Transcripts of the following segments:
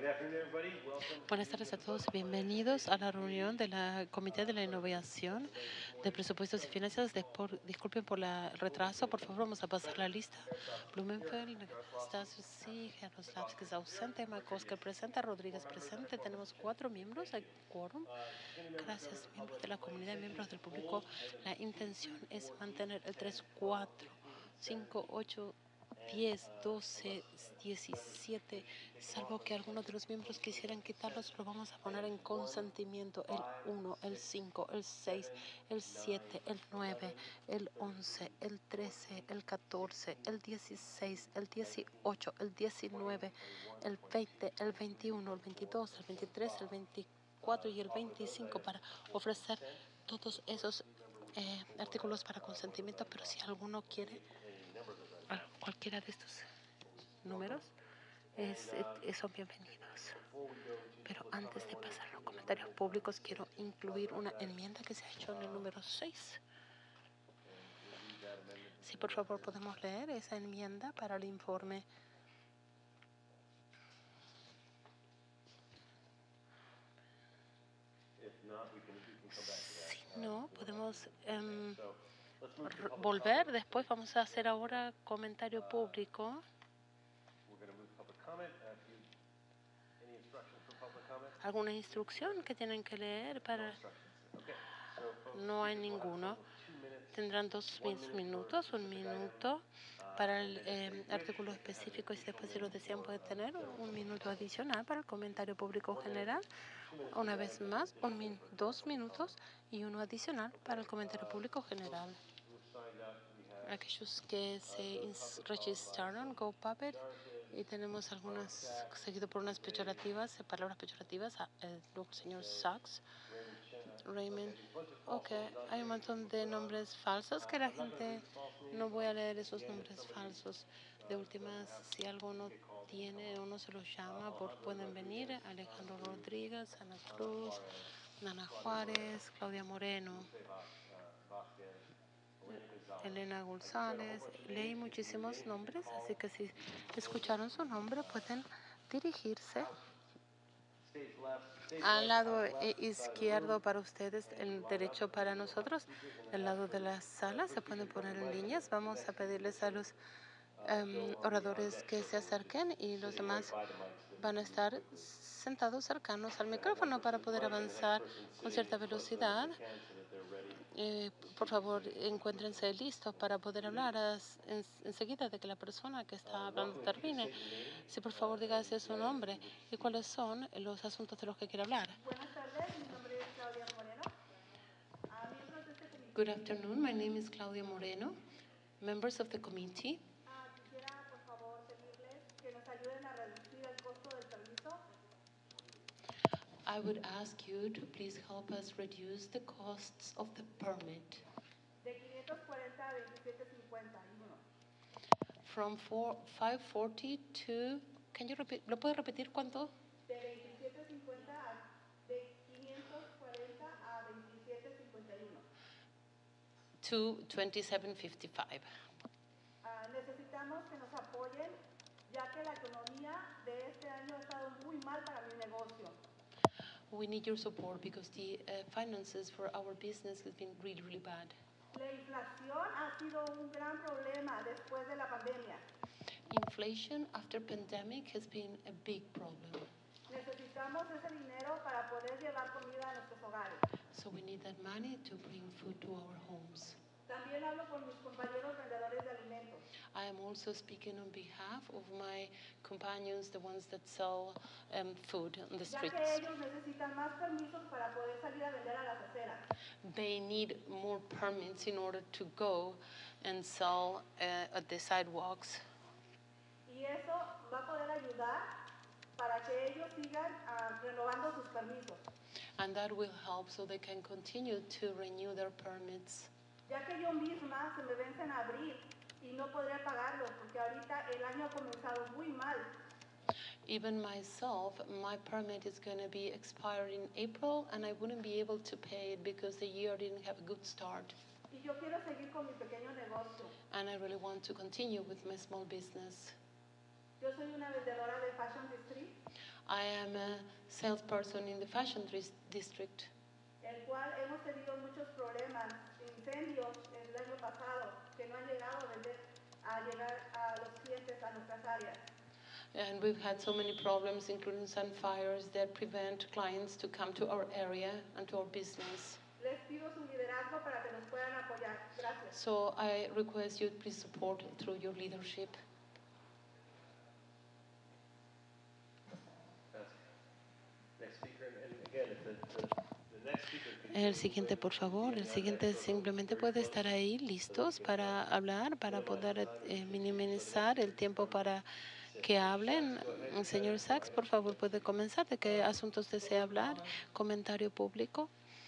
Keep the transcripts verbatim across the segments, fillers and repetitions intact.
Buenas tardes a todos y bienvenidos a la reunión de la Comité de la Innovación de Presupuestos y Finanzas. Por, disculpen por el retraso, por favor vamos a pasar la lista. Blumenfeld, Stasio sí, Jaroslavski es ausente, Makoska presente, Rodríguez presente. Tenemos cuatro miembros, hay quórum. Gracias, miembros de la comunidad, miembros del público. La intención es mantener el tres, cuatro, cinco, ocho, diez, doce, diecisiete, salvo que algunos de los miembros quisieran quitarlos, lo vamos a poner en consentimiento. El uno, el cinco, el seis, el siete, el nueve, el once, el trece, el catorce, el dieciséis, el dieciocho, el diecinueve, el veinte, el veintiuno, el veintidós, el veintitrés, el veinticuatro y el veinticinco para ofrecer todos esos eh, artículos para consentimiento, pero si alguno quiere cualquiera de estos números, es, es, son bienvenidos. Pero antes de pasar a los comentarios públicos, quiero incluir una enmienda que se ha hecho en el número seis. Si por favor podemos leer esa enmienda para el informe. Si no, podemos um, volver. Después vamos a hacer ahora comentario público. ¿Alguna instrucción que tienen que leer para...? No hay ninguno. Tendrán dos minutos, un minuto para el eh, artículo específico y después, si lo desean, pueden tener un minuto adicional para el comentario público general. Una vez más, un min dos minutos y uno adicional para el comentario público general. Aquellos que se registraron, GoPuppet, y tenemos algunas, seguido por unas peyorativas, palabras peyorativas, el señor Sachs, Raymond. Ok, hay un montón de nombres falsos que la gente, no voy a leer esos nombres falsos. De últimas, si alguno tiene, uno se los llama, por, pueden venir. Alejandro Rodríguez, Ana Cruz, Nana Juárez, Claudia Moreno, Elena González. Leí muchísimos nombres, así que si escucharon su nombre, pueden dirigirse al lado izquierdo para ustedes, el derecho para nosotros, el lado de la sala. Se pueden poner en líneas. Vamos a pedirles a los um, oradores que se acerquen y los demás van a estar sentados cercanos al micrófono para poder avanzar con cierta velocidad. Eh, por favor, encuéntrense listos para poder hablar en, enseguida de que la persona que está hablando termine. Si por favor dígase su nombre y cuáles son los asuntos de los que quiere hablar. Buenas tardes, mi nombre es Claudia Moreno. A miembros de este comité. Good afternoon, my name is Claudia Moreno. Members of the committee. Ah, quisiera por favor pedirles que nos ayuden a reducir el costo del permiso. I would ask you to please help us reduce the costs of the permit. De quinientos cuarenta a veintisiete cincuenta y uno. From four, five forty to, can you repeat, ¿lo puede repetir cuánto? De veintisiete cincuenta a de quinientos cuarenta a veintisiete cincuenta y uno. To twenty-seven fifty-five. Ah, necesitamos que nos apoyen, ya que la economía de este año ha estado muy mal para mi negocio. We need your support because the uh, finances for our business has been really, really bad. La inflación ha sido un gran problema después de la pandemia. Inflation after pandemic has been a big problem. Necesitamos ese dinero para poder llevar comida a nuestros hogares. So we need that money to bring food to our homes. También hablo con mis compañeros vendedores de alimentos. I am also speaking on behalf of my companions, the ones that sell um, food on the streets. Ya que ellos necesitan más permisos para poder salir a vender a las aceras. They need more permits in order to go and sell uh, at the sidewalks. Y eso va a poder ayudar para que ellos sigan uh, renovando sus permisos. And that will help so they can continue to renew their permits. Ya que yo misma se me vence en abril y no podré pagarlo porque ahorita el año ha comenzado muy mal. Even myself, my permit is going to be expired in April and I wouldn't be able to pay it because the year didn't have a good start. Y yo quiero seguir con mi pequeño negocio. And I really want to continue with my small business. Yo soy una vendedora de Fashion District. I am a salesperson in the fashion dis- district. El cual hemos tenido muchos problemas, incendios el año pasado que no han llegado a vender, a llegar a los clientes a nuestras áreas. And we've had so many problems, including some fires that prevent clients to come to our area and to our business. Les pido su liderazgo para que nos puedan apoyar. Gracias. So I request you please support through your leadership. Next speaker, and again, if the, the, the next speaker could El siguiente, por favor. El siguiente simplemente puede estar ahí listos para hablar, para poder eh, minimizar el tiempo para que hablen. Señor Sachs, por favor, puede comenzar. ¿De qué asuntos desea hablar? Comentario público.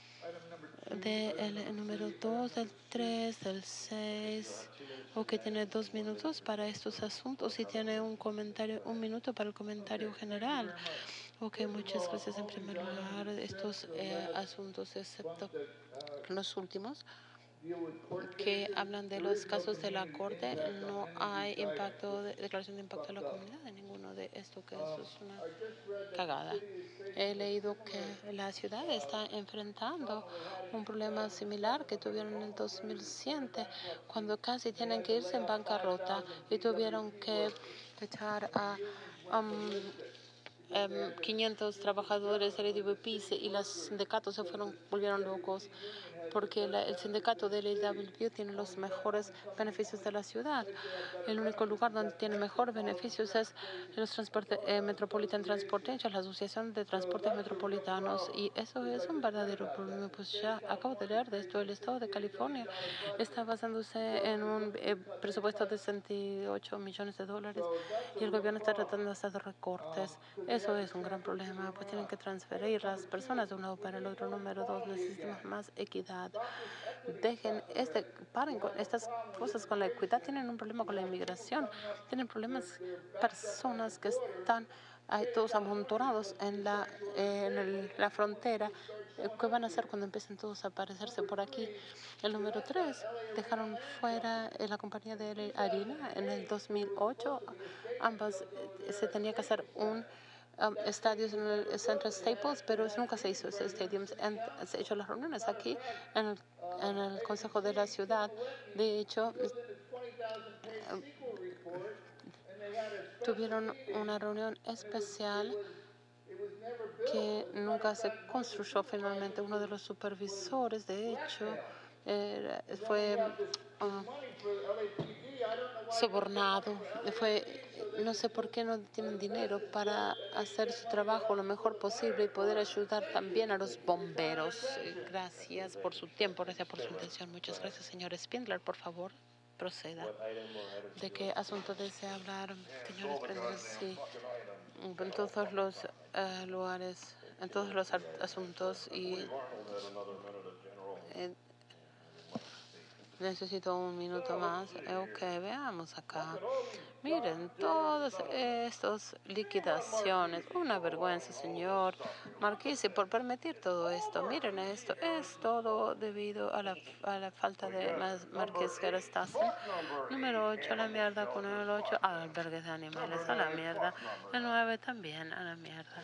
Del de número dos, del tres, del seis. O que tiene dos minutos para estos asuntos y tiene un comentario, un minuto para el comentario general. Ok, muchas gracias. En primer lugar, estos eh, asuntos, excepto los últimos, que hablan de los casos de la Corte, no hay impacto, de, declaración de impacto a la comunidad de ninguno de esto, que eso es una cagada. He leído que la ciudad está enfrentando un problema similar que tuvieron en el dos mil siete, cuando casi tienen que irse en bancarrota y tuvieron que echar a um, um, quinientos trabajadores del A W P y los sindicatos se fueron, volvieron locos, porque la, el sindicato del A W P tiene los mejores beneficios de la ciudad. El único lugar donde tiene mejores beneficios es los transporte, eh, Metropolitan Transportation, la Asociación de Transportes Metropolitanos, y eso es un verdadero problema. Pues ya acabo de leer de esto. El estado de California está basándose en un eh, presupuesto de sesenta y ocho millones de dólares y el gobierno está tratando de hacer recortes. Eso es un gran problema, pues tienen que transferir las personas de un lado para el otro. Número dos, necesitamos más equidad. Dejen, este, paren con estas cosas con la equidad. Tienen un problema con la inmigración, tienen problemas, personas que están ahí todos amontonados en la, eh, en el, la frontera. ¿Qué van a hacer cuando empiecen todos a aparecerse por aquí? El número tres, dejaron fuera eh, la compañía de harina en el dos mil ocho. Ambas eh, se tenía que hacer un Um, estadios en el Central Staples, pero nunca se hizo ese estadio. Se han hecho las reuniones aquí en el, en el Consejo de la Ciudad. De hecho, um, tuvieron una reunión especial que nunca se construyó finalmente. Uno de los supervisores, de hecho, eh, fue um, sobornado. Fue, no sé por qué no tienen dinero para hacer su trabajo lo mejor posible y poder ayudar también a los bomberos. Gracias por su tiempo, gracias por su atención. Muchas gracias, señor Spindler. Por favor, proceda. ¿De qué asunto desea hablar, señor Spindler? Sí, en todos los uh, lugares, en todos los asuntos y eh, necesito un minuto más. Ok, veamos acá. Miren, todas estas liquidaciones. Una vergüenza, señor Marquise, por permitir todo esto. Miren esto. Es todo debido a la, a la falta de Marqués Gerastasen. Número ocho, a la mierda. Con el ocho, albergues de animales. A la mierda. El nueve también, a la mierda.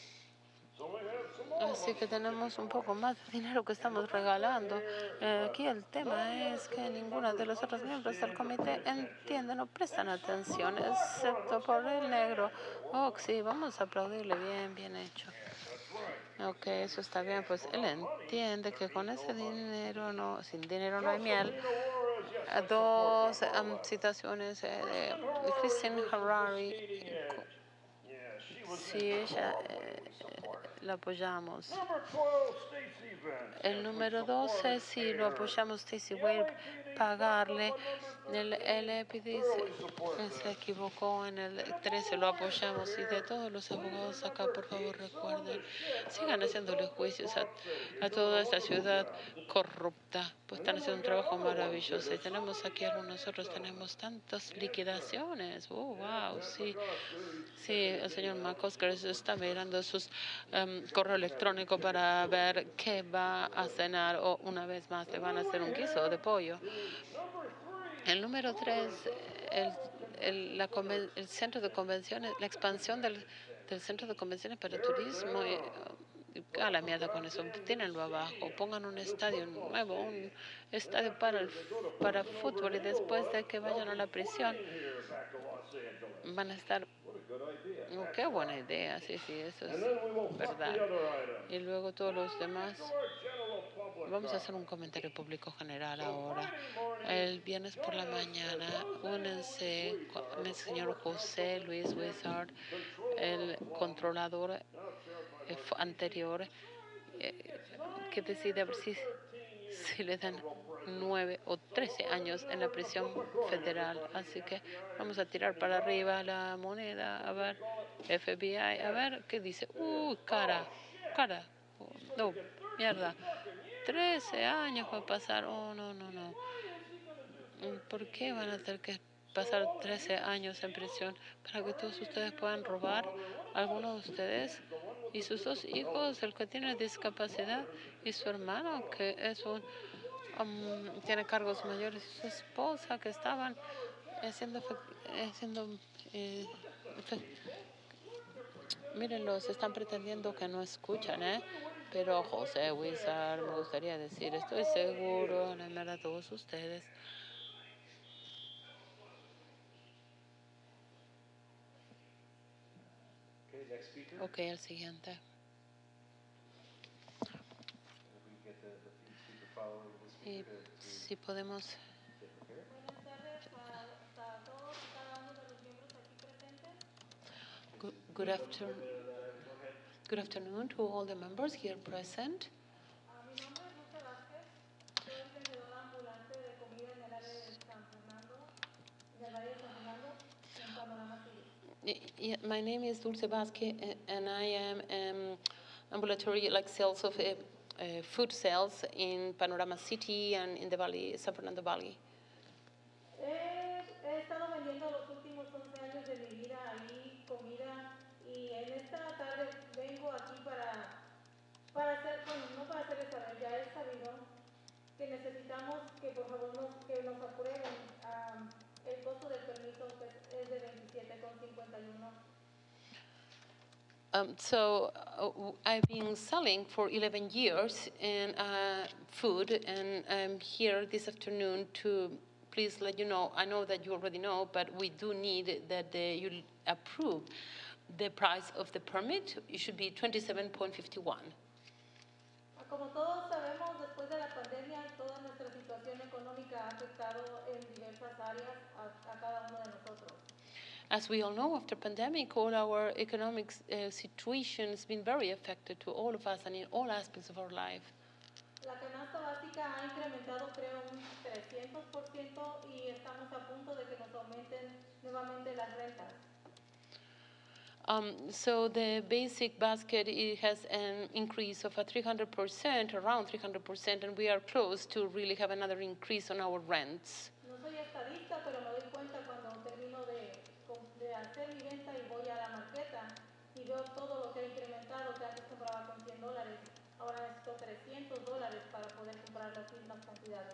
Así que tenemos un poco más de dinero que estamos regalando. Eh, aquí el tema es que ninguno de los otros miembros del comité entienden o prestan atención, excepto por el negro. Oh, sí, vamos a aplaudirle. Bien, bien hecho. Ok, eso está bien. Pues él entiende que con ese dinero, no, sin dinero no hay miel. Dos um, citaciones eh, de Christine Harari. Sí, ella... Eh, lo apoyamos. El número doce, sí, lo apoyamos. Stacey Wade, pagarle. El L P dice que se equivocó en el trece, lo apoyamos. Y de todos los abogados acá, por favor, recuerden, sigan haciéndole juicios a, a toda esta ciudad corrupta. Pues están haciendo un trabajo maravilloso. Y tenemos aquí algunos otros, tenemos tantas liquidaciones. Oh, wow, sí. Sí, el señor McCosker está mirando sus um, correo electrónico para ver qué va a cenar o una vez más le van a hacer un guiso de pollo. El número tres, el, el, la conven- el centro de convenciones, la expansión del, del centro de convenciones para turismo, y, uh, a la mierda con eso, tínenlo abajo, pongan un estadio nuevo, un estadio para, el, para fútbol, y después de que vayan a la prisión van a estar... Oh, qué buena idea, sí, sí, eso es verdad. Y luego todos los demás. Vamos a hacer un comentario público general ahora. El viernes por la mañana, únense con el señor José Luis Wizard, el controlador eh, anterior, eh, que decide a ver si, si le dan nueve o trece años en la prisión federal. Así que vamos a tirar para arriba la moneda, a ver, F B I, a ver qué dice. Uh, cara, cara, no, mierda. trece años va a pasar. Oh, no, no, no. ¿Por qué van a tener que pasar trece años en prisión para que todos ustedes puedan robar? Algunos de ustedes y sus dos hijos, el que tiene discapacidad y su hermano que es un um, tiene cargos mayores, y su esposa que estaban haciendo haciendo eh, mírenlos, están pretendiendo que no escuchan, ¿eh? Pero José Wizard, me gustaría decir, estoy seguro, la verdad, todos ustedes. Ok, el siguiente. Y si podemos... Buenas tardes a, a todos y cada uno de los miembros aquí presentes. Good, good afternoon. Good afternoon to all the members here present. Uh, mi nombre es Dulce Vázquez. Soy vendedora ambulante de comida en el área de San Fernando, en el área de San Fernando, en Panorama City. Yeah, my name is Dulce Vázquez, and I am um, ambulatory like sales of uh, uh, food sales in Panorama City and in the Valley, San Fernando Valley. He, he estado vendiendo los últimos once años de mi vida ahí comida, y en esta tarde vengo aquí para, para hacer, bueno, no para hacerles saber, ya es sabido que necesitamos que por favor nos, que nos aprueben um, el costo del permiso, que es de veintisiete con cincuenta y uno. Um, so uh, I've been selling for eleven years in uh, food, and I'm here this afternoon to please let you know. I know that you already know, but we do need that the, you approve the price of the permit. It should be twenty-seven point five one. Como todos sabemos, después de la pandemia, toda nuestra situación económica ha afectado en diversas áreas a, a cada uno de nosotros. As we all know, after pandemic, all our economic uh, situation has been very affected to all of us and in all aspects of our life. La canasta básica ha incrementado, creo, un trescientos por ciento, y estamos a punto de que nos aumenten nuevamente las rentas. Um, so the basic basket, it has an increase of a three hundred percent, around three hundred percent, and we are close to really have another increase on our rents. No soy estadista, pero me doy cuenta cuando termino de, de hacer mi venta y voy a la marqueta y veo todo lo que ha incrementado, que antes compraba con cien dólares, ahora necesito trescientos dólares para poder comprar las mismas cantidades.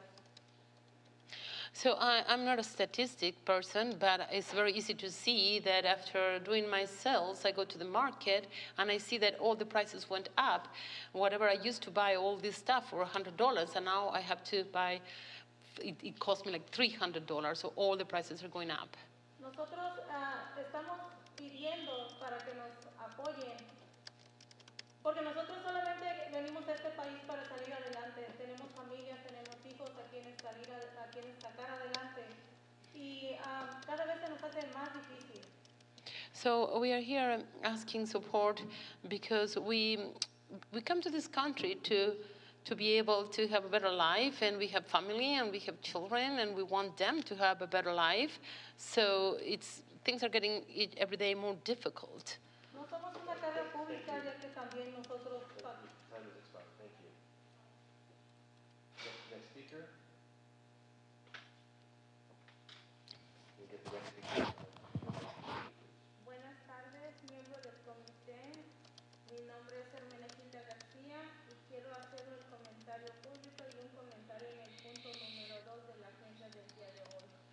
So I, I'm not a statistic person, but it's very easy to see that after doing my sales, I go to the market and I see that all the prices went up. Whatever I used to buy all this stuff for one hundred dollars, and now I have to buy, it, it cost me like three hundred dollars, so all the prices are going up. Nosotros uh, estamos pidiendo para que nos apoyen, porque nosotros solamente venimos a este país para salir adelante. Tenemos familias, tenemos hijos a quienes, salir a, a quienes sacar adelante, y um, cada vez se nos hace más difícil. So we are here asking support because we we come to this country to to be able to have a better life, and we have family and we have children and we want them to have a better life. So it's things are getting every day more difficult. No somos una carga pública, ya que también nosotros. Time has expired. Thank you. Next, next speaker. We'll get the next speaker. Buenas tardes, miembros del comité. Mi nombre es Hermenegilda García y quiero hacer el comentario público y un comentario en el punto número dos de la agenda del día de hoy.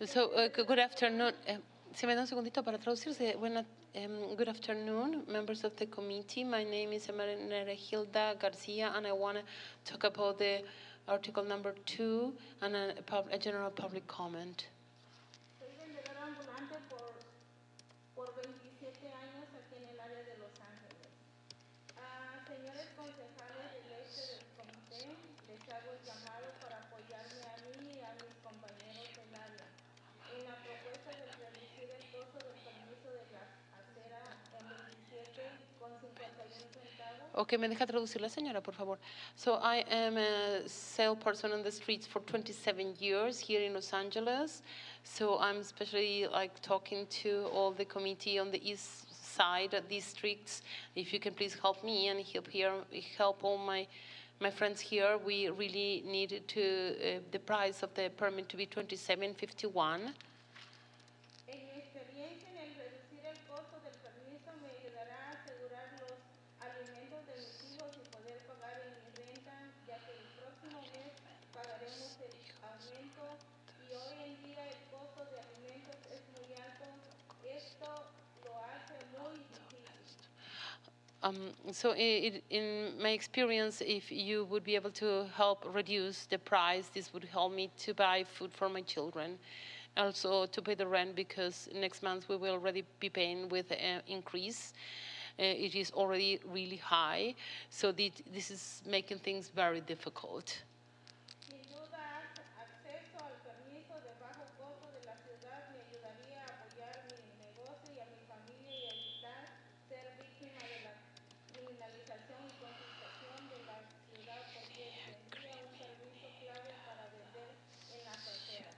So, uh, g- good afternoon. Eh, si me da un segundito para traducirse. Buena, um, good afternoon, members of the committee. My name is Marinera Hilda Garcia, and I want to talk about the article number two and a, pub, a general public comment. Soy vendedora ambulante por, por veintisiete años aquí en el área de Los Ángeles. Ah, señores concejales del este del comité, les hago el llamado para apoyarme a mí y a mis compañeros del área en la propuesta de reducir el costo del permiso de la acera en veintisiete con cincuenta y uno centavos. Okay, me deja traducir la señora, por favor. So I am a salesperson on the streets for twenty-seven years here in Los Angeles. So I'm especially like talking to all the committee on the east side districts. If you can please help me and help here, help all my my friends here. We really need to uh, the price of the permit to be twenty-seven fifty-one. En mi experiencia en el reducir el costo del permiso me ayudará a asegurar los alimentos de mis hijos y poder pagar en mi renta, ya que el próximo mes pagaremos el aumento y hoy en día el costo de alimentos es muy alto. Esto lo hace muy difícil. Um, so i- it, in my experience, if you would be able to help reduce the price, this would help me to buy food for my children. Also to pay the rent, because next month we will already be paying with an increase. Uh, it is already really high. So the, this is making things very difficult. Sin duda, acceso al permiso de bajo costo de la ciudad me ayudaría a apoyar mi negocio y a mi familia y evitar ser víctima de la criminalización y confiscación de la ciudad, porque tendría un servicio clave para vender en las aceras.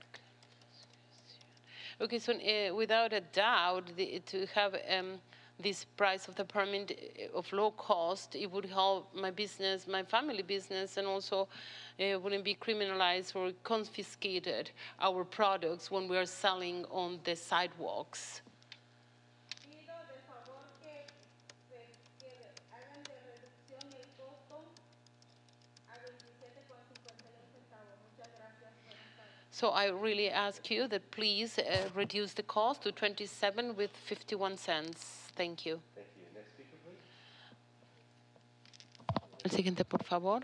Okay, so uh, without a doubt, the, to have um, this price of the permit uh, of low cost, it would help my business, my family business, and also uh, wouldn't be criminalized or confiscated our products when we are selling on the sidewalks. Pido de favor que, re- que re- hagan de reducción el costo a veintisiete con cincuenta y uno centavos. Muchas gracias. Buenas tardes. So I really ask you that please uh, reduce the cost to twenty-seven with fifty-one cents. Thank you. Thank you. Next speaker, please. El siguiente, por favor.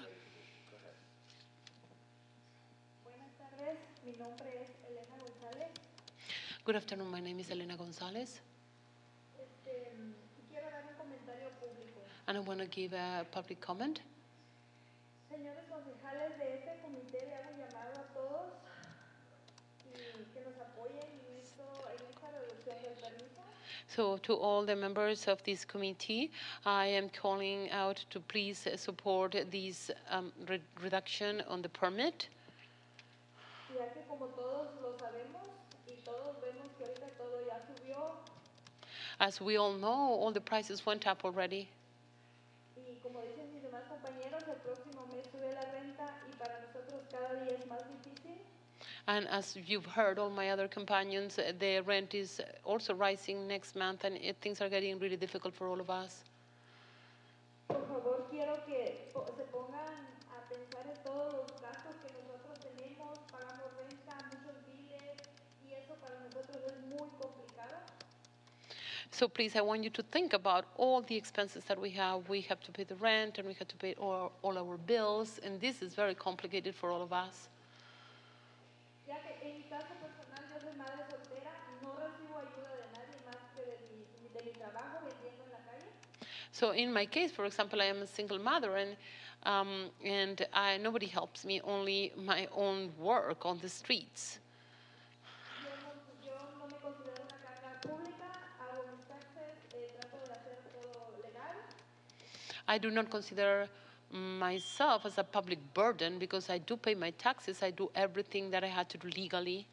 Buenas tardes, mi nombre es Elena González. Good afternoon, my name is Elena Gonzalez, Este, quiero dar un comentario público. and I want to give a public comment. Señores concejales de este comité, le hago un llamado a todos y que nos apoyen en, esto, en esta reducción del permiso. So to all the members of this committee, I am calling out to please uh, support this um, re reduction on the permit. Ya que como todos lo sabemos y todos vemos que ahorita todo ya subió As we all know, all the prices went up already. y como dicen mis demás compañeros, el próximo mes sube la renta y para nosotros cada día es más difícil. And as you've heard, all my other companions, uh, the rent is also rising next month, and it, things are getting really difficult for all of us. Por favor, quiero que po- se pongan a pensar en todos los gastos que nosotros tenemos, pagamos renta, muchos biles y eso para nosotros es muy complicado. So please, I want you to think about all the expenses that we have. We have to pay the rent, and we have to pay all, all our bills, and this is very complicated for all of us. Ya que en mi caso personal yo soy madre soltera, no recibo ayuda de nadie más que de mi, de mi trabajo vendiendo en la calle. So in my case, for example, I am a single mother, and um, and I, nobody helps me, only my own work on the streets. Yo no, yo no me considero una carga pública, hago mis taxes, eh, trato de hacer todo legal. I do not consider myself as a public burden because I do pay my taxes. I do everything that I had to do legally.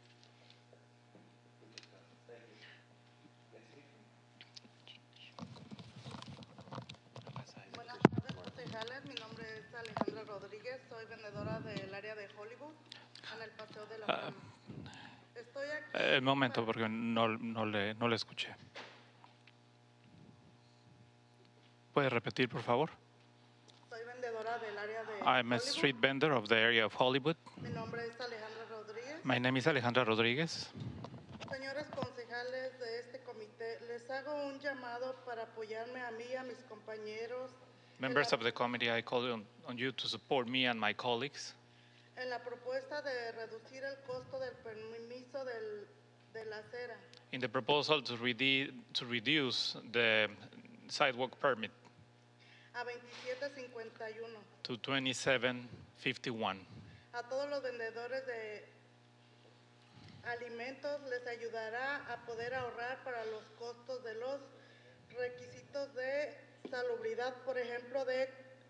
Thank you. Next speaker. Buenas tardes, concejales. Mi nombre es Alejandra Rodríguez. Soy vendedora del área de Hollywood, en el Paseo de la Ah, Fama. Estoy aquí. Eh, un momento, porque no, no, le, no le escuché. ¿Puede repetir, por favor? Soy vendedora del área de I'm a Hollywood. street vendor of the area of Hollywood. Mi nombre es Alejandra Rodríguez. My name is Alejandra Rodriguez. Señores concejales de este comité, les hago un llamado para apoyarme a mí y a mis compañeros en Members la, of the committee, I call on, on you to support me and my colleagues en la propuesta de reducir el costo del permiso del, de la acera in the proposal to, rede- to reduce the sidewalk permit a veintisiete cincuenta y uno. to twenty-seven fifty-one. A todos los vendedores de alimentos les ayudará a poder ahorrar para los costos de los requisitos de salubridad, por ejemplo, de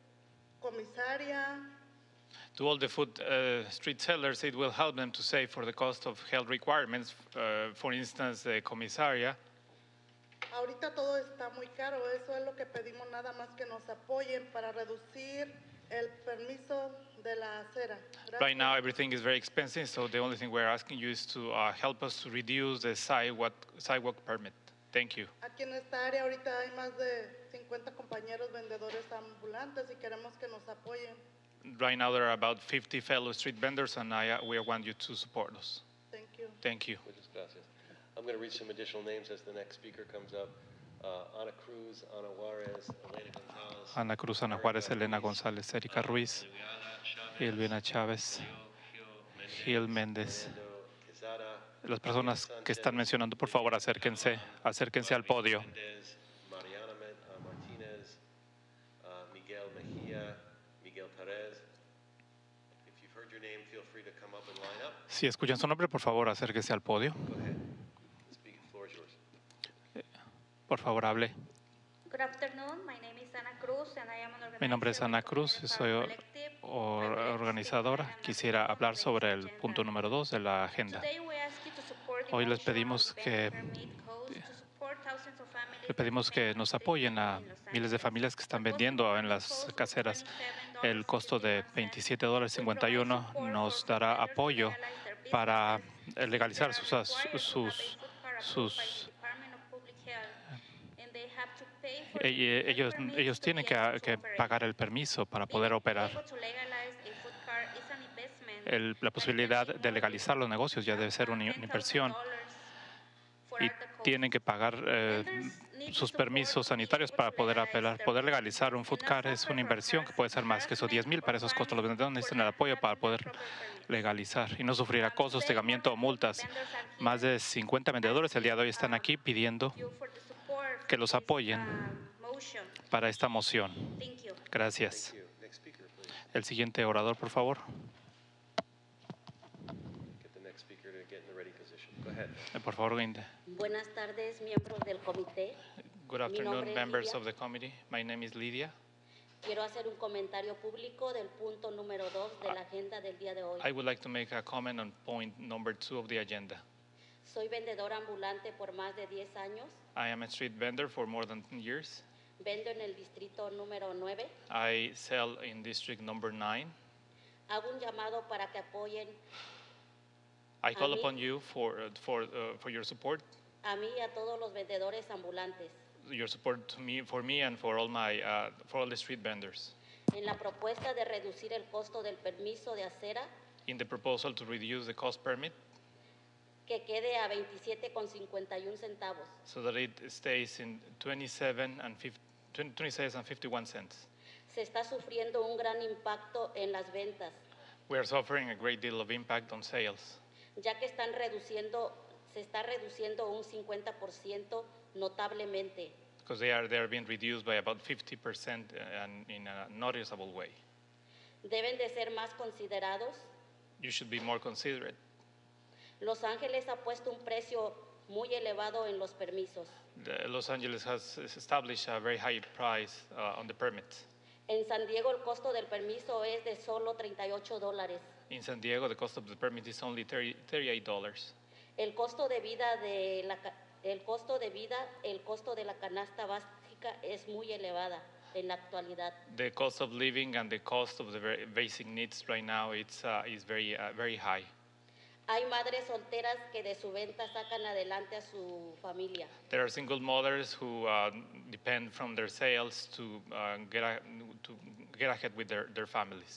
comisaria. To all the food uh, street sellers, it will help them to save for the cost of health requirements, uh, for instance, the comisaria. Ahorita todo está muy caro, eso es lo que pedimos, nada más que nos apoyen para reducir el permiso de la acera. Gracias. Right now, everything is very expensive, so the only thing we're asking you is to uh, help us to reduce the sidewalk, sidewalk permit. Thank you. Aquí en esta área ahorita hay más de cincuenta compañeros vendedores ambulantes y queremos que nos apoyen. Right now, there are about fifty fellow street vendors, and I, uh, we want you to support us. Thank you. Thank you. Muchas gracias. I'm going to read some additional names as the next speaker comes up. Uh, Ana Cruz, Ana Juarez, Elena Gonzalez. Ana Cruz, Ana Juárez, Elena González, Erika Ruiz, Elvina Chávez, Gil Méndez. Fernando Quezada, Las personas que están mencionando, por favor, acérquense, acérquense al podio. Méndez, Mariana Men- uh, Martinez, uh, Miguel Mejia, Miguel Perez. If you've heard your name, feel free to come up and line up. Si escuchan su nombre, por favor, acérquense al podio. Go ahead. The speaking floor is yours. Por favor, hable. Good afternoon. My name is Ana Cruz and I am an organizer Mi nombre es Ana with the Cruz, Community soy Power or- Collective. or- I would like to speak organizadora. on Quisiera item hablar number sobre el agenda. punto número dos de la agenda. Today we ask you to support the Hoy les motion pedimos on que- vendor permit codes to support thousands of families Le pedimos that que depend on nos street apoyen a vending in Los miles de Ángeles. familias que están The cost of vendiendo en permit las codes was caseras. twenty-seven El costo de fifty-one cents. veintisiete dólares We cincuenta y provide uno support nos for dará vendors to apoyo legalize their para businesses eh, legalizar if sus, they are required to sus, have a sus, food card approved by sus the Department of Public Health, and they have to pay for the eh, necessary ellos, permits ellos to tienen be que, able to que operate. pagar el permiso para Being poder operar. able to legalize a food card is an investment El- la that posibilidad is de legalizar los negocios ya debe ser una, una inversión y tienen que pagar eh, sus permisos sanitarios para poder apelar. Poder legalizar un food card es una inversión que puede ser más que esos diez mil. Para esos costos los vendedores necesitan el apoyo para poder legalizar y no no acoso, hostigamiento o multas. Más de cincuenta vendedores el día de hoy están aquí pidiendo que los apoyen para esta moción. Gracias. Thank you. Next speaker, please. El siguiente orador, por favor. Get the next speaker to get in the ready position. Go ahead. Eh, Por favor, Guinde. Buenas tardes, miembros del comité. Good Mi nombre afternoon, es members Lidia. of the committee. My name is Lydia. Quiero hacer un comentario público del punto número dos de la agenda del día de hoy. I would like to make a comment on point number two of the agenda. Soy vendedora ambulante por más de diez años. I am a street vendor for more than ten years. Vendo en el distrito número nueve. I sell in district number nine. Hago un llamado para que apoyen I call A mí- upon you for, uh, for, uh, for your support, a mí y a todos los vendedores ambulantes your support to me, for me and for all my, uh, for all the street vendors en la propuesta de reducir el costo del permiso de acera in the proposal to reduce the cost permit que quede a veintisiete con cincuenta y uno centavos. so that it stays in twenty-seven and fifty, twenty-seven and fifty-one cents. Se está sufriendo un gran impacto en las ventas, We are suffering a great deal of impact on sales ya que están reduciendo, se está reduciendo un cincuenta por ciento notablemente. because they are, they are being reduced by about fifty percent and in a noticeable way. Deben de ser más considerados. You should be more considerate. Los Ángeles ha puesto un precio muy elevado en los permisos. The Los Angeles has established a very high price uh, on the permits. En San Diego el costo del permiso es de solo treinta y ocho dólares. In San Diego, the cost of the permit is only thirty, thirty-eight dollars. El costo de vida de la ca- el costo de vida, el costo de la canasta básica es muy elevada en la actualidad. The cost of living and the cost of the very basic needs right now it's, uh, is very, uh, very high. Hay madres solteras que de su venta sacan adelante a su familia. There are single mothers who uh, depend from their sales to, uh, get, a, to get ahead with their, their families.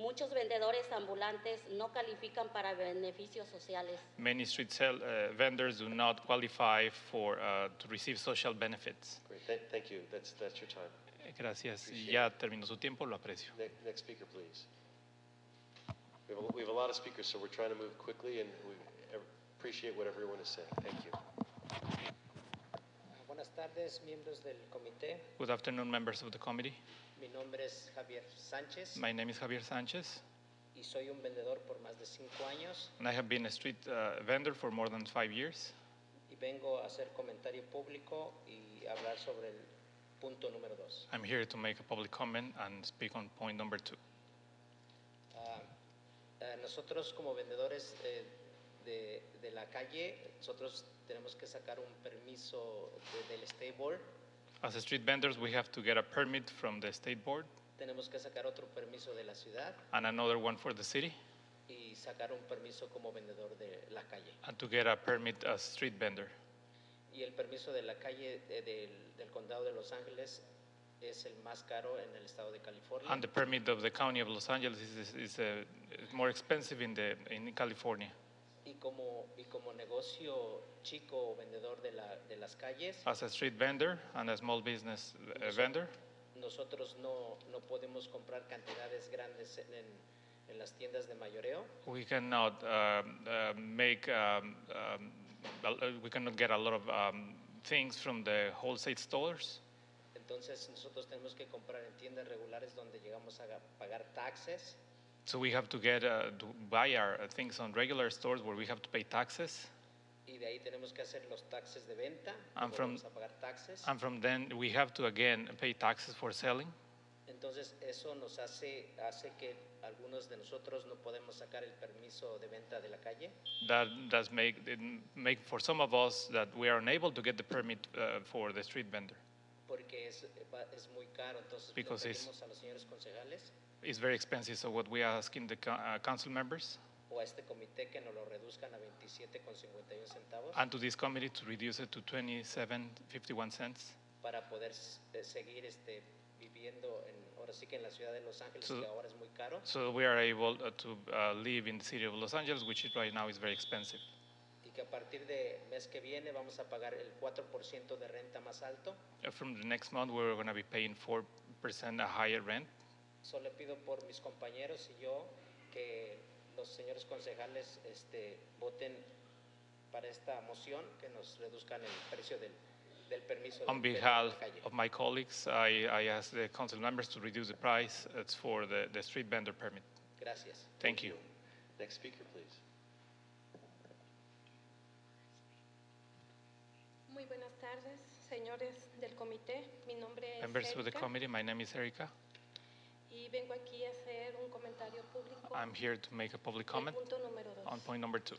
Muchos vendedores ambulantes no califican para beneficios sociales. Many street sell, uh, vendors do not qualify for uh, to receive social benefits. Great, Th- thank you. That's, that's your time. Gracias. Appreciate Ya it. terminó su tiempo, lo aprecio. Ne- Next speaker, please. We have, a, we have a lot of speakers, so we're trying to move quickly, and we ev- appreciate what everyone is saying. Thank you. Buenas tardes, miembros del comité. Good afternoon, members of the committee. Mi nombre es Javier Sánchez My name is Javier Sanchez, y soy un vendedor por más de cinco años and I have been a street uh, vendor for more than five years. y vengo a hacer comentario público y hablar sobre el punto número dos. I'm here to make a public comment and speak on point number two. Ah, ah, nosotros como vendedores eh, de, de la calle, nosotros tenemos que sacar un permiso de- del State Board, As a street vendors, we have to get a permit from the state board tenemos que sacar otro permiso de la ciudad and another one for the city, y sacar un permiso como vendedor de la calle. and to get a permit as street vendor. Y el permiso de la calle eh, del, del condado de Los Ángeles es el más caro en el estado de California. And the permit of the county of Los Angeles is, is, is, uh, is more expensive in, the, in California. Y como, y como negocio chico o vendedor de, la, de las calles, As a street vendor and a small business uh, vendor, nosotros no, no podemos comprar cantidades grandes en, en, en las tiendas de mayoreo, we cannot um, uh, make, um, um, a- we cannot get a lot of um, things from the wholesale stores. entonces nosotros tenemos que comprar en tiendas regulares donde llegamos a ga- pagar taxes So we have to get uh, to buy our uh, things on regular stores where we have to pay taxes, y de ahí tenemos que hacer los taxes de venta, And luego from- vamos a pagar taxes. and from then we have to again pay taxes for selling. Entonces eso nos hace, hace que algunos de nosotros no podemos sacar el permiso de venta de la calle That does make it make for some of us that we are unable to get the permit uh, for the street vendor. porque es, va- es muy caro. Entonces le Because it's- pedimos a los señores concejales It's very expensive. So what we are asking the co- uh, council members o a este comité que nos lo reduzcan a veintisiete con cincuenta y uno centavos and to this committee to reduce it to twenty-seven fifty-one cents, para poder s- eh, seguir este, viviendo en, ahora sí que en la ciudad de Los Ángeles, So- que ahora es muy caro, so we are able uh, to uh, live in the city of Los Angeles, which is right now is very expensive. y que a partir de mes que viene vamos a pagar el cuatro por ciento de renta más alto. Uh, From the next month, we're going to be paying four percent a higher rent. Solo le pido por mis compañeros y yo que los señores concejales este, voten para esta moción, que nos reduzcan el precio del, del permiso de On venta de behalf la calle. of my colleagues, I, I ask the council members to reduce the price. It's for the, the street vendor permit. Gracias. Thank you. Next speaker, please. Muy buenas tardes, señores del comité. Mi nombre es Members of the Erika committee, my name is Erica. y vengo aquí a hacer un comentario público. I'm here to make a public del comment punto número dos. on point number two.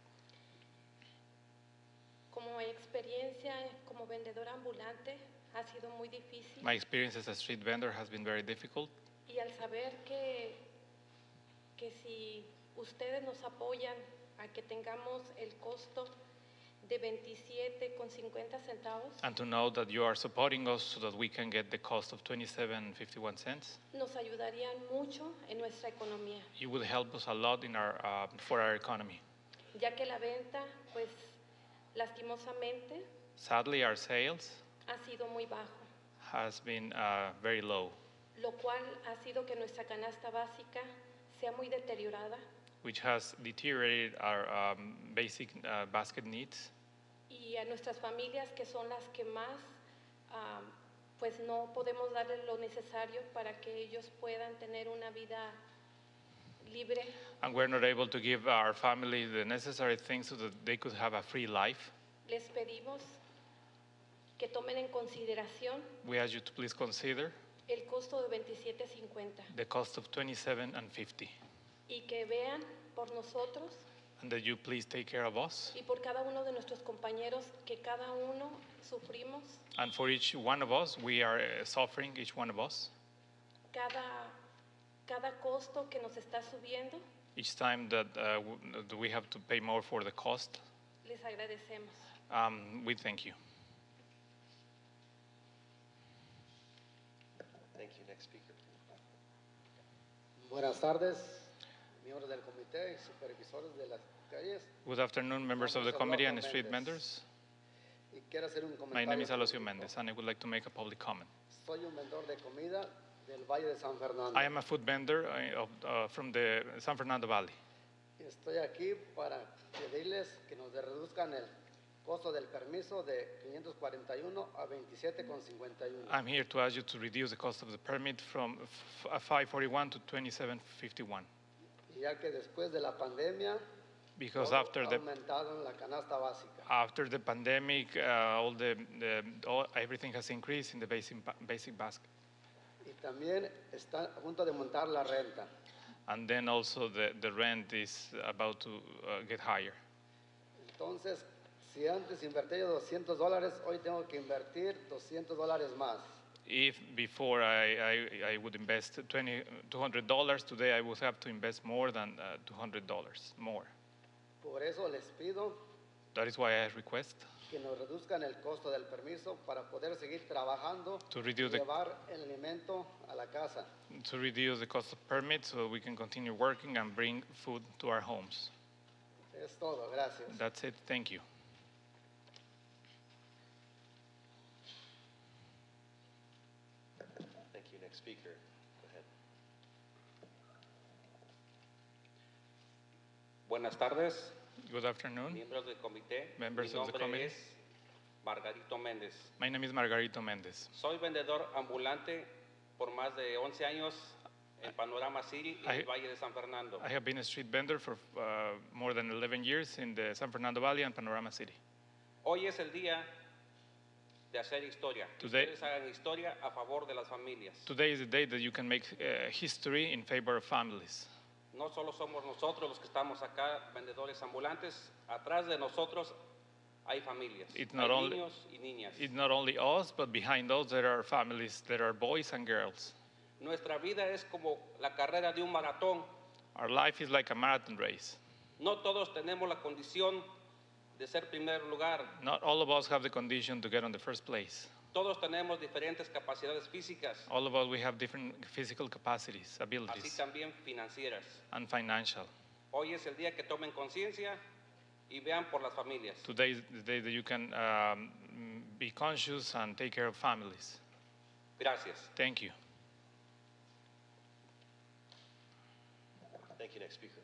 Como experiencia como vendedora ambulante ha sido muy difícil My experience as a street vendor has been very difficult. y al saber que, que si ustedes nos apoyan a que tengamos el costo de veintisiete con cincuenta centavos, And to know that you are supporting us so that we can get the cost of twenty-seven fifty-one cents, nos ayudarían mucho en nuestra economía, you will help us a lot in our, uh, for our economy. ya que la venta, pues lastimosamente, Sadly, our sales ha sido muy bajo, has been uh, very low, lo cual ha sido que nuestra canasta básica sea muy deteriorada which has deteriorated our um, basic uh, basket needs, y a nuestras familias, que son las que más, ah, pues no podemos darles lo necesario para que ellos puedan tener una vida libre. and we're not able to give our family the necessary things so that they could have a free life. Les pedimos que tomen en consideración We ask you to please consider el costo de veintisiete cincuenta the cost of twenty-seven and fifty, y que vean por nosotros and that you please take care of us. y por cada uno de nuestros compañeros, que cada uno sufrimos And for each one of us, we are uh, suffering, each one of us, cada, cada costo que nos está subiendo. each time that uh, w- that we have to pay more for the cost. Les agradecemos. Um, we thank you. Thank you. Next speaker. Buenas tardes, miembros del comité y supervisores de las calles. Good afternoon, members of the committee and street vendors. Y quiero hacer un My name comentario is Alosio público. Mendes, and I would like to make a public comment. Soy un vendedor de comida del Valle de San Fernando. I am a food vendor uh, of, uh, from the San Fernando Valley. Y estoy aquí para pedirles que nos reduzcan el costo del permiso de quinientos cuarenta y uno a veintisiete con cincuenta y uno. I'm here to ask you to reduce the cost of the permit from f- five forty-one to twenty-seven fifty-one. Ya que después de la pandemia, Because todo after ha the aumentado en la canasta básica. after the pandemic, uh, all the, the all, everything has increased in the basic ba- basic basket, Y también está a punto de montar la renta. and then also the, the rent is about to uh, get higher. Entonces, si antes invertía yo doscientos dólares, hoy tengo que invertir doscientos dólares más. If before I, I, I would invest twenty, two hundred dollars, today I would have to invest more than uh, two hundred dollars more. Por eso les pido That is why I request que nos reduzcan el costo del permiso para poder seguir trabajando To y reduce the- llevar el alimento a la casa. to reduce the cost of permits so we can continue working and bring food to our homes. Es todo, gracias. That's it. Thank you. Thank you. Next speaker. Go ahead. Buenas tardes, Good afternoon. miembros del comité. Members Mi of the nombre committee. es Margarito Méndez. My name is Margarito Mendez. Soy vendedor ambulante por más de once años en Panorama City y I- el Valle de San Fernando. I have been a street vendor for uh, more than eleven years in the San Fernando Valley and Panorama City. Hoy es el día de hacer historia. Que Today- ustedes hagan historia a favor de las familias. Today is the day that you can make uh, history in favor of families. No solo somos nosotros los que estamos acá, vendedores ambulantes. Atrás de nosotros hay familias, It's hay not only- niños y niñas. It's not only us, but behind us there are families, there are boys and girls. Nuestra vida es como la carrera de un maratón. Our life is like a marathon race. No todos tenemos la condición de ser primer lugar. Not all of us have the condition to get on the first place. Todos tenemos diferentes capacidades físicas, All of us, we have different physical capacities, así abilities, también financieras. and financial. Hoy es el día que tomen conciencia y vean por las familias. Today is the day that you can um, be conscious and take care of families. Gracias. Thank you. Thank you. Next speaker.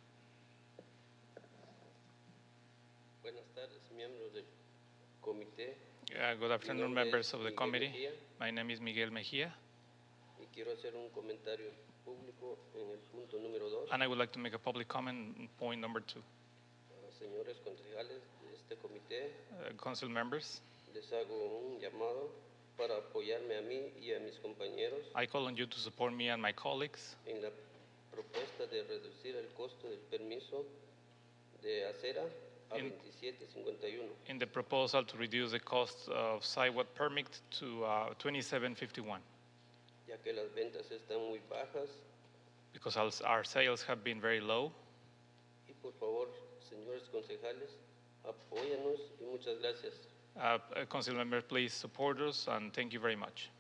Buenas tardes, miembros del comité. Uh, good afternoon, nombre members es of the Miguel committee. Mejía. My name is Miguel Mejia, Y quiero hacer un comentario público en el punto número dos. and I would like to make a public comment on point number two. A señores concejales de este comité, Uh, council members, les hago un llamado para apoyarme a mí y a mis compañeros I call on you to support me and my colleagues en la propuesta de reducir el costo del permiso de acera a In- veintisiete cincuenta y uno. in the proposal to reduce the cost of sidewalk permit to uh, twenty-seven fifty-one, Ya que las ventas están muy bajas because our, our sales have been very low. y por favor, señores concejales, apóyanos y muchas gracias. Uh, uh, council members, please support us, and thank you very much.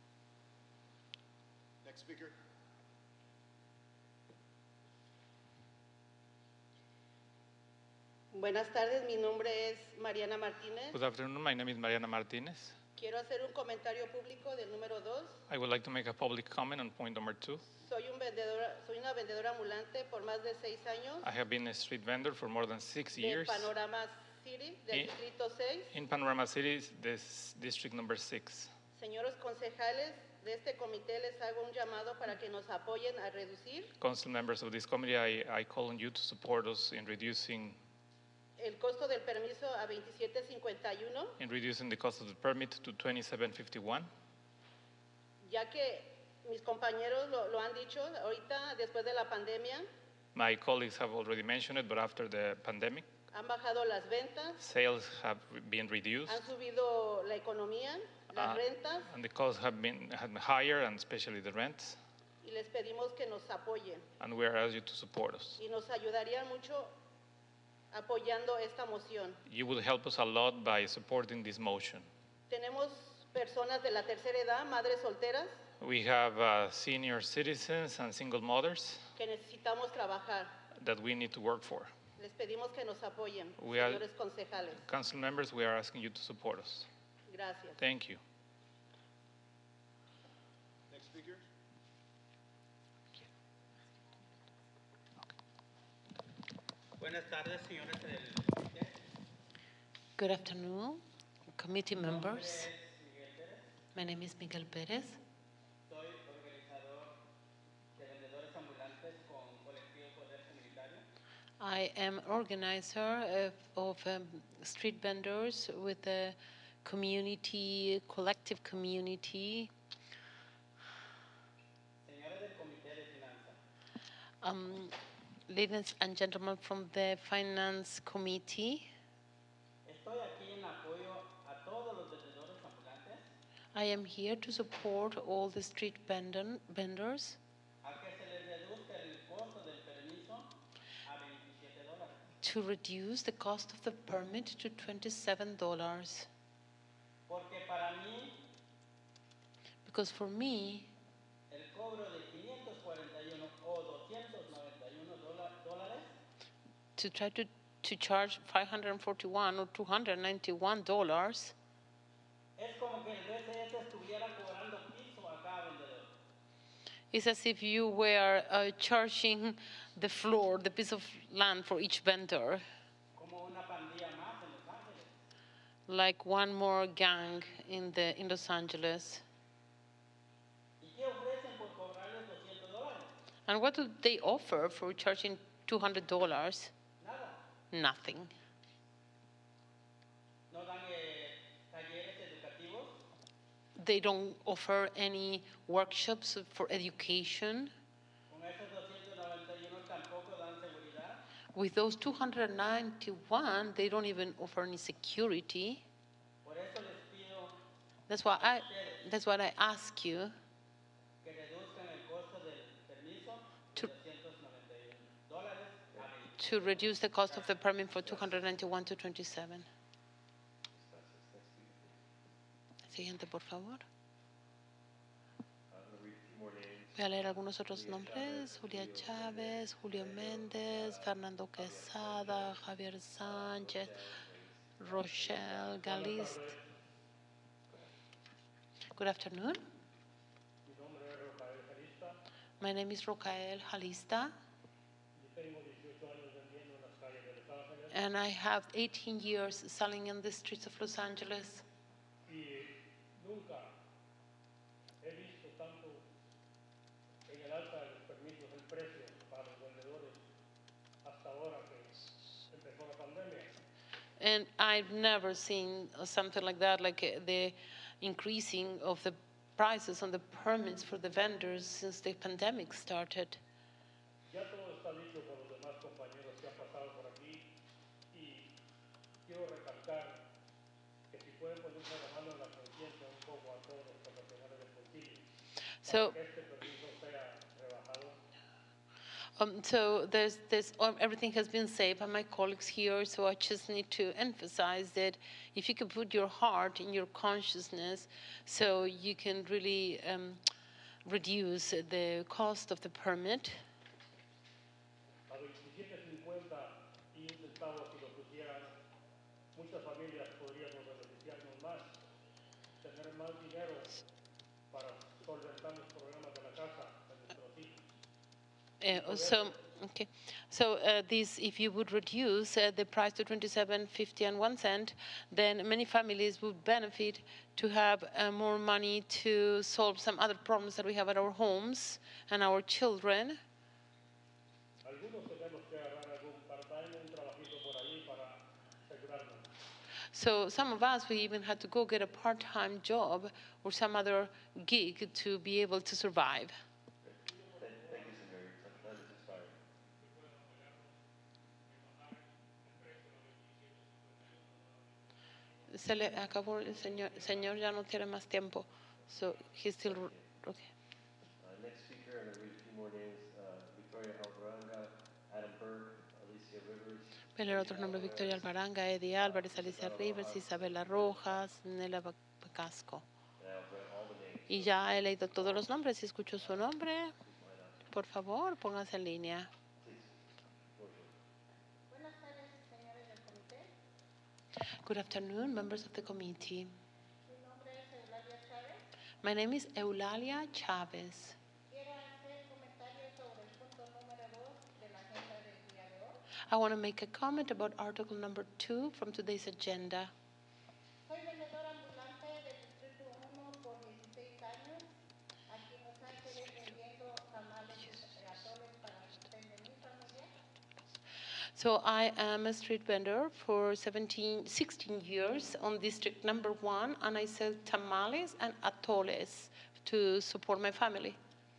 Next speaker. Buenas tardes, mi nombre es Mariana Martínez. Good afternoon, my name is Mariana Martinez. Quiero hacer un comentario público del número dos. I would like to make a public comment on point number two. Soy, un vendedora, soy una vendedora ambulante por más de seis años I have been a street vendor for more than six de years Panorama City, del In- Distrito seis. in Panorama City, this district number six. Señores concejales de este comité, les hago un llamado para que nos apoyen a reducir Council members of this committee, I, I call on you to support us in reducing el costo del permiso a veintisiete cincuenta y uno, in reducing the cost of the permit to twenty-seven fifty-one. ya que mis compañeros lo, lo han dicho ahorita, después de la pandemia, My colleagues have already mentioned it, but after the pandemic, han bajado las ventas, sales have been reduced, han subido la economía, las uh, rentas, and the costs have been, have been higher, and especially the rents. y les pedimos que nos apoyen. And we are asking you to support us. Y nos ayudarían mucho apoyando esta moción. You will help us a lot by supporting this motion. Tenemos personas de la tercera edad, madres solteras, We have uh, senior citizens and single mothers. que necesitamos trabajar. that we need to work for. Les pedimos que nos apoyen, We are- señores concejales. Council members, we are asking you to support us. Gracias. Thank you. Next speaker. Buenas tardes, señores del Good afternoon, committee members. My name is Miguel Pérez. Soy organizador de vendedores ambulantes con Colectivo Poder Comunitario. I am organizer of, of um, street vendors with a community, collective community. Señores del Comité de Finanzas, Um, ladies and gentlemen from the Finance Committee, estoy aquí en apoyo a todos los vendedores ambulantes I am here to support all the street vendor, vendors a que se les reduzca el costo del permiso a veintisiete dólares. to reduce the cost of the permit to twenty-seven dollars. Porque para mí, Because for me, el cobro de quinientos cuarenta y uno o doscientos noventa y uno dola- dólares to try to, to charge five hundred forty-one or two hundred ninety-one dollars es como que el D C S estuviera cobrando piso a cada vendedor. is as if you were uh, charging the floor, the piece of land for each vendor, Como una pandilla más en Los Ángeles. like one more gang in, the, in Los Angeles. ¿Y qué ofrecen por cobrarles doscientos dólares? And what do they offer for charging two hundred dollars? Nada. Nothing. No dan eh, talleres educativos. They don't offer any workshops for education. Con esos doscientos noventa y uno tampoco dan seguridad. With those two hundred ninety-one, they don't even offer any security. Por eso les pido That's why I, that's what I ask you que reduzcan el costo del permiso de To- doscientos noventa y uno dólares a veinte. to reduce the cost of the permit for two hundred ninety-one to twenty-seven. Siguiente, por favor. Voy a leer algunos otros nombres. Julia Chávez, Julio Méndez, Fernando Quesada, Javier Sánchez, Rochelle Galist. Good afternoon. My name is Rocael Jalista, and I have eighteen years selling in the streets of Los Angeles. Y nunca he visto tanto en el alza de los permisos el precio para los vendedores hasta ahora que empezó la pandemia. And I've never seen something like that, like uh, the increasing of the prices on the permits for the vendors since the pandemic started. Ya todo está dicho por los demás compañeros que han pasado por aquí y quiero recalcar que si pueden ponerse la mano en la conciencia un poco a todos los profesionales del bolsillo So, para que este permiso sea rebajado. um, so there's this. Um, everything has been said by my colleagues here. So I just need to emphasize that if you can put your heart in your consciousness, so you can really um, reduce the cost of the permit. A veintisiete cincuenta y un centavo si lo pusieran, muchas familias podríamos beneficiarnos más, tener más dinero para solventar los problemas de la casa de nuestros hijos. Uh, so, okay. So uh, this, if you would reduce uh, the price to twenty-seven fifty and one cent, then many families would benefit to have uh, more money to solve some other problems that we have at our homes and our children. Algunos tenemos que agarrar algún part-time, un trabajito por ahí para asegurarnos. So some of us, we even had to go get a part-time job or some other gig to be able to survive. Thank thank you, Señor. Your time has expired. Se le acabó el señor, señor ya no tiene más tiempo. So he's still, okay. Uh, next speaker, I'm going to read a few more names. Uh, Victoria Alvaranga, Adam Burke, Alicia Rivers. Voy a leer otros nombres: Victoria Alvaranga, Eddie Álvarez, Alicia Rivers, Isabela Rojas, Nela Casco. And I've read all the names. Y ya he leído todos los nombres y escucho su nombre. Por favor, póngase en línea. Buenas tardes, señores del comité. Good afternoon, members of the committee. Mi nombre es Eulalia Chávez. My name is Eulalia Chavez. Quiero hacer comentarios sobre el punto número dos de la agenda del día de hoy. I want to make a comment about article number two from today's agenda. Soy vendedora ambulante del Distrito uno por dieciséis años, aquí en Los Ángeles, vendiendo tamales y atoles para sostén de mi familia. So I am a street vendor for seventeen, sixteen years on district number one, and I sell tamales and atoles to support my family.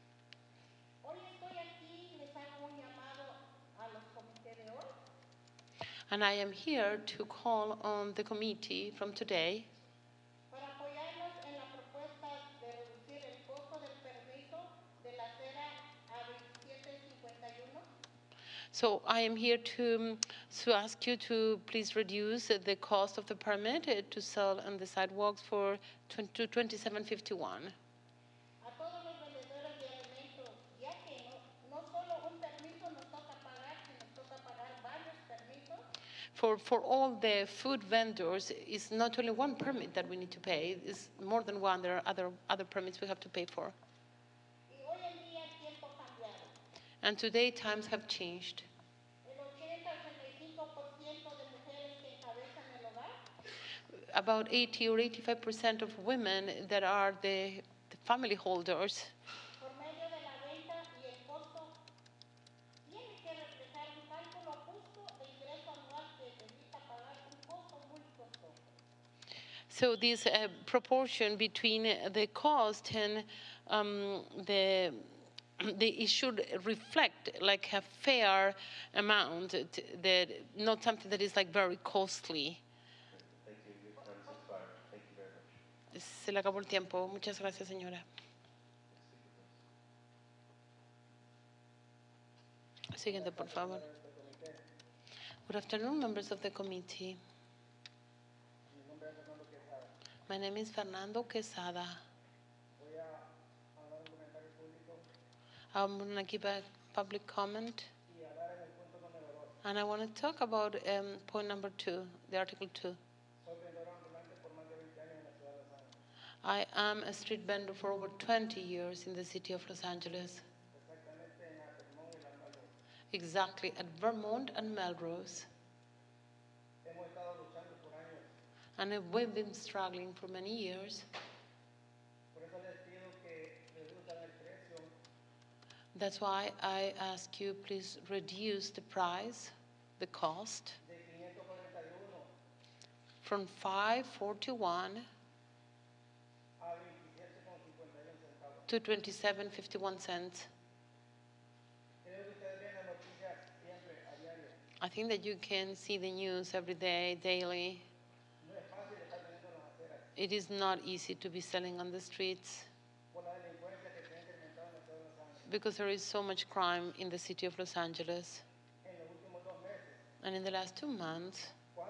Hoy estoy aquí y les hago un llamado a los comités de hoy And I am here to call on the committee from today para apoyarnos en la propuesta de reducir el costo del permiso de la acera a veintisiete cincuenta y uno. So I am here to, to ask you to please reduce the cost of the permit uh, to sell on the sidewalks for to twenty-seven fifty-one. A todos los vendedores de alimentos, ya que no, no solo un permiso nos toca pagar, sino nos toca pagar varios permisos. For, for all the food vendors, it's not only one permit that we need to pay, it's more than one. There are other, other permits we have to pay for. Y hoy en día el tiempo ha cambiado. And today times have changed. El ochenta al ochenta y cinco por ciento de mujeres que encabezan el hogar About eighty or eighty-five percent of women that are the, the family holders, por medio de la venta y el costo tiene que reflejar un cálculo justo de ingreso anual que evita pagar un costo muy costoso. so this uh, proportion between the cost and um, the the, it should reflect like a fair amount, t- that not something that is like very costly. Thank you. Your time's expired. Thank you very much. Se le acabó el tiempo. Muchas gracias, señora. Siguiente, por favor. Good afternoon, members of the committee. My name is Fernando Quesada. I'm going to give a public comment. And I want to talk about um, point number two, the article two. I am a street vendor for over twenty years in the city of Los Angeles. Exactly, at Vermont and Melrose. And we've been struggling for many years. That's why I ask you, please reduce the price, the cost, from five forty-one to twenty-seven fifty-one cents. I think that you can see the news every day, daily. It is not easy to be selling on the streets because there is so much crime in the city of Los Angeles. And in the last two months,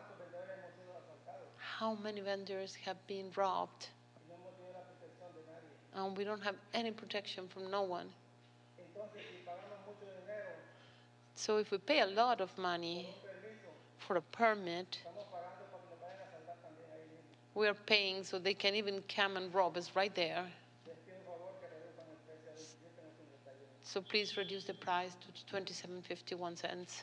how many vendors have been robbed? And we don't have any protection from no one. So if we pay a lot of money for a permit, we are paying so they can even come and rob us right there. So please reduce the price to twenty-seven fifty-one cents.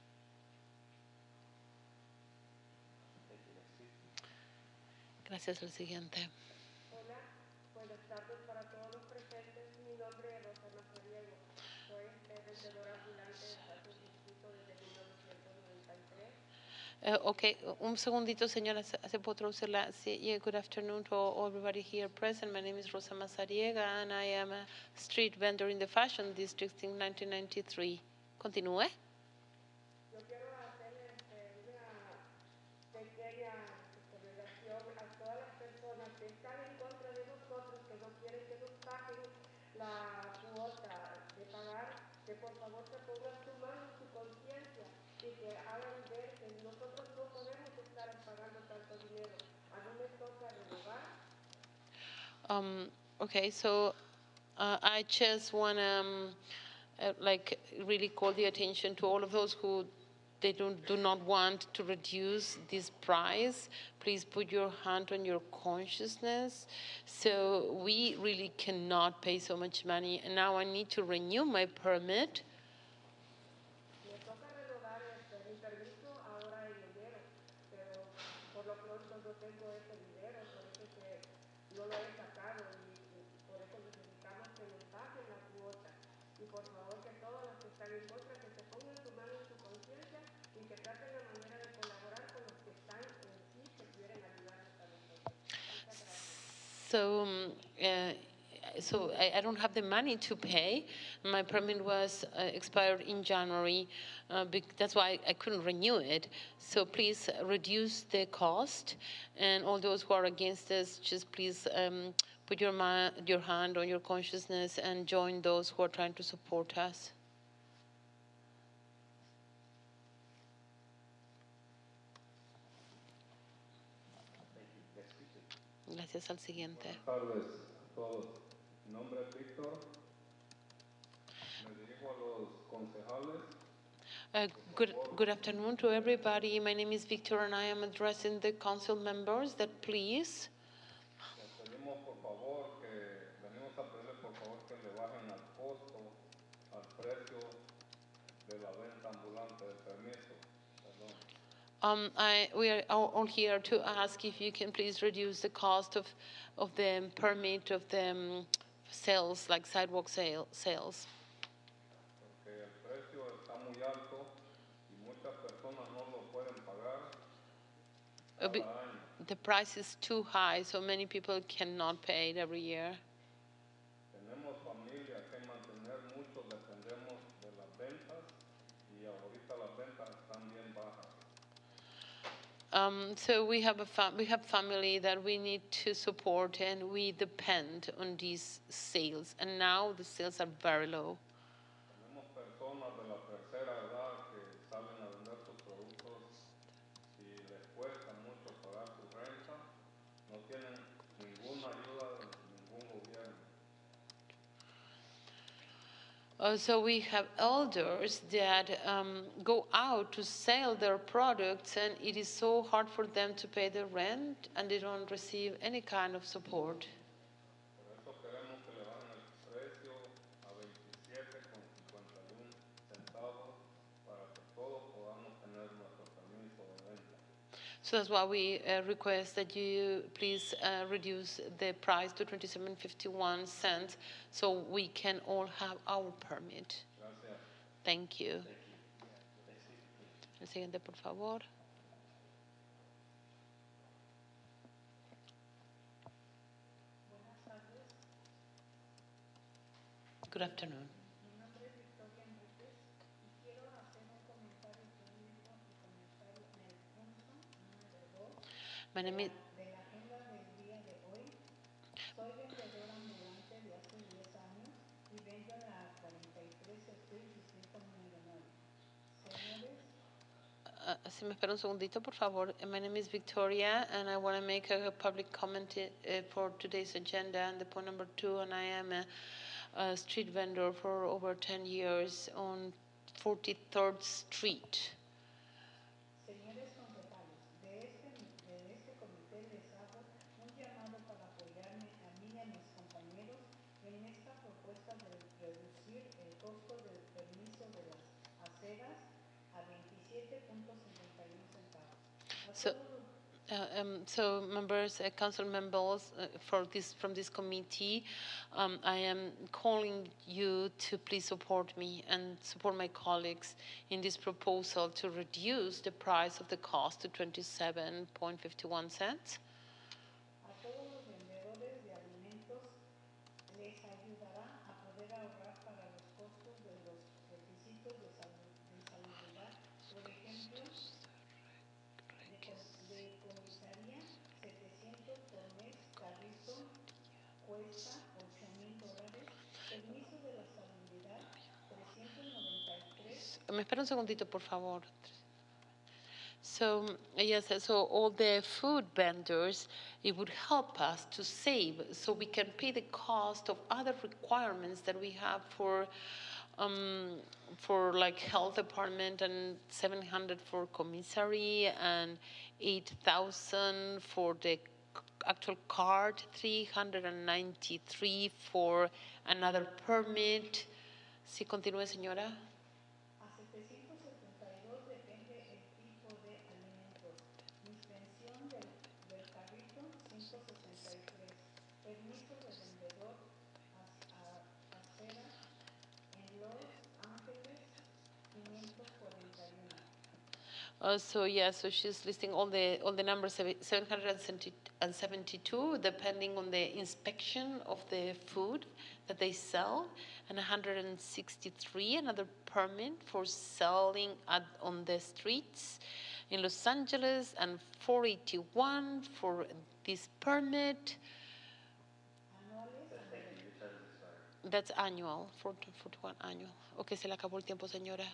Gracias, el siguiente. Hola, buenas tardes para todos los presentes. Mi nombre es Rosa Mazariego. Soy eh, vendedora ambulante de Estatus Distrito desde mil novecientos noventa y tres. Uh, okay, un segundito, señora, se se puede traducirla. Sí, yeah, good afternoon to all, everybody here present. My name is Rosa Mazariega, and I am a street vendor in the Fashion District in nineteen ninety-three. Continúe. Yo quiero hacer este, una pequeña recomendación a todas las personas que están en contra de nosotros, que no quieren que nos paguen la cuota de pagar, que por favor se pongan su mano en su conciencia y que hagan ver que nosotros no podemos estar pagando tanto dinero. A mí me toca renovar. Um, okay, so uh, I just want to um, uh, like really call the attention to all of those who they don't, do not want to reduce this price. Please put your hand on your consciousness. So we really cannot pay so much money. And now I need to renew my permit. Me toca renovar este, mi permiso ahora en enero, pero por lo pronto no tengo ese dinero, por eso que no lo he sacado y, y por eso necesitamos que nos bajen la cuota. Y por favor que todos los que están en contra que se pongan su mano en su conciencia y que traten la manera de colaborar con los que están en sí que quieren ayudarnos a nosotros. Muchas gracias. So, um, uh, so I, I don't have the money to pay. My permit was uh, expired in January. Uh, bec- that's why I couldn't renew it. So please reduce the cost. And all those who are against this, just please um, put your, ma- your hand on your consciousness and join those who are trying to support us. Gracias al siguiente. Buenas tardes a todos. Mi nombre es Víctor. Me dirijo a los concejales. Uh, good, good afternoon to everybody. My name is Victor and I am addressing the council members that please. Les pedimos por favor que, venimos a pedirle por favor que le bajen al costo, al precio de la venta ambulante del permiso. Perdón. Um, I, we are all all here to ask if you can please reduce the cost of, of the permit of the um, sales, like sidewalk sale, sales. Porque el precio está muy alto y muchas personas no lo pueden pagar Uh, be- cada año. The price is too high, so many people cannot pay it every year. Tenemos familia que mantener, muchos dependemos de las ventas y ahorita las ventas están bien bajas. Um, so we have a fam- we have family that we need to support, and we depend on these sales. And now the sales are very low. Tenemos personas de la tercera edad que salen a vender sus productos y les cuesta mucho pagar su renta, no tienen ninguna ayuda de ningún gobierno. Uh, so we have elders that um, go out to sell their products, and it is so hard for them to pay the rent, and they don't receive any kind of support. Por eso queremos que le bajen el precio a veintisiete con cincuenta y uno centavos para que todos podamos tener nuestro permiso de venta. So that's why we uh, request that you please uh, reduce the price to twenty-seven fifty-one cents, so we can all have our permit. Gracias. Thank you. El siguiente, por favor. Buenas tardes. Good afternoon. Mi nombre es Victoria Enríquez y quiero hacer un comentario público y comentario en el punto número dos My de name la, is, de la agenda del día de hoy. Soy vendedora ambulante de hace diez años y vendo en la cuarenta y tres Street, Distrito número nueve. Señores, uh, si me espera un segundito, por favor. My name is Victoria, and I want to make a public comment uh, for today's agenda, and the point number two, and I am a, a street vendor for over ten years on forty-third Street. señores concejales, de este, de este comité les hago un llamado para apoyarme a mí y a mis compañeros en esta propuesta de reducir el costo del permiso de las aceras a veintisiete punto cincuenta y uno centavos. A So, todos los uh, um, so members, uh, council members uh, for this from this committee, um, I am calling you to please support me and support my colleagues in this proposal to reduce the price of the cost to twenty-seven point five one cents. A todos los vendedores de alimentos les ayudará a poder ahorrar para los costos de los requisitos de salud, de salubridad. Por ejemplo, de, com- de comisaría setecientos por mes, carrito cuesta ocho mil dólares, permiso de la salubridad trescientos noventa y tres. Me espera un segundito, por favor. So, yes, so all the food vendors, it would help us to save so we can pay the cost of other requirements that we have for um, for like health department, and seven hundred for commissary, and eight thousand for the actual card, three hundred ninety-three for another permit. Sí, continúe, señora. A setecientos setenta y dos depende el tipo de alimentos. Suspensión del, del carrito, ciento sesenta y tres. Permiso de vendedor a, a, acera en Los Ángeles, quinientos cuarenta y uno. Uh, so yeah, so she's listing all the all the numbers, seven hundred seventy-two, depending on the inspection of the food that they sell, and one hundred sixty-three, another permit for selling at, on the streets in Los Angeles, and four eighty-one for this permit. That's annual, four forty-one annual. Okay, se le acabó el tiempo, señora.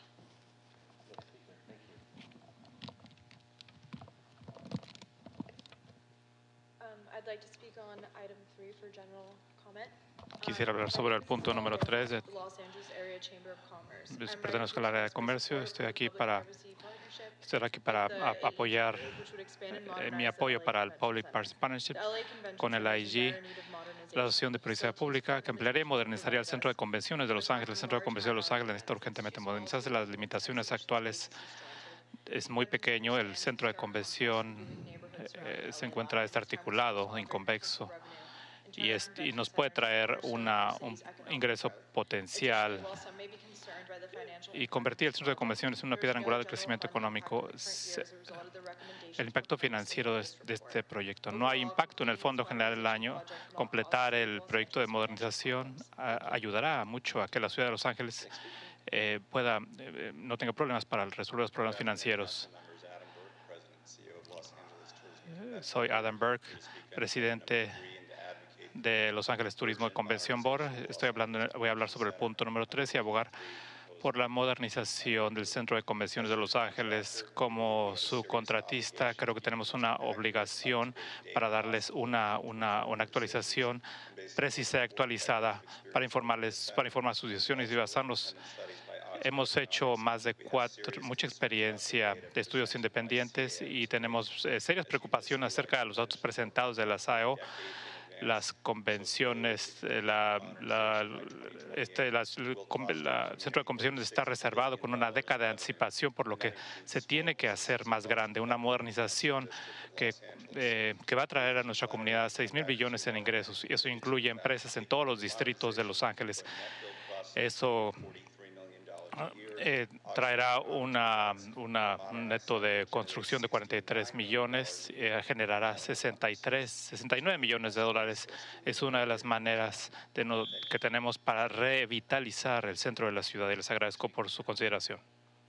I'd like to speak on item three for general comment. Quisiera hablar sobre el punto número tres. De, pertenezco al área de comercio. Estoy aquí para, estoy aquí para a, apoyar eh, mi apoyo para el Public Partnership con el I G, la Asociación de Policía Pública, que ampliaría y modernizaría el Centro de Convenciones de Los Ángeles. El Centro de Convenciones de Los Ángeles necesita urgentemente modernizarse. Las limitaciones actuales es muy pequeño. El centro de convención eh, se encuentra desarticulado, inconvexo, y, es, y nos puede traer una, un ingreso potencial y convertir el centro de convenciones en una piedra angular del crecimiento económico. Se, el impacto financiero de, de este proyecto. No hay impacto en el fondo general del año. Completar el proyecto de modernización a, ayudará mucho a que la ciudad de Los Ángeles eh, pueda, eh, no tenga problemas para resolver los problemas financieros. Soy Adam Burke, presidente de Los Ángeles Turismo y Convención Board. Estoy hablando, voy a hablar sobre el punto número tres y abogar por la modernización del Centro de Convenciones de Los Ángeles. Como su contratista, creo que tenemos una obligación para darles una, una, una actualización precisa y actualizada para informarles, para informar sus decisiones y basarnos. Hemos hecho más de cuatro, mucha experiencia de estudios independientes y tenemos eh, serias preocupaciones acerca de los datos presentados de las A E O. Las convenciones, la, la, este, la, la, el centro de convenciones está reservado con una década de anticipación, por lo que se tiene que hacer más grande, una modernización que, eh, que va a traer a nuestra comunidad seis mil billones en ingresos. Y eso incluye empresas en todos los distritos de Los Ángeles. Eso Eh, traerá una, una, un neto de construcción de cuarenta y tres millones, eh, generará sesenta y tres, sesenta y nueve millones de dólares. Es una de las maneras de no, que tenemos para revitalizar el centro de la ciudad y les agradezco por su consideración.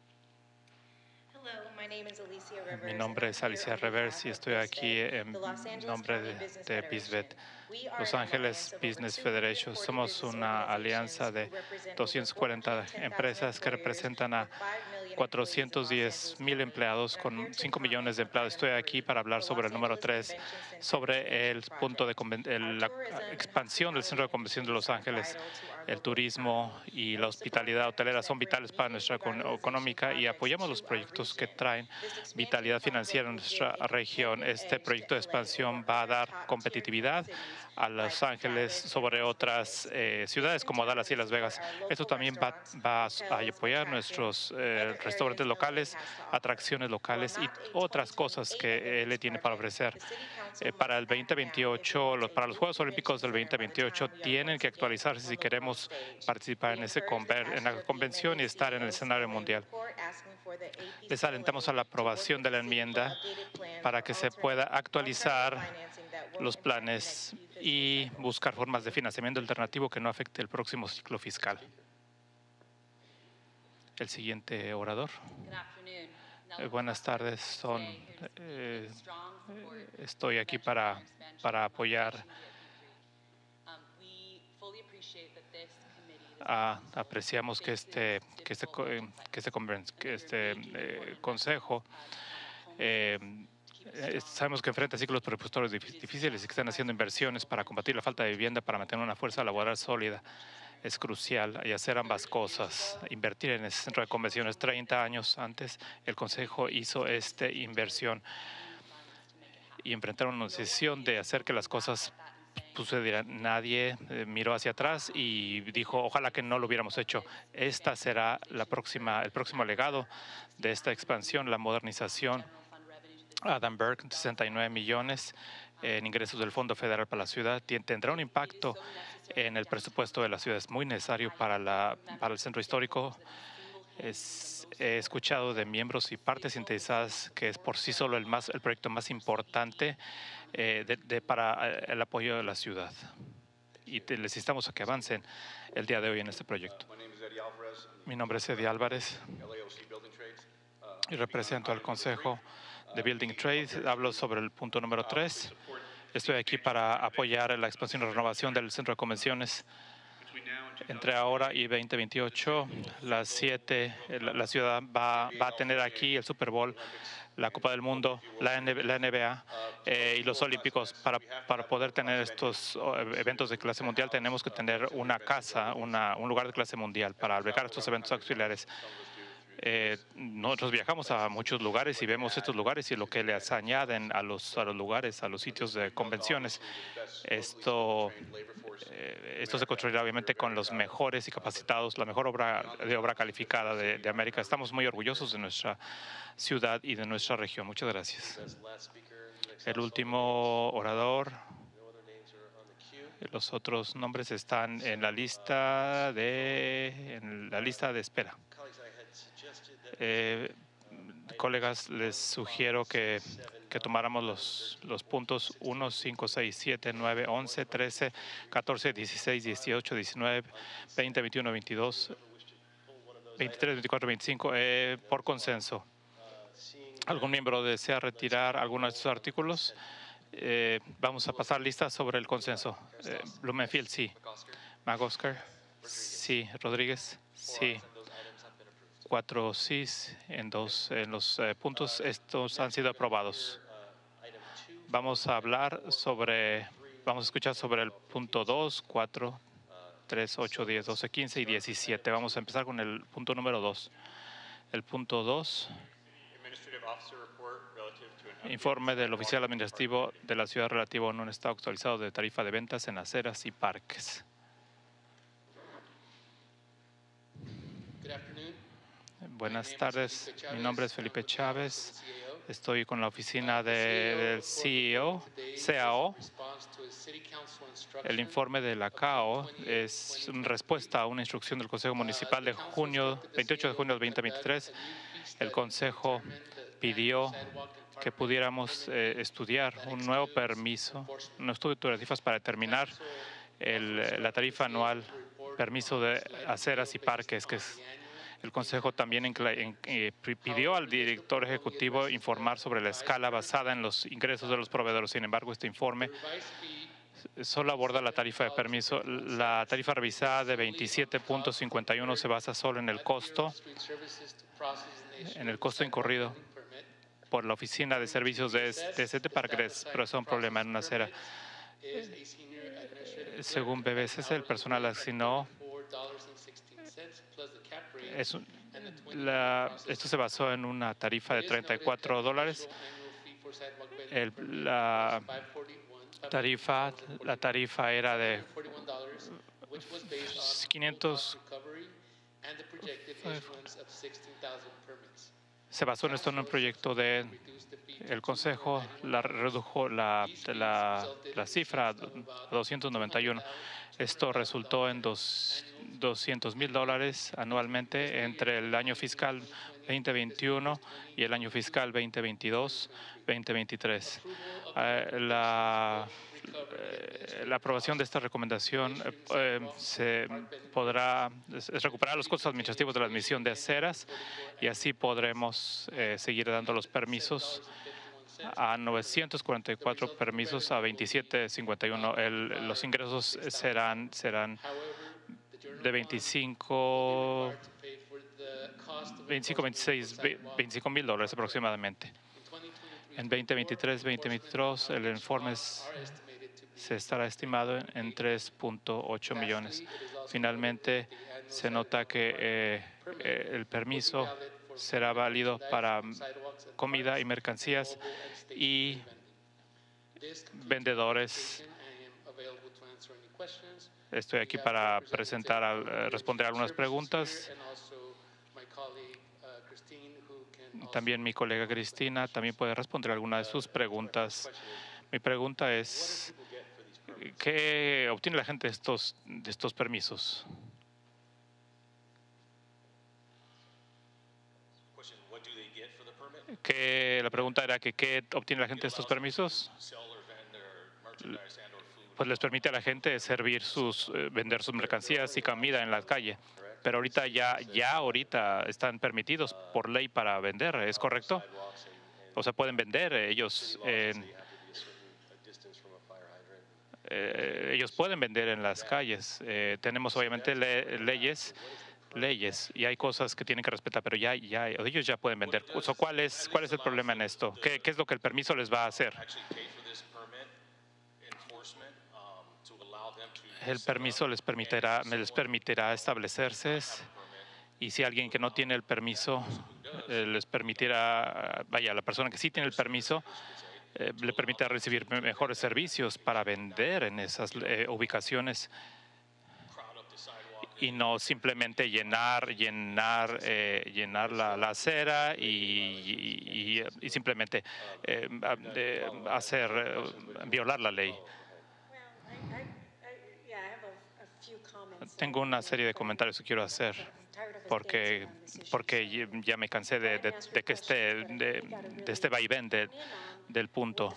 Mi nombre es Alicia Revers y estoy aquí en nombre de, de BizBet. Los Ángeles Business Federation. Somos una alianza de doscientas cuarenta empresas que representan a cuatrocientos diez mil empleados con cinco millones de empleados. Estoy aquí para hablar sobre el número tres, sobre el punto de el, la expansión del Centro de Convención de Los Ángeles. El turismo y la hospitalidad hotelera son vitales para nuestra económica y apoyamos los proyectos que traen vitalidad financiera en nuestra región. Este proyecto de expansión va a dar competitividad a Los Ángeles sobre otras eh, ciudades como Dallas y Las Vegas. Esto también va, va a apoyar nuestros eh, restaurantes locales, atracciones locales y otras cosas que él le tiene para ofrecer. Eh, para el veinte veintiocho, los, para los Juegos Olímpicos del veinte veintiocho, tienen que actualizarse si queremos participar en, ese conver, en la convención y estar en el escenario mundial. Les alentamos a la aprobación de la enmienda para que se pueda actualizar los planes y buscar formas de financiamiento alternativo que no afecte el próximo ciclo fiscal. El siguiente orador. Eh, buenas tardes. Son, eh, estoy aquí para, para apoyar. Ah, apreciamos que este, que este, que este, que este eh, consejo eh, Eh, sabemos que enfrenta ciclos presupuestarios difíciles y que están haciendo inversiones para combatir la falta de vivienda, para mantener una fuerza laboral sólida. Es crucial y hacer ambas cosas. Invertir en el centro de convenciones. treinta años antes, el Consejo hizo esta inversión y enfrentaron una decisión de hacer que las cosas sucedieran. Nadie eh, miró hacia atrás y dijo, ojalá que no lo hubiéramos hecho. Esta será la próxima, el próximo legado de esta expansión, la modernización. Adam Burke, sesenta y nueve millones en ingresos del Fondo Federal para la ciudad, tendrá un impacto en el presupuesto de la ciudad. Es muy necesario para, la, para el centro histórico. Es, he escuchado de miembros y partes interesadas que es por sí solo el, más, el proyecto más importante eh, de, de, para el apoyo de la ciudad. Y te, necesitamos a que avancen el día de hoy en este proyecto. Mi nombre es Eddie Álvarez y represento al Consejo de Building Trades. Hablo sobre el punto número tres. Estoy aquí para apoyar la expansión y renovación del centro de convenciones. Entre ahora y veinte veintiocho, las siete, la, la ciudad va, va a tener aquí el Super Bowl, la Copa del Mundo, la, la N B A eh, y los Olímpicos. Para, para poder tener estos eventos de clase mundial tenemos que tener una casa, una, un lugar de clase mundial para albergar estos eventos auxiliares. Eh, nosotros viajamos a muchos lugares y vemos estos lugares y lo que les añaden a los, a los lugares, a los sitios de convenciones. Esto, eh, esto se construirá obviamente con los mejores y capacitados, la mejor obra de obra calificada de, de América. Estamos muy orgullosos de nuestra ciudad y de nuestra región. Muchas gracias. El último orador. Los otros nombres están en la lista de, en la lista de espera. Eh, colegas, les sugiero que, que tomáramos los, los puntos uno, cinco, seis, siete, nueve, once, trece, catorce, dieciséis, dieciocho, diecinueve, veinte, veintiuno, veintidós, veintitrés, veinticuatro, veinticinco eh, por consenso. ¿Algún miembro desea retirar alguno de estos artículos? Eh, vamos a pasar lista sobre el consenso. Eh, Blumenfield, sí. McOsker, sí. Rodríguez, sí. Cuatro sí en dos en los eh, puntos. Estos han sido aprobados. Vamos a hablar sobre, vamos a escuchar sobre el punto dos, cuatro, tres, ocho, diez, doce, quince y diecisiete. Vamos a empezar con el punto número dos. El punto dos. Informe del oficial administrativo de la ciudad relativo a un estado actualizado de tarifa de ventas en aceras y parques. Buenas tardes, mi nombre es Felipe Chávez. Estoy con la oficina de, del C E O, C A O. El informe de la C A O es una respuesta a una instrucción del Consejo Municipal de junio, veintiocho de junio de veinte veintitrés. El Consejo pidió que pudiéramos eh, estudiar un nuevo permiso, un estudio de tarifas para determinar el, la tarifa anual, permiso de aceras y parques, que es. El Consejo también en, en, eh, pidió al director ejecutivo informar sobre la escala basada en los ingresos de los proveedores. Sin embargo, este informe solo aborda la tarifa de permiso. La tarifa revisada de veintisiete punto cincuenta y uno se basa solo en el costo, en el costo incurrido por la Oficina de Servicios de D C T para que expresó un problema en una acera. Según B B C C, el personal asignó Es un, la, esto se basó en una tarifa de treinta y cuatro dólares. El, la tarifa, la tarifa era de quinientos. Se basó en esto en un proyecto de el Consejo la redujo la, la, la cifra a doscientos noventa y uno. Esto resultó en dos, doscientos mil dólares anualmente entre el año fiscal veinte veintiuno y el año fiscal veinte veintidós veinte veintitrés. Eh, la, eh, la aprobación de esta recomendación eh, se podrá es, es recuperar los costos administrativos de la admisión de aceras y así podremos eh, seguir dando los permisos a novecientos cuarenta y cuatro permisos a veintisiete cincuenta y uno. El, los ingresos serán serán de veinticinco, veinticinco, veintiséis, veinticinco mil dólares aproximadamente. En veinte veintitrés, veinte veintidós, el informe se estará estimado en, en tres punto ocho millones. Finalmente, se nota que eh, eh, el permiso será válido para comida y mercancías y vendedores. Estoy aquí para presentar, al, responder algunas preguntas. También mi colega Cristina también puede responder alguna de sus preguntas. Mi pregunta es, ¿qué obtiene la gente de estos, de estos permisos? Que la pregunta era que ¿qué obtiene la gente de estos permisos? Pues les permite a la gente servir sus, eh, vender sus mercancías y comida en la calle. Pero ahorita ya, ya ahorita están permitidos por ley para vender, ¿es correcto? O sea, pueden vender ellos. En, eh, ellos pueden vender en las calles. Eh, tenemos obviamente le, leyes. leyes y hay cosas que tienen que respetar, pero ya, ya ellos ya pueden vender. O sea, ¿cuál es, cuál es el problema en esto? ¿Qué, ¿Qué es lo que el permiso les va a hacer? El permiso les permitirá, les permitirá establecerse y si alguien que no tiene el permiso eh, les permitirá, vaya, la persona que sí tiene el permiso eh, le permitirá recibir mejores servicios para vender en esas eh, ubicaciones y no simplemente llenar, llenar, eh, llenar la, la acera y, y, y simplemente eh, eh, hacer, eh, violar la ley. Tengo una serie de comentarios que quiero hacer porque, porque ya me cansé de, de, de que esté, de, de este vaivén de, del punto.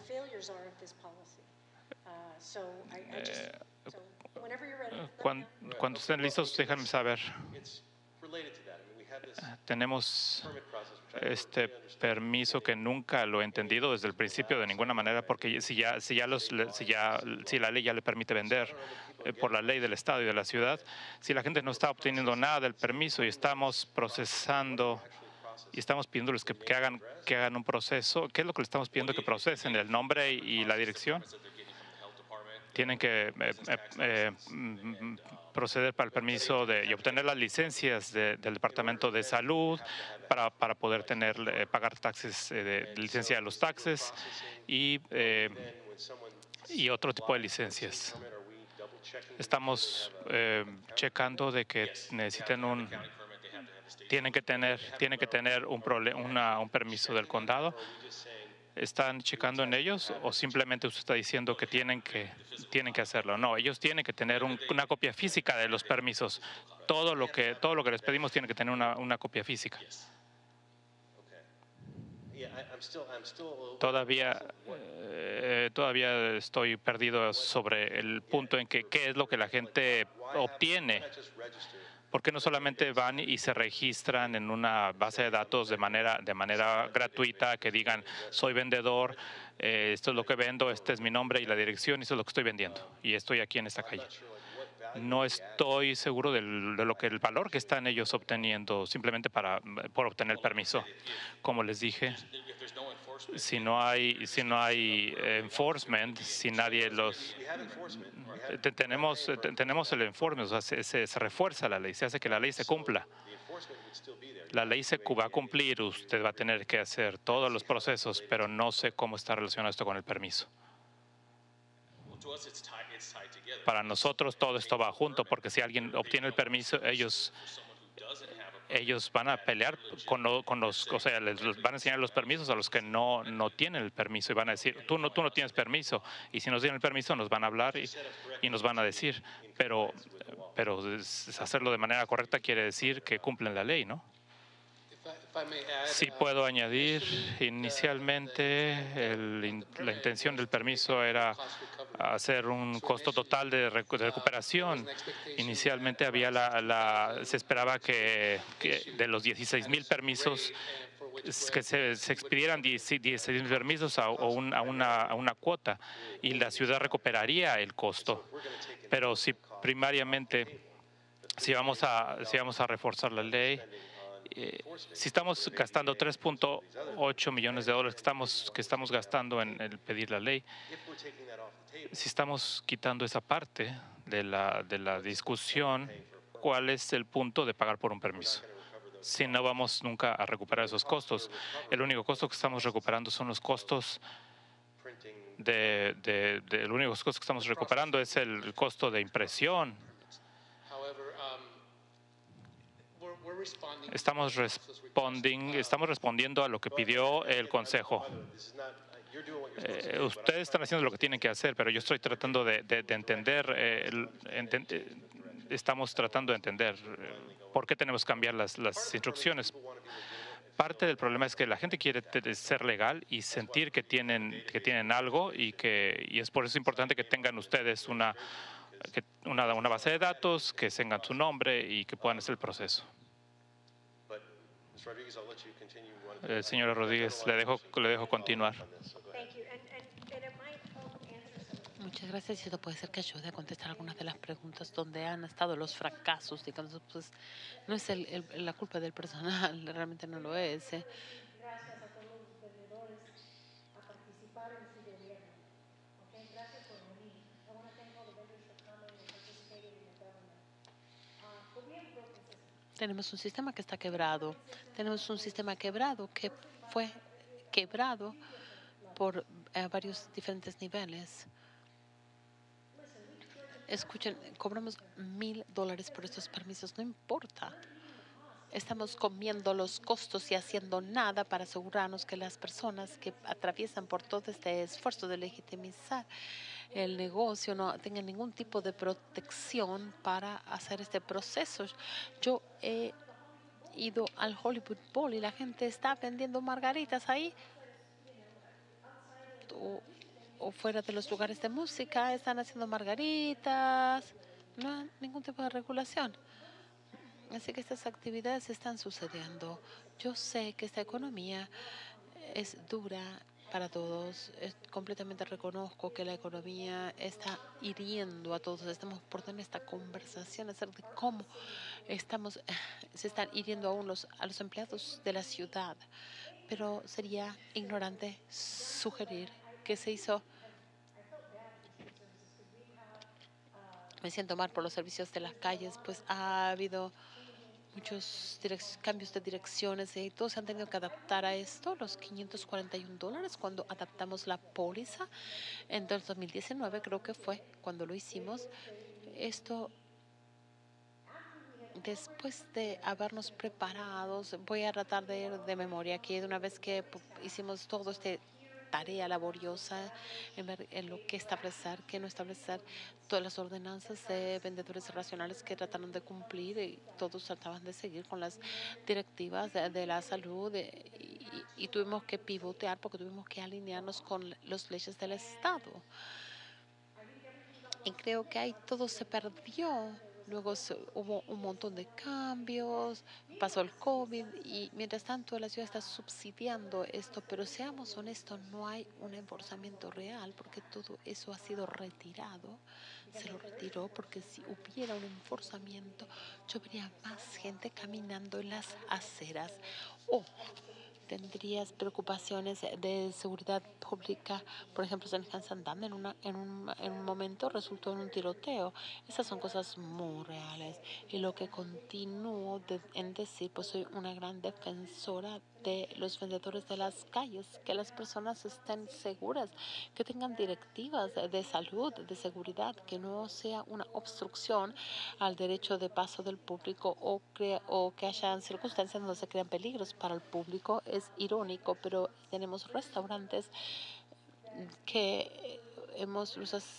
Eh, Cuando, cuando estén listos, déjenme saber. Tenemos este permiso que nunca lo he entendido desde el principio de ninguna manera, porque si ya, si ya, los, si ya si la ley ya le permite vender eh, por la ley del Estado y de la ciudad, si la gente no está obteniendo nada del permiso y estamos procesando y estamos pidiéndoles que, que, hagan, que hagan un proceso, ¿qué es lo que le estamos pidiendo que procesen? ¿El nombre y la dirección? Tienen que eh, eh, eh, proceder para el permiso de, y obtener las licencias de, del Departamento de Salud para, para poder tener, eh, pagar taxes, eh, de, de licencia de los taxes y, eh, y otro tipo de licencias. Estamos eh, checando de que necesiten un, tienen que tener, tienen que tener un, problema, una, un permiso del condado. ¿Están checando en ellos o simplemente usted está diciendo que tienen que, tienen que hacerlo? No, ellos tienen que tener un, una copia física de los permisos. Todo lo que, todo lo que les pedimos tiene que tener una, una copia física. Todavía, eh, todavía estoy perdido sobre el punto en que qué es lo que la gente obtiene. ¿Por qué no solamente van y se registran en una base de datos de manera, de manera gratuita, que digan, soy vendedor, eh, esto es lo que vendo, este es mi nombre y la dirección, y esto es lo que estoy vendiendo, y estoy aquí en esta calle? No estoy seguro del, de lo que el valor que están ellos obteniendo simplemente para, por obtener el permiso. Como les dije, si no hay, si no hay enforcement, si nadie los... Tenemos, tenemos el enforcement, o sea, se, se, se refuerza la ley, se hace que la ley se cumpla. La ley se va a cumplir, usted va a tener que hacer todos los procesos, pero no sé cómo está relacionado esto con el permiso. Para nosotros todo esto va junto, porque si alguien obtiene el permiso, ellos ellos van a pelear con, lo, con los, o sea, les van a enseñar los permisos a los que no, no tienen el permiso y van a decir, tú no, tú no tienes permiso. Y si nos tienen el permiso, nos van a hablar y, y nos van a decir. Pero, pero hacerlo de manera correcta quiere decir que cumplen la ley, ¿no? Sí puedo añadir, inicialmente el, la intención del permiso era hacer un costo total de recuperación. Inicialmente había la, la, se esperaba que, que de los dieciséis mil permisos que se, se expidieran dieciséis mil permisos a, a, un, a, una, a una cuota y la ciudad recuperaría el costo. Pero si primariamente, si vamos a, si vamos a reforzar la ley, eh, si estamos gastando tres punto ocho millones de dólares que estamos, que estamos gastando en el pedir la ley, si estamos quitando esa parte de la, de la discusión, ¿cuál es el punto de pagar por un permiso? Si no vamos nunca a recuperar esos costos, el único costo que estamos recuperando son los costos de, de, de el único costo que estamos recuperando es el costo de impresión. Estamos, responding, estamos respondiendo a lo que pidió el Consejo. Eh, ustedes están haciendo lo que tienen que hacer, pero yo estoy tratando de, de, de entender, eh, el, enten, estamos tratando de entender eh, por qué tenemos que cambiar las, las instrucciones. Parte del problema es que la gente quiere ser legal y sentir que tienen, que tienen algo y, que, y es por eso importante que tengan ustedes una, que una, una base de datos, que tengan su nombre y que puedan hacer el proceso. Eh, señora Rodríguez, le dejo, le dejo continuar. Muchas gracias. Y esto puede ser que ayude a contestar algunas de las preguntas donde han estado los fracasos. Digamos, pues, no es el, el, la culpa del personal, realmente no lo es. ¿eh? Gracias a todos los vendedores a participar en su gobierno. Okay? Gracias por venir. I want to thank all the vendors for coming and participating in the government. Uh, gobierno, pues, Tenemos un sistema que está quebrado. Tenemos un sistema quebrado que fue quebrado por eh, varios diferentes niveles. Escuchen, cobramos mil dólares por estos permisos, no importa. Estamos comiendo los costos y haciendo nada para asegurarnos que las personas que atraviesan por todo este esfuerzo de legitimizar el negocio no tengan ningún tipo de protección para hacer este proceso. Yo he ido al Hollywood Bowl y la gente está vendiendo margaritas ahí. O, o fuera de los lugares de música, están haciendo margaritas. No hay ningún tipo de regulación. Así que estas actividades están sucediendo. Yo sé que esta economía es dura para todos. Es, completamente reconozco que la economía está hiriendo a todos. Estamos por tener esta conversación acerca de cómo estamos, se están hiriendo aún los, a los empleados de la ciudad. Pero sería ignorante sugerir que se hizo. Me siento mal por los servicios de las calles, pues ha habido muchos cambios de direcciones y todos se han tenido que adaptar a esto. Los quinientos cuarenta y un dólares cuando adaptamos la póliza en dos mil diecinueve, creo que fue cuando lo hicimos. Esto, después de habernos preparados, voy a tratar de ir de memoria aquí, de una vez que hicimos todo este tarea laboriosa en ver en lo que establecer, que no establecer, todas las ordenanzas de vendedores racionales que trataron de cumplir y todos trataban de seguir con las directivas de, de la salud de, y, y tuvimos que pivotear porque tuvimos que alinearnos con las leyes del Estado. Y creo que ahí todo se perdió. Luego se, hubo un montón de cambios, pasó el COVID y mientras tanto la ciudad está subsidiando esto, pero seamos honestos, no hay un enforzamiento real porque todo eso ha sido retirado, se lo retiró porque si hubiera un enforzamiento yo vería más gente caminando en las aceras o tendrías preocupaciones de seguridad pública. Por ejemplo, en Hansandam en, una, en, un, en un momento resultó en un tiroteo. Esas son cosas muy reales. Y lo que continúo de, en decir, pues soy una gran defensora de los vendedores de las calles, que las personas estén seguras, que tengan directivas de, de salud, de seguridad, que no sea una obstrucción al derecho de paso del público o, crea, o que hayan circunstancias donde se crean peligros para el público. Es irónico, pero tenemos restaurantes que hemos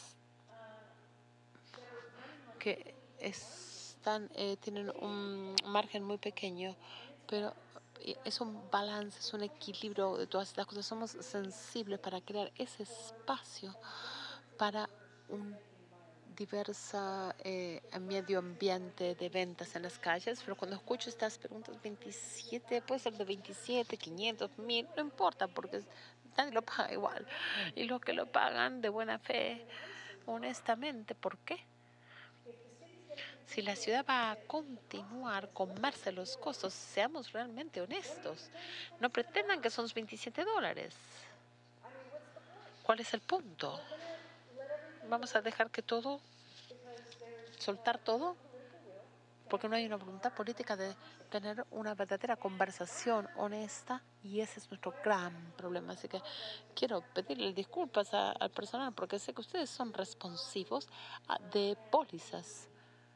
que están eh, tienen un margen muy pequeño, pero es un balance, es un equilibrio de todas estas cosas. Somos sensibles para crear ese espacio para un diversa eh, medio ambiente de ventas en las calles, pero cuando escucho estas preguntas, veintisiete, puede ser de veintisiete, quinientos, mil, no importa, porque nadie lo paga igual. Y los que lo pagan de buena fe, honestamente, ¿por qué? Si la ciudad va a continuar con comerse los costos, seamos realmente honestos. No pretendan que son veintisiete dólares. ¿Cuál es el punto? ¿Vamos a dejar que todo, soltar todo? Porque no hay una voluntad política de tener una verdadera conversación honesta, y ese es nuestro gran problema. Así que quiero pedirle disculpas a- al personal, porque sé que ustedes son responsivos a- de pólizas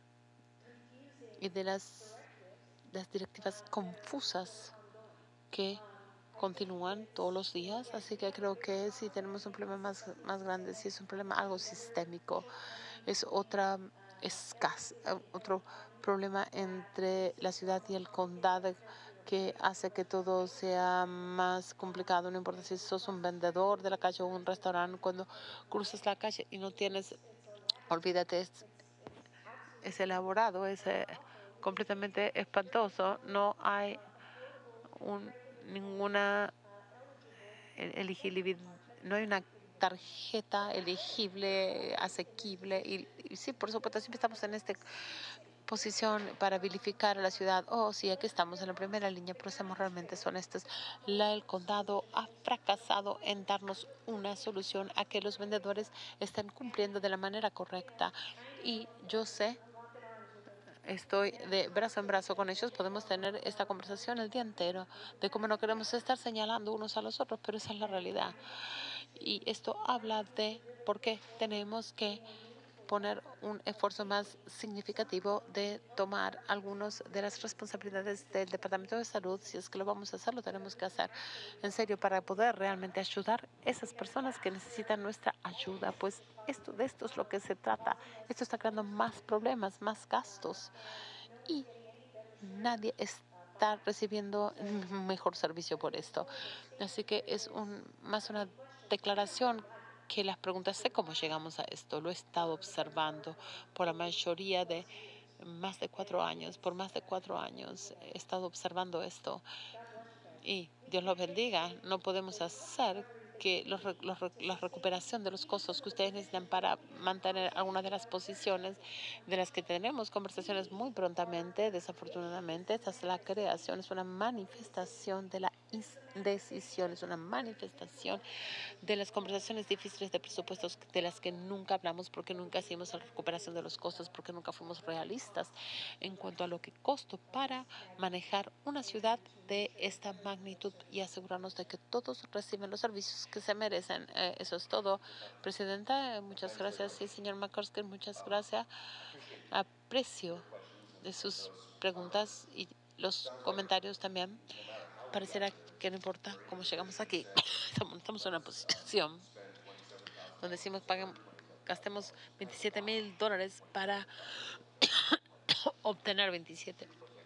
y de las, las directivas confusas que continúan todos los días. Así que creo que si tenemos un problema más, más grande, si es un problema algo sistémico, es otra escasa, otro problema entre la ciudad y el condado que hace que todo sea más complicado. No importa si sos un vendedor de la calle o un restaurante, cuando cruzas la calle y no tienes, olvídate, es, es elaborado, es eh, completamente espantoso. No hay un, ninguna elegibilidad, no hay una tarjeta elegible, asequible. Y, y sí, por supuesto, siempre estamos en esta posición para verificar a la ciudad. Oh, sí, aquí estamos en la primera línea, pero seamos realmente honestos. La, el condado ha fracasado en darnos una solución a que los vendedores estén cumpliendo de la manera correcta. Y yo sé, estoy de brazo en brazo con ellos. Podemos tener esta conversación el día entero de cómo no queremos estar señalando unos a los otros, pero esa es la realidad. Y esto habla de por qué tenemos que poner un esfuerzo más significativo de tomar algunas de las responsabilidades del Departamento de Salud. Si es que lo vamos a hacer, lo tenemos que hacer en serio para poder realmente ayudar a esas personas que necesitan nuestra ayuda. Pues esto, de esto es lo que se trata. Esto está creando más problemas, más gastos, y nadie está recibiendo un mejor servicio por esto. Así que es un, más una declaración que las preguntas. Sé cómo llegamos a esto, lo he estado observando por la mayoría de más de cuatro años, por más de cuatro años he estado observando esto, y Dios los bendiga. No podemos hacer que los, los, la recuperación de los costos que ustedes necesitan para mantener algunas de las posiciones de las que tenemos conversaciones muy prontamente. Desafortunadamente, esta es la creación, es una manifestación de la indecisión, es una manifestación de las conversaciones difíciles de presupuestos de las que nunca hablamos, porque nunca hicimos la recuperación de los costos, porque nunca fuimos realistas en cuanto a lo que costó para manejar una ciudad de esta magnitud y asegurarnos de que todos reciben los servicios que se merecen. Eh, eso es todo, Presidenta. Eh, muchas gracias. Sí, señor McCoskey, muchas gracias. Aprecio de sus preguntas y los comentarios también. Pareciera que no importa cómo llegamos aquí. Estamos en una posición donde decimos paguen, gastemos veintisiete mil dólares para obtener veintisiete.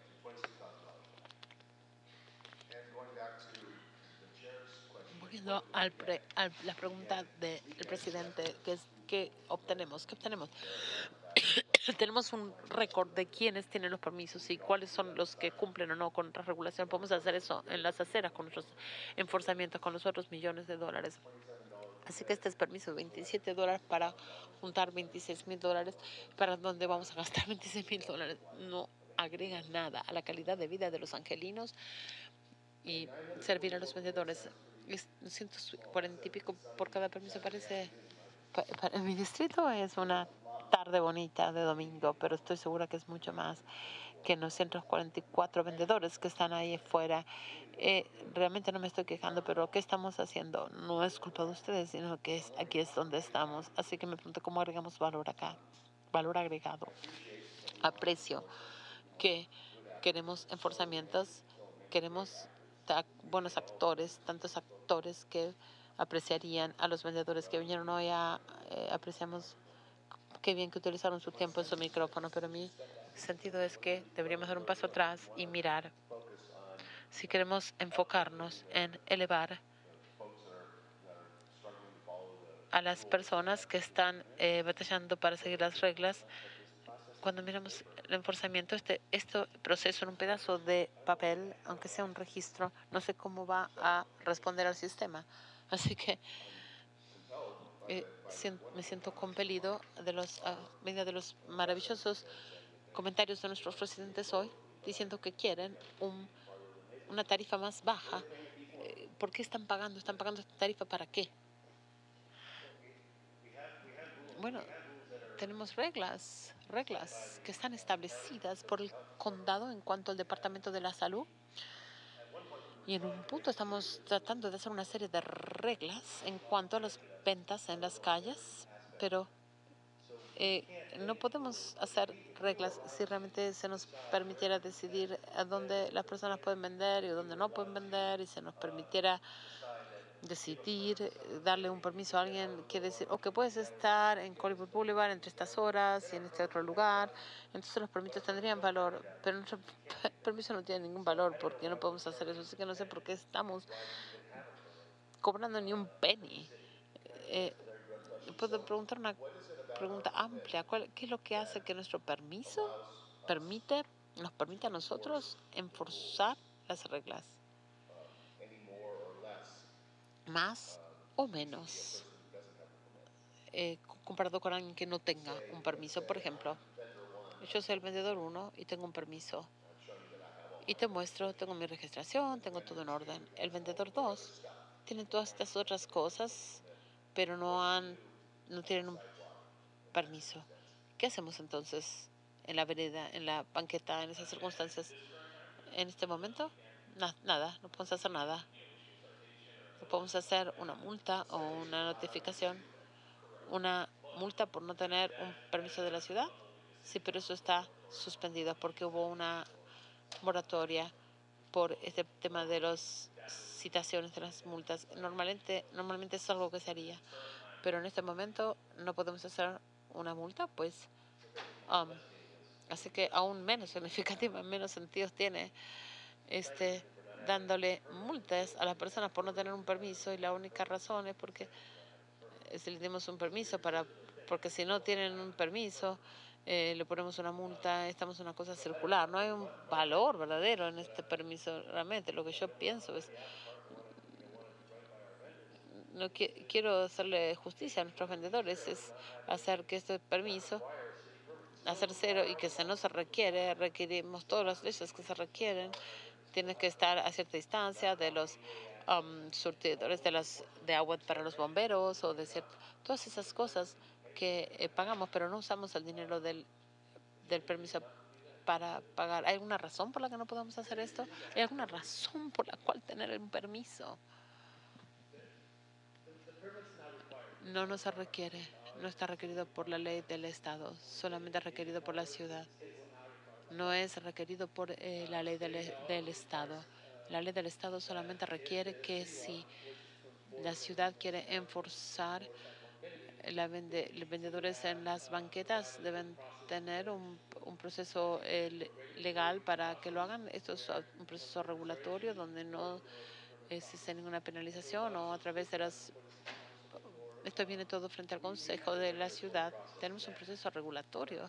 Volviendo al pre, a la pregunta del presidente, que es ¿qué obtenemos? ¿Qué obtenemos? Tenemos un récord de quiénes tienen los permisos y cuáles son los que cumplen o no con la regulación. Podemos hacer eso en las aceras con nuestros enforzamientos, con los otros millones de dólares. Así que este es permiso, veintisiete dólares para juntar veintiséis mil dólares, para donde vamos a gastar veintiséis mil dólares. No agrega nada a la calidad de vida de los angelinos y servir a los vendedores. Es ciento cuarenta y pico por cada permiso. Parece, para mi distrito es una tarde bonita de domingo, pero estoy segura que es mucho más que los ciento cuarenta y cuatro vendedores que están ahí afuera. Eh, realmente no me estoy quejando, pero ¿qué estamos haciendo? No es culpa de ustedes, sino que es, aquí es donde estamos. Así que me pregunto cómo agregamos valor acá, valor agregado. Aprecio que queremos enforzamientos, queremos buenos actores, tantos actores que apreciarían a los vendedores que vinieron hoy. A, eh, apreciamos qué bien que utilizaron su tiempo en su micrófono, pero mi sentido es que deberíamos dar un paso atrás y mirar si queremos enfocarnos en elevar a las personas que están eh, batallando para seguir las reglas. Cuando miramos el enforzamiento, este, este proceso en un pedazo de papel, aunque sea un registro, no sé cómo va a responder al sistema. Así que eh, me siento compelido de los, a medida de los maravillosos comentarios de nuestros residentes hoy diciendo que quieren un, una tarifa más baja. Eh, ¿Por qué están pagando? ¿Están pagando esta tarifa para qué? Bueno, tenemos reglas, reglas que están establecidas por el condado en cuanto al Departamento de la Salud. Y en un punto estamos tratando de hacer una serie de reglas en cuanto a las ventas en las calles, pero eh, no podemos hacer reglas si realmente se nos permitiera decidir a dónde las personas pueden vender y dónde no pueden vender, y se nos permitiera decidir, darle un permiso a alguien que decir, o que puedes estar en Hollywood Boulevard entre estas horas y en este otro lugar. Entonces los permisos tendrían valor, pero nuestro permiso no tiene ningún valor porque no podemos hacer eso. Así que no sé por qué estamos cobrando ni un penny. Eh, puedo preguntar una pregunta amplia. ¿Cuál, ¿Qué es lo que hace que nuestro permiso permite, nos permite a nosotros enforzar las reglas? Más o menos eh, comparado con alguien que no tenga un permiso. Por ejemplo, yo soy el vendedor uno y tengo un permiso y te muestro, tengo mi registración, tengo todo en orden. El vendedor dos tiene todas estas otras cosas, pero no han no tienen un permiso. ¿Qué hacemos entonces en la vereda, en la banqueta, en esas circunstancias? En este momento, na nada, no podemos hacer nada. Podemos hacer una multa o una notificación. Una multa por no tener un permiso de la ciudad. Sí, pero eso está suspendido porque hubo una moratoria por este tema de las citaciones de las multas. Normalmente, normalmente es algo que se haría, pero en este momento no podemos hacer una multa, pues. Um, así que aún menos significativa, menos sentido tiene este dándole multas a las personas por no tener un permiso, y la única razón es porque si le dimos un permiso para, porque si no tienen un permiso, eh, le ponemos una multa, estamos en una cosa circular. No hay un valor verdadero en este permiso. Realmente lo que yo pienso es, no qui quiero hacerle justicia a nuestros vendedores, es hacer que este permiso, hacer cero, y que se no se requiere, requerimos todas las leyes que se requieren. Tienes que estar a cierta distancia de los um, surtidores de las de agua para los bomberos, o de cierto, todas esas cosas que eh, pagamos, pero no usamos el dinero del, del permiso para pagar. ¿Hay alguna razón por la que no podemos hacer esto? ¿Hay alguna razón por la cual tener un permiso? No nos requiere, no está requerido por la ley del Estado, solamente requerido por la ciudad. No es requerido por eh, la ley del, del Estado. La ley del Estado solamente requiere que si la ciudad quiere enforzar, la vende, los vendedores en las banquetas deben tener un, un proceso eh, legal para que lo hagan. Esto es un proceso regulatorio donde no existe ninguna penalización, o a través de las... Esto viene todo frente al Consejo de la ciudad. Tenemos un proceso regulatorio.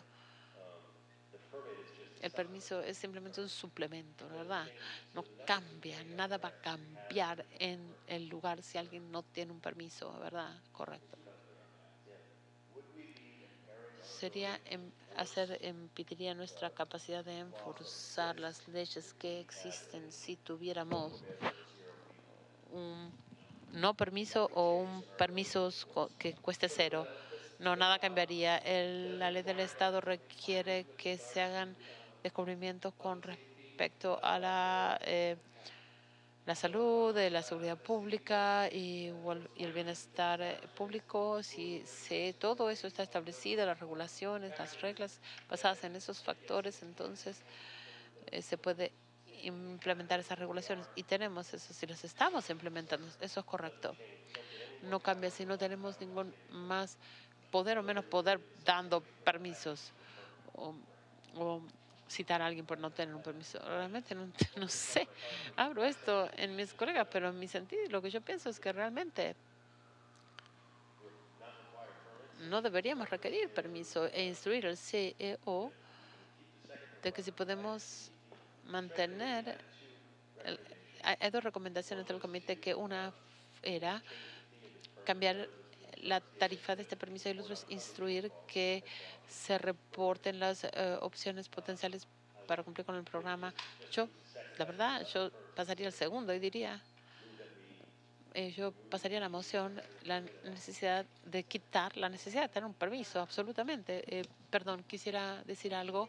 El permiso es simplemente un suplemento, ¿verdad? No cambia, nada va a cambiar en el lugar si alguien no tiene un permiso, ¿verdad? Correcto. Sería hacer, impediría nuestra capacidad de enforzar las leyes que existen si tuviéramos un no permiso o un permiso que cueste cero. No, nada cambiaría. El, la ley del Estado requiere que se hagan descubrimientos con respecto a la, eh, la salud, de la seguridad pública y, y el bienestar público. Si, si todo eso está establecido, las regulaciones, las reglas basadas en esos factores, entonces eh, se puede implementar esas regulaciones, y tenemos eso, si las estamos implementando, eso es correcto. No cambia si no tenemos ningún más poder o menos poder dando permisos o, o citar a alguien por no tener un permiso. Realmente no, no sé, abro esto en mis colegas, pero en mi sentido, lo que yo pienso es que realmente no deberíamos requerir permiso e instruir al C E O de que si podemos mantener el, hay, hay dos recomendaciones del comité, que una era cambiar la tarifa de este permiso y el otro es instruir que se reporten las uh, opciones potenciales para cumplir con el programa. Yo, la verdad, yo pasaría al segundo y diría, eh, yo pasaría a la moción la necesidad de quitar la necesidad de tener un permiso, absolutamente. Eh, perdón, quisiera decir algo.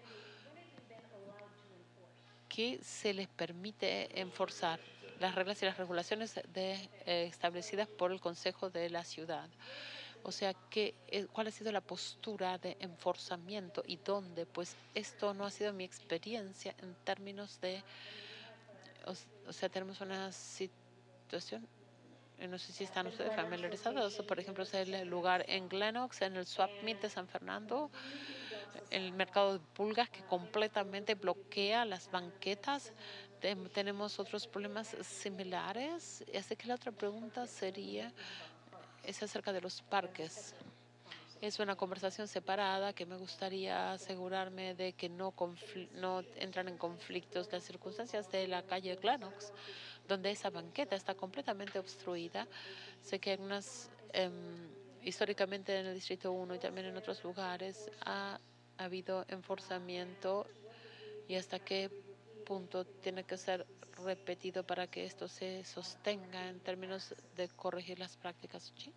Que se les permite enforzar las reglas y las regulaciones de, eh, establecidas por el Consejo de la Ciudad. O sea, que, eh, ¿cuál ha sido la postura de enforzamiento y dónde? Pues esto no ha sido mi experiencia en términos de, o, o sea, tenemos una situación, eh, no sé si están ustedes familiarizados, por ejemplo, es el lugar en Glenox, en el Swap Meet de San Fernando, el mercado de pulgas que completamente bloquea las banquetas. Ten, tenemos otros problemas similares. Así que la otra pregunta sería, es acerca de los parques. Es una conversación separada que me gustaría asegurarme de que no, no entran en conflictos las circunstancias de la calle Glenox, donde esa banqueta está completamente obstruida. Sé que en unas, eh, históricamente en el Distrito uno y también en otros lugares ha ha habido enforzamiento y hasta qué punto tiene que ser repetido para que esto se sostenga en términos de corregir las prácticas. ¿Sí?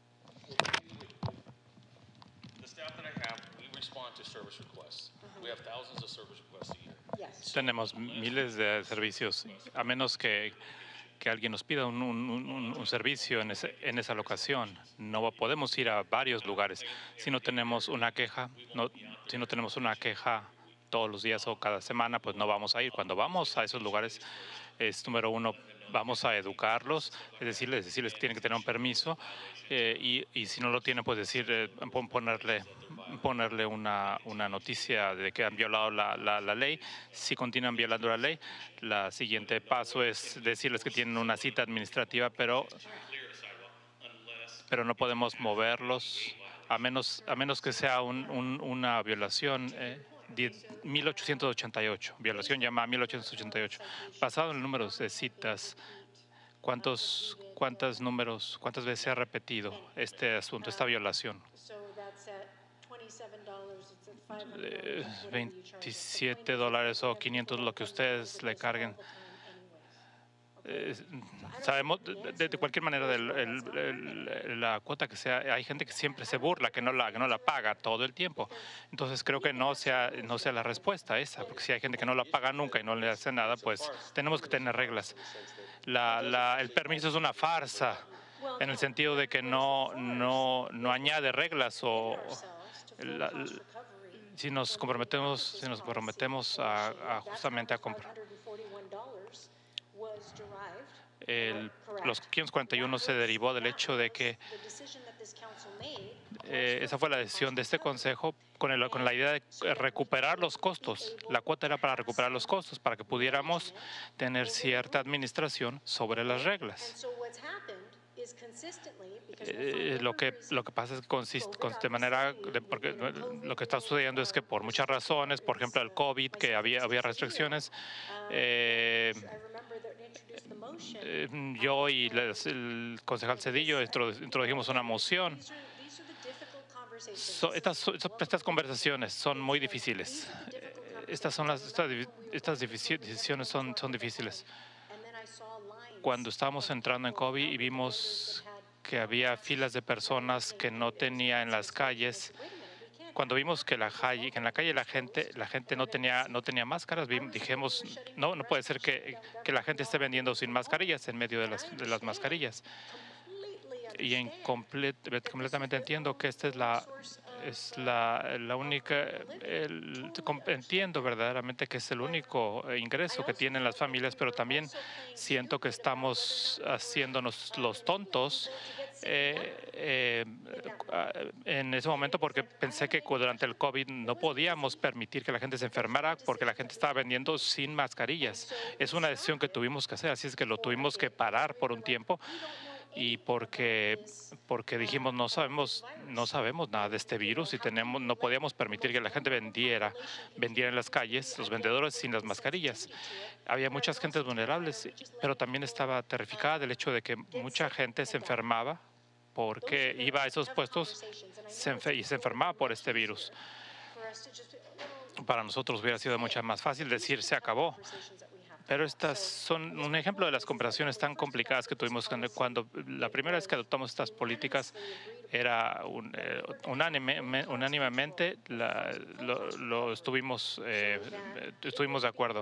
Tenemos miles de servicios, a menos que, que alguien nos pida un, un, un, un servicio en, ese, en esa locación. No podemos ir a varios lugares. Si no tenemos una queja, no, si no tenemos una queja todos los días o cada semana, pues no vamos a ir. Cuando vamos a esos lugares, es número uno, vamos a educarlos, es decirles, decirles que tienen que tener un permiso eh, y, y si no lo tienen, pues decir, eh, ponerle, ponerle una, una noticia de que han violado la, la, la ley. Si continúan violando la ley, el siguiente paso es decirles que tienen una cita administrativa, pero, pero no podemos moverlos a menos, a menos que sea un, un, una violación. Eh, mil ochocientos ochenta y ocho, violación llamada mil ochocientos ochenta y ocho. Basado en el número de citas, ¿cuántos, cuántos números, cuántas veces se ha repetido este asunto, esta violación? Eh, veintisiete dólares o quinientos, lo que ustedes le carguen. Eh, sabemos de, de cualquier manera de el, el, la cuota que sea, hay gente que siempre se burla, que no la, que no la paga todo el tiempo. Entonces creo que no sea, no sea la respuesta esa, porque si hay gente que no la paga nunca y no le hace nada, pues tenemos que tener reglas. La, la, el permiso es una farsa en el sentido de que no, no, no añade reglas o la, la, si nos comprometemos, si nos comprometemos a, a justamente a comprar. El, los quinientos cuarenta y uno se derivó del hecho de que eh, esa fue la decisión de este consejo con, el, con la idea de recuperar los costos. La cuota era para recuperar los costos, para que pudiéramos tener cierta administración sobre las reglas. Eh, lo que lo que pasa es que consiste, consiste de manera de, porque lo que está sucediendo es que por muchas razones, por ejemplo el COVID, que había había restricciones, eh, eh, yo y les, el concejal Cedillo introdujimos una moción. So, estas, estas conversaciones son muy difíciles. Estas son las estas, estas decisiones son son difíciles. Cuando estábamos entrando en COVID y vimos que había filas de personas que no tenía en las calles, cuando vimos que, la calle, que en la calle la gente la gente no tenía no tenía máscaras, dijimos, no no puede ser que, que la gente esté vendiendo sin mascarillas en medio de las, de las mascarillas. Y en complet, completamente entiendo que esta es la es la, la única, el, entiendo verdaderamente que es el único ingreso que tienen las familias, pero también siento que estamos haciéndonos los tontos eh, eh, en ese momento, porque pensé que durante el COVID no podíamos permitir que la gente se enfermara porque la gente estaba vendiendo sin mascarillas. Es una decisión que tuvimos que hacer, así es que lo tuvimos que parar por un tiempo. Y porque porque dijimos no sabemos no sabemos nada de este virus y tenemos no podíamos permitir que la gente vendiera vendiera en las calles, los vendedores sin las mascarillas. Había muchas gentes vulnerables, pero también estaba terrificada del hecho de que mucha gente se enfermaba porque iba a esos puestos se enfe- y se enfermaba por este virus. Para nosotros hubiera sido mucho más fácil decir se acabó. Pero estas son un ejemplo de las conversaciones tan complicadas que tuvimos cuando, cuando la primera vez que adoptamos estas políticas era un, eh, unánime, me- unánimemente la- lo, lo estuvimos, eh, estuvimos de acuerdo.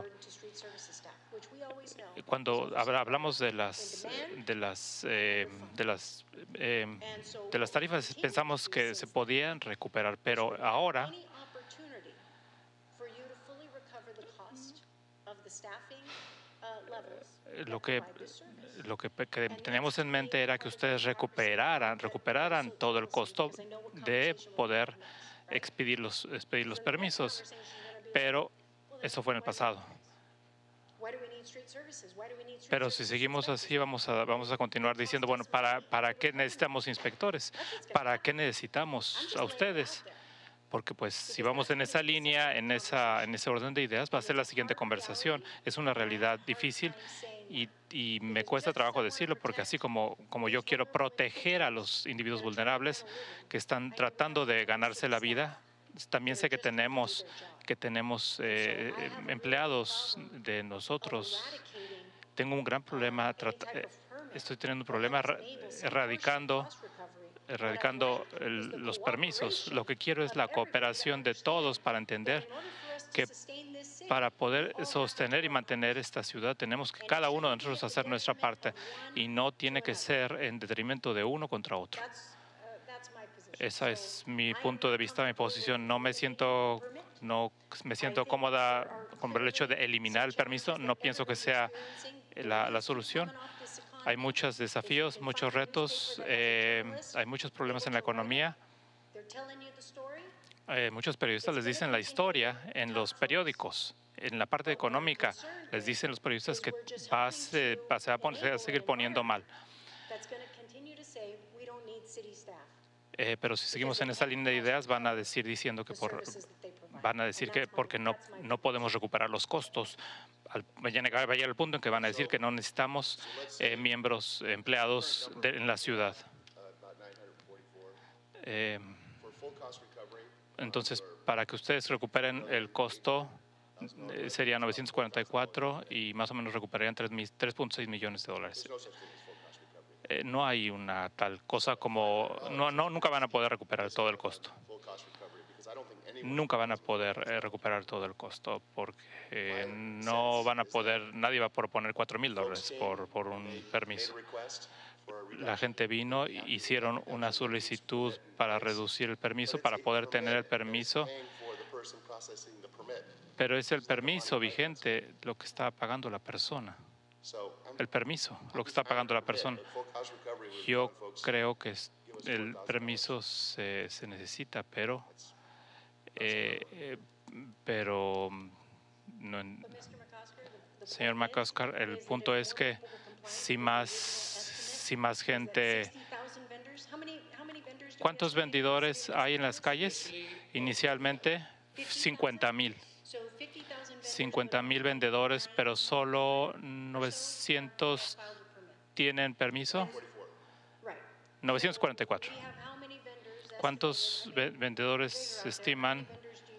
Cuando habla- hablamos de las de las eh, de las eh, de las tarifas pensamos que se podían recuperar, pero ahora lo que lo que, que teníamos en mente era que ustedes recuperaran recuperaran todo el costo de poder expedir los expedir los permisos, pero eso fue en el pasado. Pero si seguimos así, vamos a, vamos a continuar diciendo, bueno, ¿para, ¿para qué necesitamos inspectores? ¿Para qué necesitamos a ustedes? Porque pues si vamos en esa línea, en, esa, en ese orden de ideas, va a ser la siguiente conversación. Es una realidad difícil y, y me cuesta trabajo decirlo, porque así como, como yo quiero proteger a los individuos vulnerables que están tratando de ganarse la vida, también sé que tenemos que tenemos eh, empleados de nosotros. Tengo un gran problema, trata, eh, estoy teniendo un problema ra- erradicando, erradicando el- los permisos. Lo que quiero es la cooperación de todos para entender que para poder sostener y mantener esta ciudad tenemos que cada uno de nosotros hacer nuestra parte y no tiene que ser en detrimento de uno contra otro. Ese es mi punto de vista, mi posición. No me siento, no me siento cómoda con el hecho de eliminar el permiso. No pienso que sea la, la solución. Hay muchos desafíos, muchos retos, eh, hay muchos problemas en la economía. Eh, muchos periodistas les dicen la historia en los periódicos. En la parte económica les dicen los periodistas que va, se, va, se va a, poner, se va a seguir poniendo mal. Eh, pero si seguimos en esa línea de ideas, van a decir diciendo que por, van a decir que porque no, no podemos recuperar los costos. Al, va a llegar el punto en que van a decir que no necesitamos eh, miembros, empleados de, en la ciudad. Eh, entonces, para que ustedes recuperen el costo, eh, sería novecientos cuarenta y cuatro y más o menos recuperarían tres punto seis millones de dólares. Eh, no hay una tal cosa como, no, no, nunca van a poder recuperar todo el costo. Nunca van a poder eh, recuperar todo el costo porque eh, no van a poder, nadie va a proponer cuatro mil dólares por, por un permiso. La gente vino e hicieron una solicitud para reducir el permiso, para poder tener el permiso, pero es el permiso vigente lo que está pagando la persona. El permiso, lo que está pagando la persona. Yo creo que el permiso se, se necesita, pero, eh, eh, pero, no, señor McOsker, el punto es que si más, si más gente, ¿cuántos vendedores hay en las calles? Inicialmente, cincuenta mil. cincuenta mil vendedores, pero solo novecientos tienen permiso. novecientos cuarenta y cuatro. ¿Cuántos vendedores estiman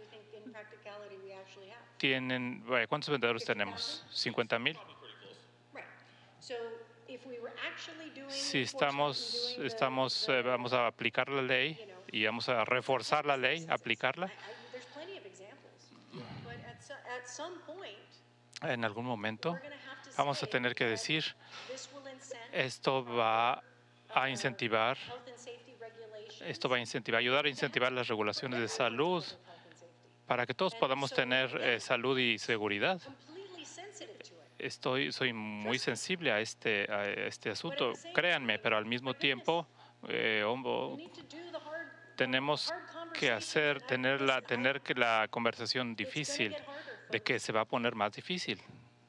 tienen? ¿Cuántos vendedores tenemos? ¿cincuenta mil? Si estamos, estamos eh, vamos a aplicar la ley y vamos a reforzar la ley, aplicarla. En algún momento vamos a tener que decir, esto va a incentivar, esto va a incentivar, ayudar a incentivar las regulaciones de salud para que todos podamos tener eh, salud y seguridad. Estoy, soy muy sensible a este, a este asunto, créanme, pero al mismo tiempo eh, hombo, tenemos que hacer, tener la, tener que la conversación difícil de que se va a poner más difícil.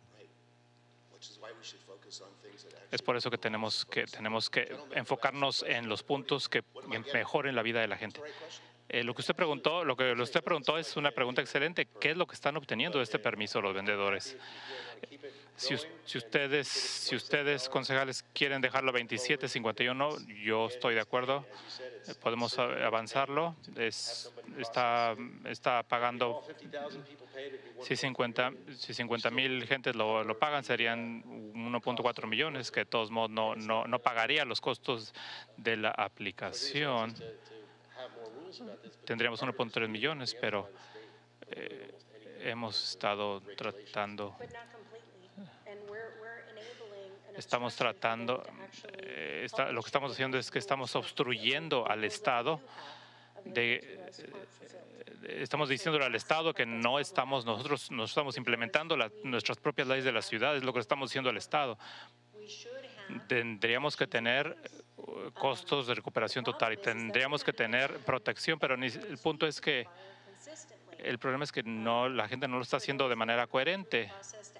Es por eso que tenemos que, tenemos que enfocarnos en los puntos que mejoren la vida de la gente. Eh, lo que usted preguntó, lo que usted preguntó es una pregunta excelente. ¿Qué es lo que están obteniendo de este permiso los vendedores? Si, si ustedes, si ustedes concejales quieren dejarlo veintisiete cincuenta y uno, yo estoy de acuerdo. Podemos avanzarlo. Es, está, está pagando. Si cincuenta mil gentes lo, lo pagan, serían uno punto cuatro millones, que de todos modos no, no, no pagaría los costos de la aplicación. Tendríamos uno punto tres millones, pero eh, hemos estado tratando. Estamos tratando, eh, está, lo que estamos haciendo es que estamos obstruyendo al Estado. De, eh, estamos diciéndole al Estado que no estamos, nosotros no estamos implementando la, nuestras propias leyes de la ciudad, es lo que estamos diciendo al Estado. Tendríamos que tener costos de recuperación total y tendríamos que tener protección, pero ni, el punto es que el problema es que no, la gente no lo está haciendo de manera coherente.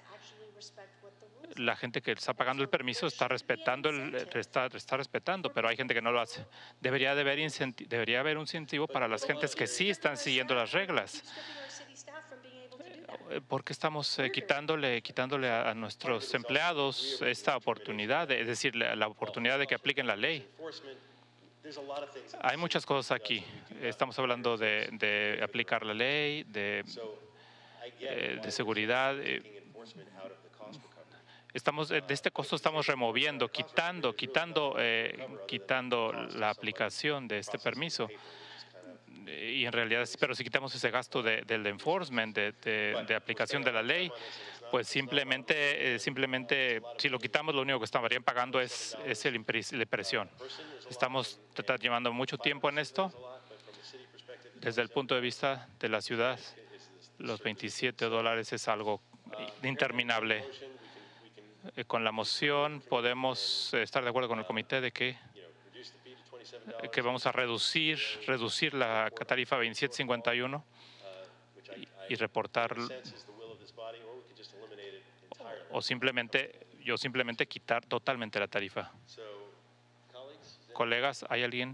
La gente que está pagando el permiso está respetando, el, está, está respetando, pero hay gente que no lo hace. Debería, de haber incenti- debería haber un incentivo para las gentes que sí están siguiendo las reglas. ¿Por qué estamos eh, quitándole, quitándole a, a nuestros empleados esta oportunidad, de, es decir, la, la oportunidad de que apliquen la ley? Hay muchas cosas aquí. Estamos hablando de, de aplicar la ley, de, eh, de seguridad. Eh, Estamos, de este costo estamos removiendo, quitando, quitando, eh, quitando la aplicación de este permiso. Y en realidad, pero si quitamos ese gasto de, del enforcement, de, de, de aplicación de la ley, pues simplemente, eh, simplemente, si lo quitamos, lo único que estarían pagando es, es el impres- la impresión. Estamos tratando, llevando mucho tiempo en esto. Desde el punto de vista de la ciudad, los veintisiete dólares es algo interminable. Eh, con la moción podemos estar de acuerdo con el comité de que, que vamos a reducir, reducir la tarifa veintisiete cincuenta y uno y, y reportar, o, o simplemente, yo simplemente quitar totalmente la tarifa. Colegas, ¿hay alguien?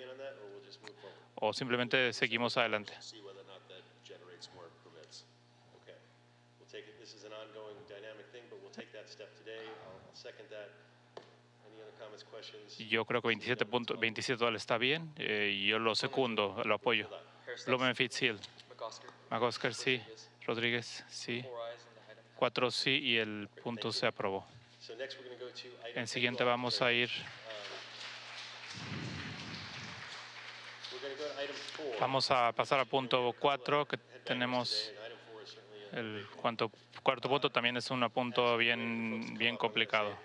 O simplemente seguimos adelante. Yo creo que veintisiete, veintisiete dólares está bien eh, y yo lo secundo, lo apoyo. Blumenfield, sí. McOsker, sí. Rodríguez, sí. Cuatro sí y el punto se aprobó. En siguiente vamos a ir. Vamos a pasar al punto cuatro, que tenemos el cuarto, cuarto punto, también es un punto bien, bien complicado.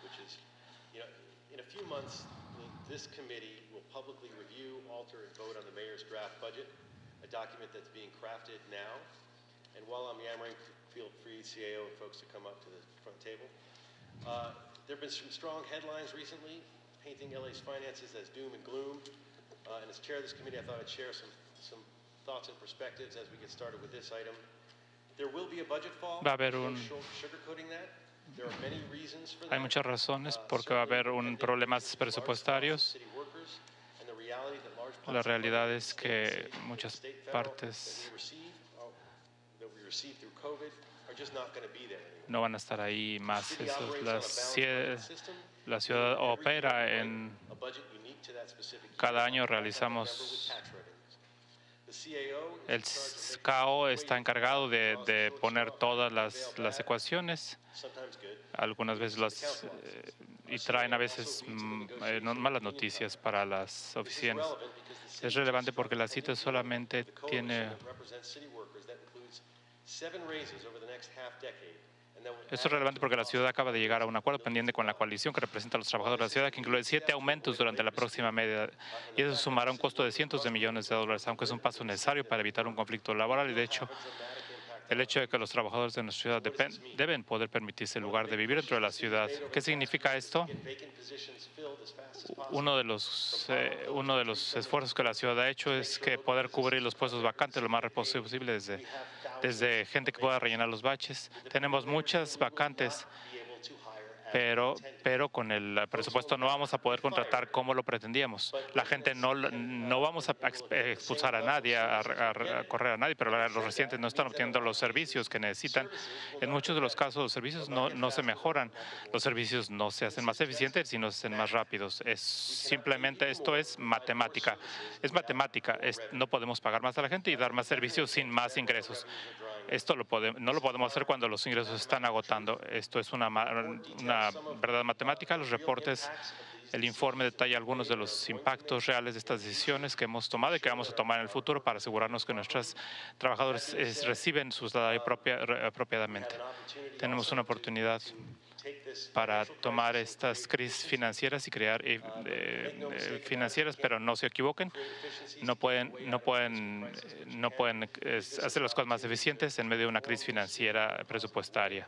Months, this committee will publicly review, alter, and vote on the mayor's draft budget, a document that's being crafted now. And while I'm yammering, feel free, C A O and folks, to come up to the front table. Uh, there have been some strong headlines recently painting L A's finances as doom and gloom. Uh, and as chair of this committee, I thought I'd share some, some thoughts and perspectives as we get started with this item. There will be a budget fall. Va a haber un... Sugarcoating that. Hay muchas razones porque va a haber un problemas presupuestarios. La realidad es que muchas partes no van a estar ahí más. Eso, la, la ciudad opera en... Cada año realizamos... El C A O está encargado de, de poner todas las, las ecuaciones, algunas veces las eh, y traen a veces mm, eh, no, malas noticias para las oficinas. Es relevante porque la cita solamente tiene... Esto es relevante porque la ciudad acaba de llegar a un acuerdo pendiente con la coalición que representa a los trabajadores de la ciudad, que incluye siete aumentos durante la próxima media, y eso sumará un costo de cientos de millones de dólares, aunque es un paso necesario para evitar un conflicto laboral. Y de hecho, el hecho de que los trabajadores de nuestra ciudad deben poder permitirse el lugar de vivir dentro de la ciudad. ¿Qué significa esto? Uno de los eh, uno de los esfuerzos que la ciudad ha hecho es que poder cubrir los puestos vacantes lo más posible desde desde gente que pueda rellenar los baches. Tenemos muchas vacantes pero, pero con el presupuesto no vamos a poder contratar como lo pretendíamos. La gente no, no vamos a expulsar a nadie, a, a, a correr a nadie, pero los residentes no están obteniendo los servicios que necesitan. En muchos de los casos los servicios no, no se mejoran, los servicios no se hacen más eficientes, sino se hacen más rápidos. Es simplemente esto es matemática. Es matemática. Es, no podemos pagar más a la gente y dar más servicios sin más ingresos. Esto lo podemos, no lo podemos hacer cuando los ingresos se están agotando. Esto es una, una verdad matemática. Los reportes, el informe detalla algunos de los impactos reales de estas decisiones que hemos tomado y que vamos a tomar en el futuro para asegurarnos que nuestros trabajadores es, reciben su salario propia, apropiadamente. Tenemos una oportunidad para tomar estas crisis financieras y crear eh, eh, financieras, pero no se equivoquen, no pueden, no pueden, no pueden eh, hacer las cosas más eficientes en medio de una crisis financiera presupuestaria.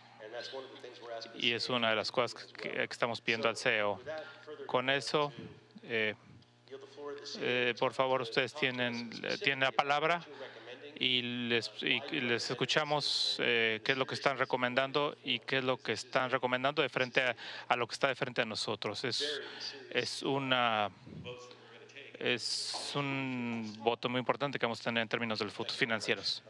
Y es una de las cosas que, que estamos pidiendo al C E O. Con eso, eh, eh, por favor, ustedes tienen, tienen la palabra. Y les, y les escuchamos eh, qué es lo que están recomendando y qué es lo que están recomendando de frente a, a lo que está de frente a nosotros. Es, es, una, es un voto muy importante que vamos a tener en términos de los fondos financieros.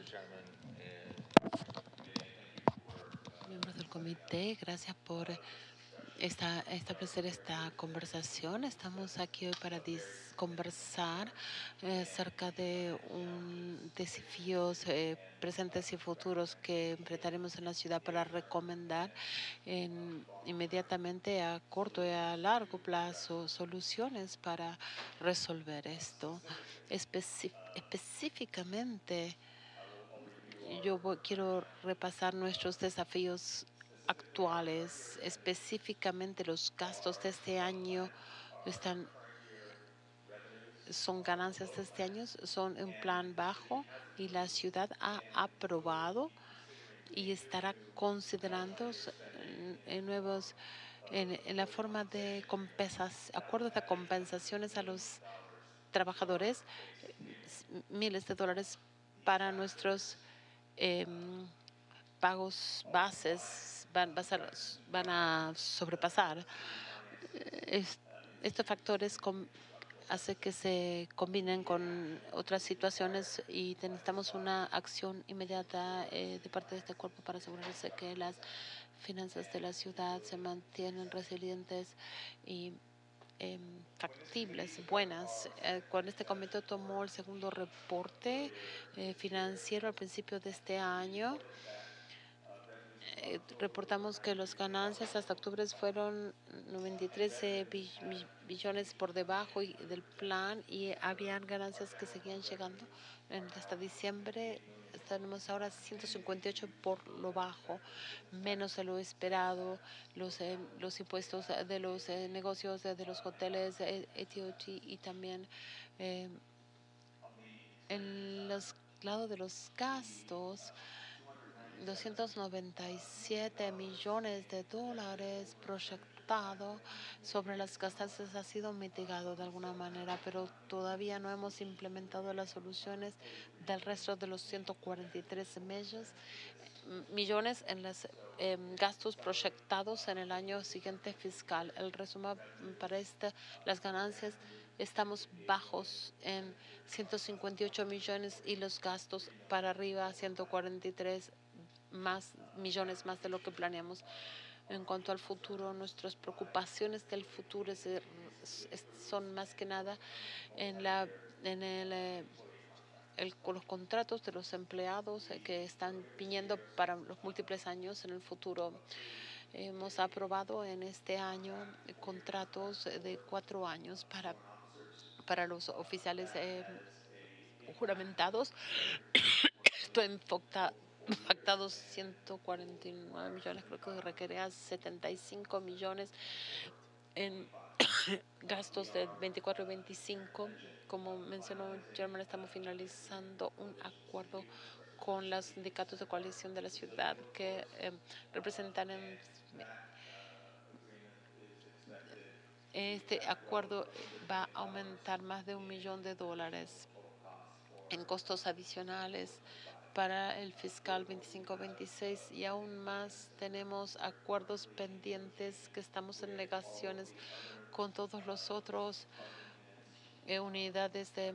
Miembros del comité, gracias por esta, establecer esta conversación. Estamos aquí hoy para conversar eh, acerca de un desafíos eh, presentes y futuros que enfrentaremos en la ciudad para recomendar en, inmediatamente a corto y a largo plazo soluciones para resolver esto. Especi específicamente, yo voy, quiero repasar nuestros desafíos actuales, específicamente los gastos de este año están son ganancias de este año, son en plan bajo y la ciudad ha aprobado y estará considerando en, en nuevos en, en la forma de compensas, acuerdos de compensaciones a los trabajadores, miles de dólares para nuestros eh, pagos bases van, van a sobrepasar. Estos factores com, hace que se combinen con otras situaciones y necesitamos una acción inmediata eh, de parte de este cuerpo para asegurarse que las finanzas de la ciudad se mantienen resilientes y eh, factibles, buenas. Eh, cuando este comité tomó el segundo reporte eh, financiero al principio de este año, Eh, reportamos que las ganancias hasta octubre fueron noventa y tres billones por debajo del plan y habían ganancias que seguían llegando hasta diciembre. Tenemos ahora ciento cincuenta y ocho por lo bajo, menos de lo esperado. Los, eh, los impuestos de los eh, negocios, de, de los hoteles, eh, A T O T y también eh, en los lados de los gastos, doscientos noventa y siete millones de dólares proyectado sobre las ganancias ha sido mitigado de alguna manera, pero todavía no hemos implementado las soluciones del resto de los ciento cuarenta y tres millones, millones en los eh, gastos proyectados en el año siguiente fiscal. El resumen para esta, las ganancias estamos bajos en ciento cincuenta y ocho millones y los gastos para arriba ciento cuarenta y tres más millones más de lo que planeamos. En cuanto al futuro, nuestras preocupaciones del futuro es, es, son más que nada en la en el, el los contratos de los empleados que están viniendo para los múltiples años en el futuro. Hemos aprobado en este año contratos de cuatro años para para los oficiales eh, juramentados. Esto enfoca impactados ciento cuarenta y nueve millones, creo que requería setenta y cinco millones en gastos de veinticuatro y veinticinco. Como mencionó Germán, estamos finalizando un acuerdo con los sindicatos de coalición de la ciudad que eh, representan en este acuerdo va a aumentar más de un millón de dólares en costos adicionales para el fiscal veinticinco veintiséis y aún más tenemos acuerdos pendientes que estamos en negaciones con todos los otros eh, unidades de,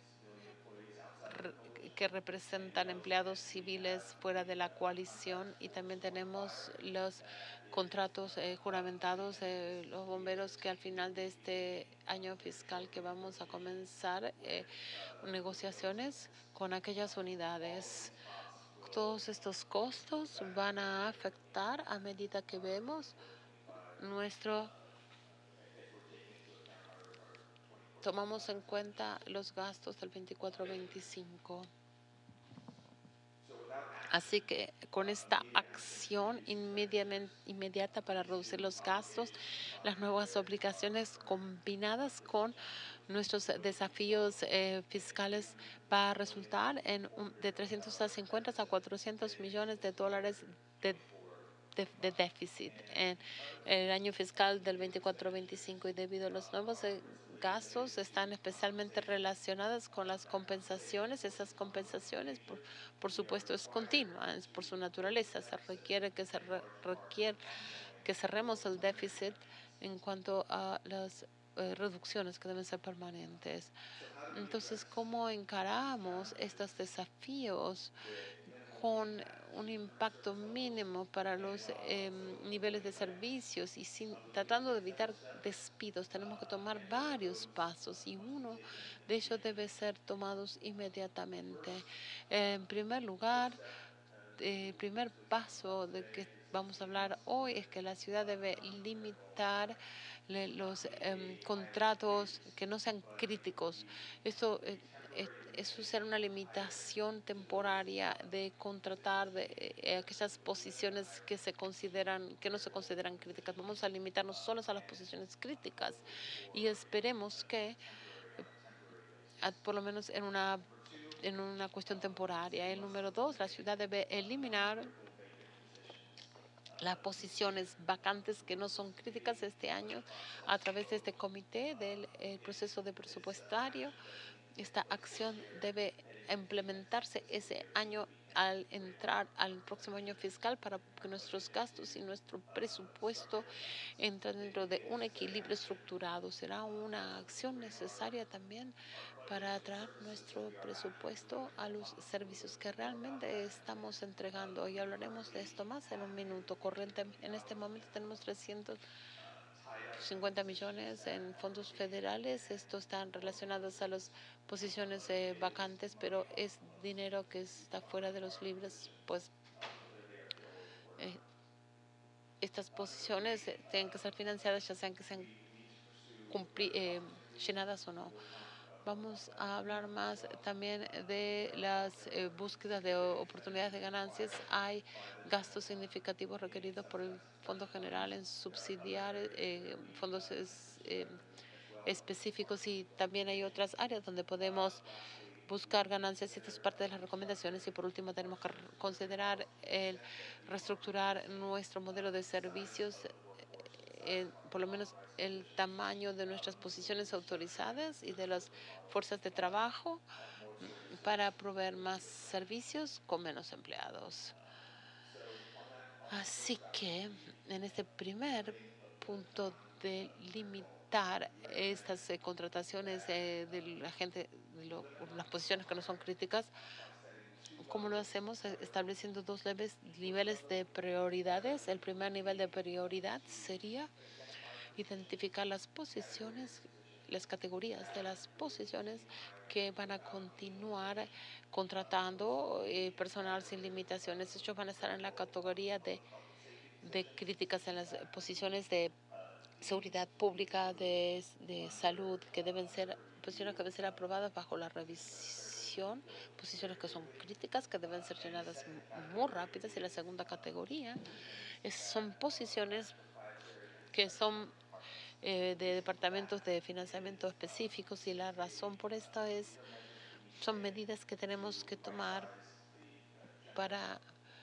que representan empleados civiles fuera de la coalición, y también tenemos los contratos eh, juramentados de los bomberos que al final de este año fiscal que vamos a comenzar eh, negociaciones con aquellas unidades. Todos estos costos van a afectar a medida que vemos nuestro tomamos en cuenta los gastos del veinticuatro veinticinco. Así que con esta acción inmediata para reducir los gastos, las nuevas obligaciones combinadas con nuestros desafíos eh, fiscales va a resultar en un, de trescientos cincuenta a cuatrocientos millones de dólares de, de, de déficit en el año fiscal del veinticuatro veinticinco, y debido a los nuevos eh, gastos están especialmente relacionadas con las compensaciones. Esas compensaciones, por, por supuesto, es continua, es por su naturaleza. Se requiere que se re, requiere que cerremos el déficit en cuanto a las eh, reducciones que deben ser permanentes. Entonces, ¿cómo encaramos estos desafíos con un impacto mínimo para los eh, niveles de servicios y sin, tratando de evitar despidos? Tenemos que tomar varios pasos y uno de ellos debe ser tomados inmediatamente. Eh, en primer lugar, el primer paso de que vamos a hablar hoy es que la ciudad debe limitar los eh, contratos que no sean críticos. Esto eh, Eso será una limitación temporaria de contratar de eh, aquellas posiciones que se consideran que no se consideran críticas. Vamos a limitarnos solo a las posiciones críticas y esperemos que eh, por lo menos en una en una cuestión temporaria. El número dos, la ciudad debe eliminar las posiciones vacantes que no son críticas este año a través de este comité del eh, proceso de presupuestario. Esta acción debe implementarse ese año al entrar al próximo año fiscal para que nuestros gastos y nuestro presupuesto entren dentro de un equilibrio estructurado. Será una acción necesaria también para atraer nuestro presupuesto a los servicios que realmente estamos entregando. Y hablaremos de esto más en un minuto. Corriente, en este momento tenemos trescientos cincuenta millones en fondos federales. Estos están relacionados a las posiciones eh, vacantes, pero es dinero que está fuera de los libres, pues eh, estas posiciones eh, tienen que ser financiadas, ya sean que sean cumpli, eh, llenadas o no. Vamos a hablar más también de las eh, búsquedas de oportunidades de ganancias. Hay gastos significativos requeridos por el Fondo General en subsidiar eh, fondos es, eh, específicos, y también hay otras áreas donde podemos buscar ganancias, y esto es parte de las recomendaciones. Y por último, tenemos que considerar el reestructurar nuestro modelo de servicios, eh, por lo menos el tamaño de nuestras posiciones autorizadas y de las fuerzas de trabajo para proveer más servicios con menos empleados. Así que en este primer punto de limitar estas eh, contrataciones eh, de la gente, de lo, las posiciones que no son críticas, ¿cómo lo hacemos? Estableciendo dos leves, niveles de prioridades. El primer nivel de prioridad sería identificar las posiciones, las categorías de las posiciones que van a continuar contratando eh, personal sin limitaciones. Ellos van a estar en la categoría de, de críticas en las posiciones de seguridad pública, de, de salud, que deben ser posiciones que deben ser aprobadas bajo la revisión, posiciones que son críticas, que deben ser llenadas muy rápidas. Y la segunda categoría es, son posiciones que son Eh, de departamentos de financiamiento específicos, y la razón por esto es son medidas que tenemos que tomar para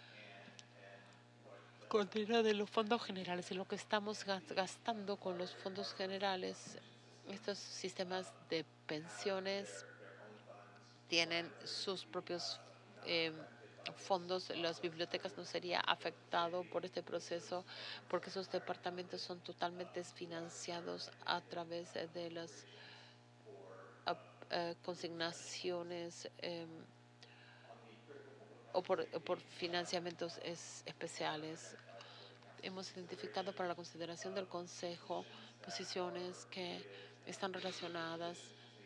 continuar de los fondos generales y lo que estamos gastando con los fondos generales. Estos sistemas de pensiones tienen sus propios eh, fondos, las bibliotecas no sería afectado por este proceso porque esos departamentos son totalmente financiados a través de las uh, uh, consignaciones um, o por, por financiamientos es, especiales. Hemos identificado para la consideración del Consejo posiciones que están relacionadas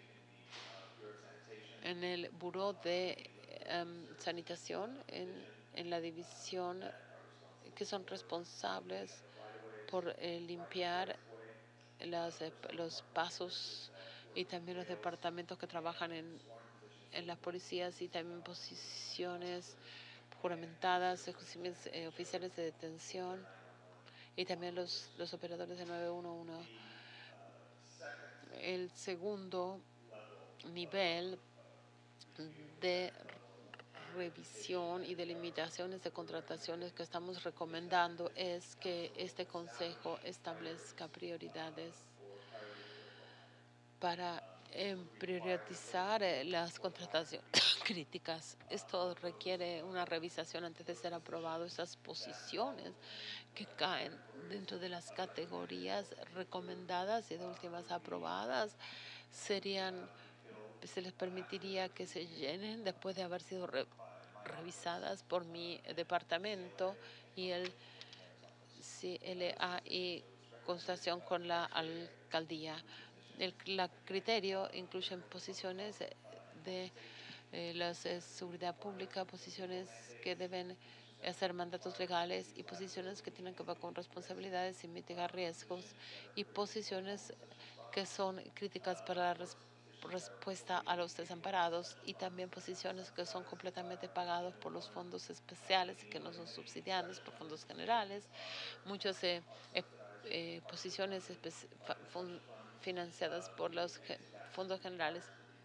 en el Buró de um, Sanitación, en, en la división que son responsables por eh, limpiar las, eh, los pasos y también los departamentos que trabajan en, en las policías y también posiciones juramentadas, eh, oficiales de detención y también los, los operadores de nueve uno uno. El segundo nivel de revisión y de limitaciones de contrataciones que estamos recomendando es que este consejo establezca prioridades para eh, priorizar eh, las contrataciones críticas. Esto requiere una revisación antes de ser aprobado. Esas posiciones que caen dentro de las categorías recomendadas y de últimas aprobadas serían, se les permitiría que se llenen después de haber sido re, revisadas por mi departamento y el C L A y constatación con la alcaldía. El la criterio incluye posiciones de eh, la eh, seguridad pública, posiciones que deben hacer mandatos legales y posiciones que tienen que ver con responsabilidades y mitigar riesgos y posiciones que son críticas para la res respuesta a los desamparados y también posiciones que son completamente pagados por los fondos especiales y que no son subsidiados por fondos generales. Muchas eh, eh, eh, posiciones financiadas por los fondos generales.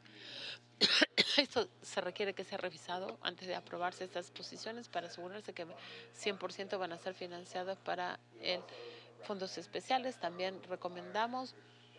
Esto se requiere que sea revisado antes de aprobarse estas posiciones para asegurarse que cien por ciento van a ser financiadas para el fondos especiales. También recomendamos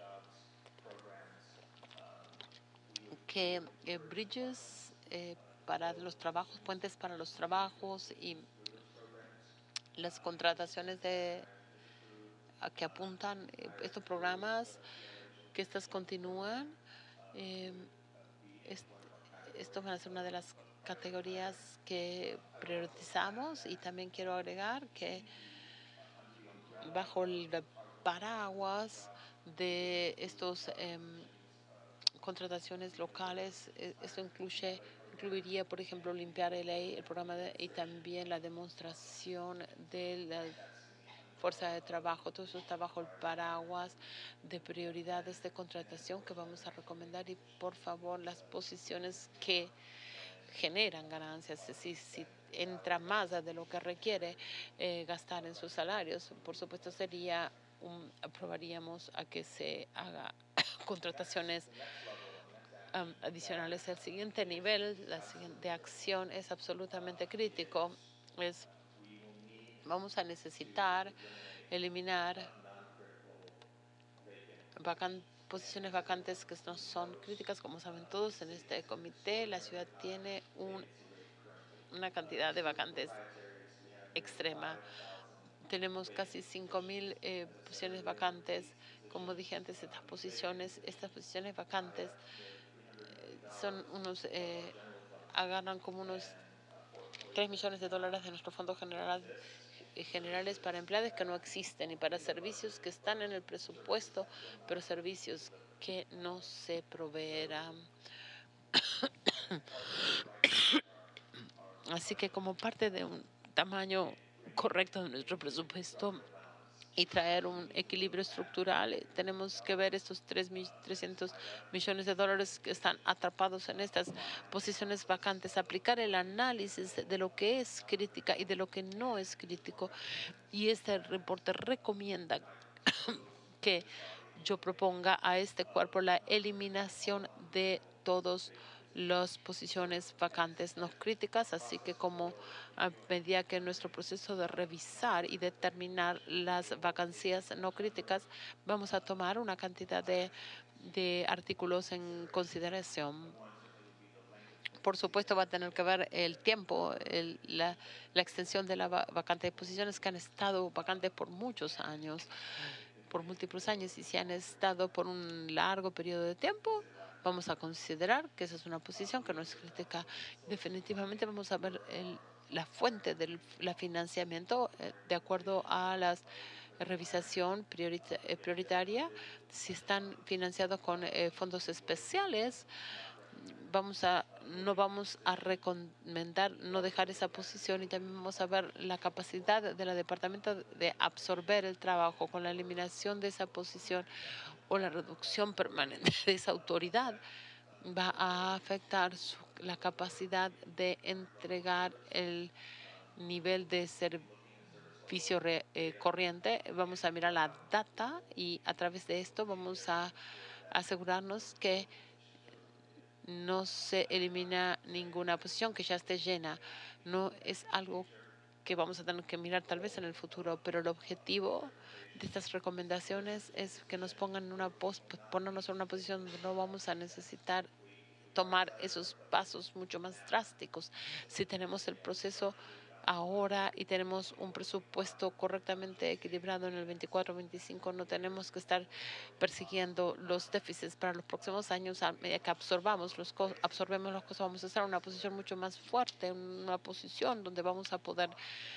que eh, bridges eh, para los trabajos, puentes para los trabajos y las contrataciones de a que apuntan eh, estos programas, que estas continúan. Eh, est esto va a ser una de las categorías que priorizamos y también quiero agregar que bajo el paraguas de estos eh, contrataciones locales, esto incluye, incluiría, por ejemplo, limpiar el ley, el programa de, y también la demostración de la fuerza de trabajo. Todo eso está bajo el paraguas de prioridades de contratación que vamos a recomendar y, por favor, las posiciones que generan ganancias, si, si entra más de lo que requiere eh, gastar en sus salarios, por supuesto sería un, aprobaríamos a que se haga contrataciones um, adicionales. El siguiente nivel la siguiente, de acción es absolutamente crítico. Es, vamos a necesitar eliminar vacan, posiciones vacantes que no son críticas. Como saben todos, en este comité la ciudad tiene un, una cantidad de vacantes extrema. Tenemos casi cinco mil eh, posiciones vacantes. Como dije antes, estas posiciones, estas posiciones vacantes eh, son unos, eh, agarran como unos tres millones de dólares de nuestro fondo general, eh, generales para empleados que no existen y para servicios que están en el presupuesto, pero servicios que no se proveerán. Así que como parte de un tamaño correcto de nuestro presupuesto y traer un equilibrio estructural, tenemos que ver estos trescientos millones de dólares que están atrapados en estas posiciones vacantes, aplicar el análisis de lo que es crítica y de lo que no es crítico. Y este reporte recomienda que yo proponga a este cuerpo la eliminación de todos las posiciones vacantes no críticas, así que como a medida que nuestro proceso de revisar y determinar las vacancias no críticas, vamos a tomar una cantidad de, de artículos en consideración. por supuesto, va a tener que ver el tiempo, el, la, la extensión de la va vacante de posiciones que han estado vacantes por muchos años, por múltiples años, y si han estado por un largo periodo de tiempo, vamos a considerar que esa es una posición que no es crítica. Definitivamente vamos a ver el, la fuente del la financiamiento eh, de acuerdo a la revisación priorita, eh, prioritaria. Si están financiados con eh, fondos especiales, vamos a no vamos a recomendar no dejar esa posición, y también vamos a ver la capacidad del departamento de absorber el trabajo con la eliminación de esa posición o la reducción permanente de esa autoridad. Va a afectar su, la capacidad de entregar el nivel de servicio re, eh, corriente. Vamos a mirar la data y a través de esto vamos a asegurarnos que no se elimina ninguna posición que ya esté llena. No es algo que vamos a tener que mirar tal vez en el futuro, pero el objetivo de estas recomendaciones es que nos pongan en una pos ponernos en una posición donde no vamos a necesitar tomar esos pasos mucho más drásticos. Si tenemos el proceso ahora y tenemos un presupuesto correctamente equilibrado en el veinticuatro veinticinco, no tenemos que estar persiguiendo los déficits para los próximos años. A medida que absorbamos los absorbemos las cosas, vamos a estar en una posición mucho más fuerte, en una posición donde vamos a poder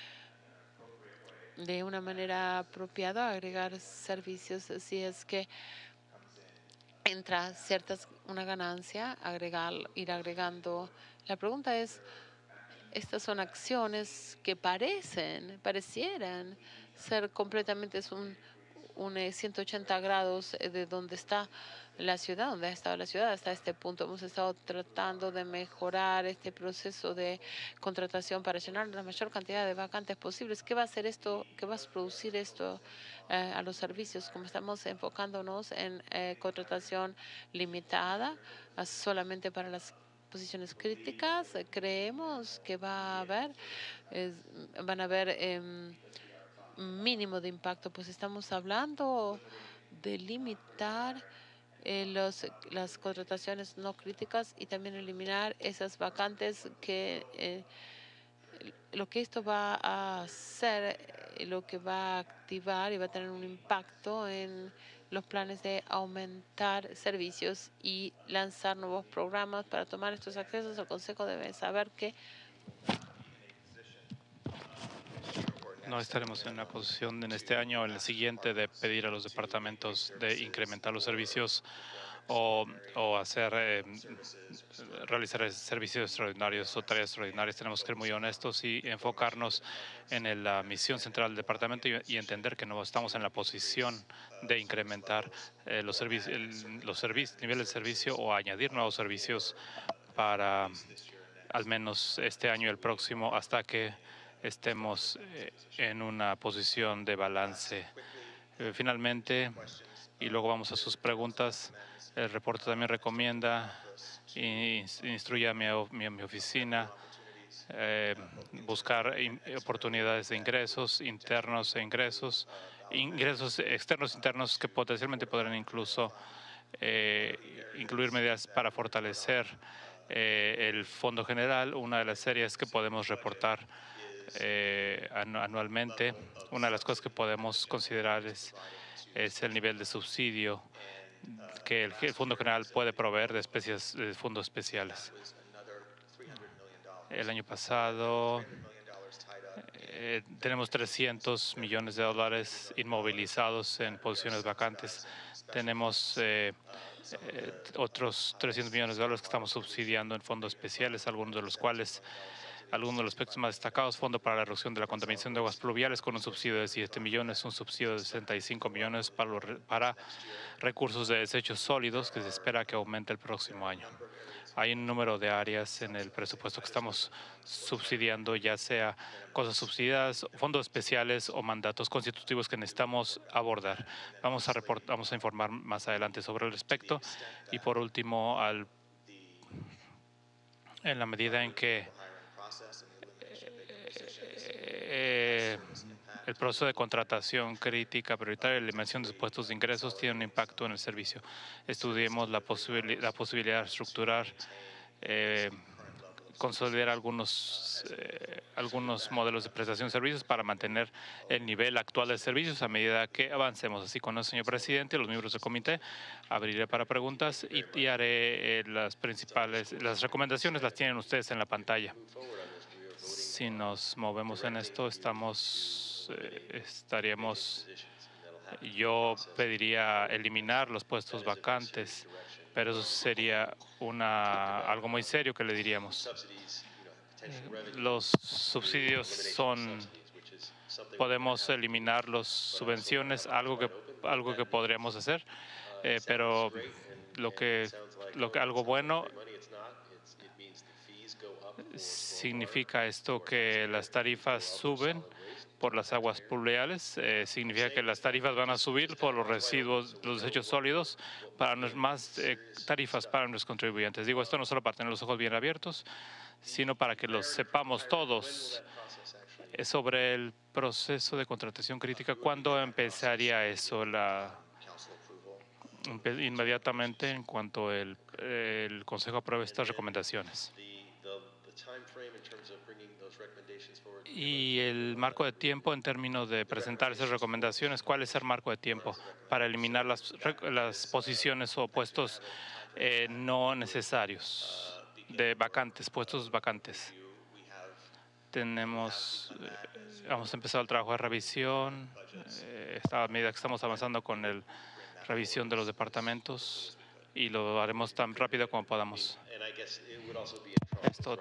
de una manera apropiada agregar servicios. Si es que entra ciertas una ganancia, agregar, ir agregando. La pregunta es, estas son acciones que parecen, parecieran ser completamente es un, un ciento ochenta grados de donde está la ciudad, donde ha estado la ciudad hasta este punto. Hemos estado tratando de mejorar este proceso de contratación para llenar la mayor cantidad de vacantes posibles. ¿Qué va a hacer esto? ¿Qué va a producir esto eh, a los servicios? Como estamos enfocándonos en eh, contratación limitada, solamente para las posiciones críticas, creemos que va a haber, es, van a haber eh, mínimo de impacto, pues estamos hablando de limitar eh, los, las contrataciones no críticas y también eliminar esas vacantes que eh, lo que esto va a hacer, lo que va a activar y va a tener un impacto en los planes de aumentar servicios y lanzar nuevos programas para tomar estos accesos. El Consejo debe saber que no estaremos en una posición en este año o en el siguiente de pedir a los departamentos de incrementar los servicios o, o hacer eh, realizar servicios extraordinarios o tareas extraordinarias. Tenemos que ser muy honestos y enfocarnos en el, la misión central del departamento y, y entender que no estamos en la posición de incrementar eh, los servicios, el los servicios, nivel de servicio o añadir nuevos servicios para al menos este año y el próximo, hasta que estemos eh, en una posición de balance. Eh, finalmente, y luego vamos a sus preguntas, el reporte también recomienda e instruye a mi, mi, mi oficina eh, buscar in, oportunidades de ingresos internos e ingresos, ingresos externos internos que potencialmente podrán incluso eh, incluir medidas para fortalecer eh, el Fondo General. Una de las series que podemos reportar eh, anualmente, una de las cosas que podemos considerar es, es el nivel de subsidio que el, el Fondo General puede proveer de especies de fondos especiales. El año pasado eh, tenemos trescientos millones de dólares inmovilizados en posiciones vacantes. Tenemos eh, eh, otros trescientos millones de dólares que estamos subsidiando en fondos especiales, algunos de los cuales, algunos de los aspectos más destacados, Fondo para la Reducción de la Contaminación de Aguas Pluviales con un subsidio de siete millones, un subsidio de sesenta y cinco millones para, los, para recursos de desechos sólidos que se espera que aumente el próximo año. Hay un número de áreas en el presupuesto que estamos subsidiando, ya sea cosas subsidiadas, fondos especiales o mandatos constitutivos que necesitamos abordar. Vamos a, report, vamos a informar más adelante sobre el respecto. Y por último, al, en la medida en que eh, el proceso de contratación crítica prioritaria y la eliminación de puestos de ingresos tiene un impacto en el servicio. Estudiemos la, posibil la posibilidad de estructurar eh, consolidar algunos, eh, algunos modelos de prestación de servicios para mantener el nivel actual de servicios a medida que avancemos. Así con eso, señor presidente, los miembros del comité, abriré para preguntas y, y haré eh, las principales, las recomendaciones las tienen ustedes en la pantalla. Si nos movemos en esto, estamos, eh, estaríamos, yo pediría eliminar los puestos vacantes, pero eso sería una, algo muy serio que le diríamos. Los subsidios son, podemos eliminar las subvenciones, algo que, algo que podríamos hacer, eh, pero lo que, lo que, algo bueno significa esto que las tarifas suben por las aguas pluviales, eh, significa que las tarifas van a subir por los residuos, los desechos sólidos, para más eh, tarifas para nuestros contribuyentes. Digo esto no solo para tener los ojos bien abiertos, sino para que los sepamos todos eh, sobre el proceso de contratación crítica. ¿Cuándo empezaría eso? La, inmediatamente en cuanto el, el Consejo apruebe estas recomendaciones. Y el marco de tiempo en términos de presentar esas recomendaciones, ¿cuál es el marco de tiempo para eliminar las, las posiciones o puestos eh, no necesarios, de vacantes, puestos vacantes? Tenemos, eh, hemos empezado el trabajo de revisión, eh, a medida que estamos avanzando con la revisión de los departamentos y lo haremos tan rápido como podamos. Esto,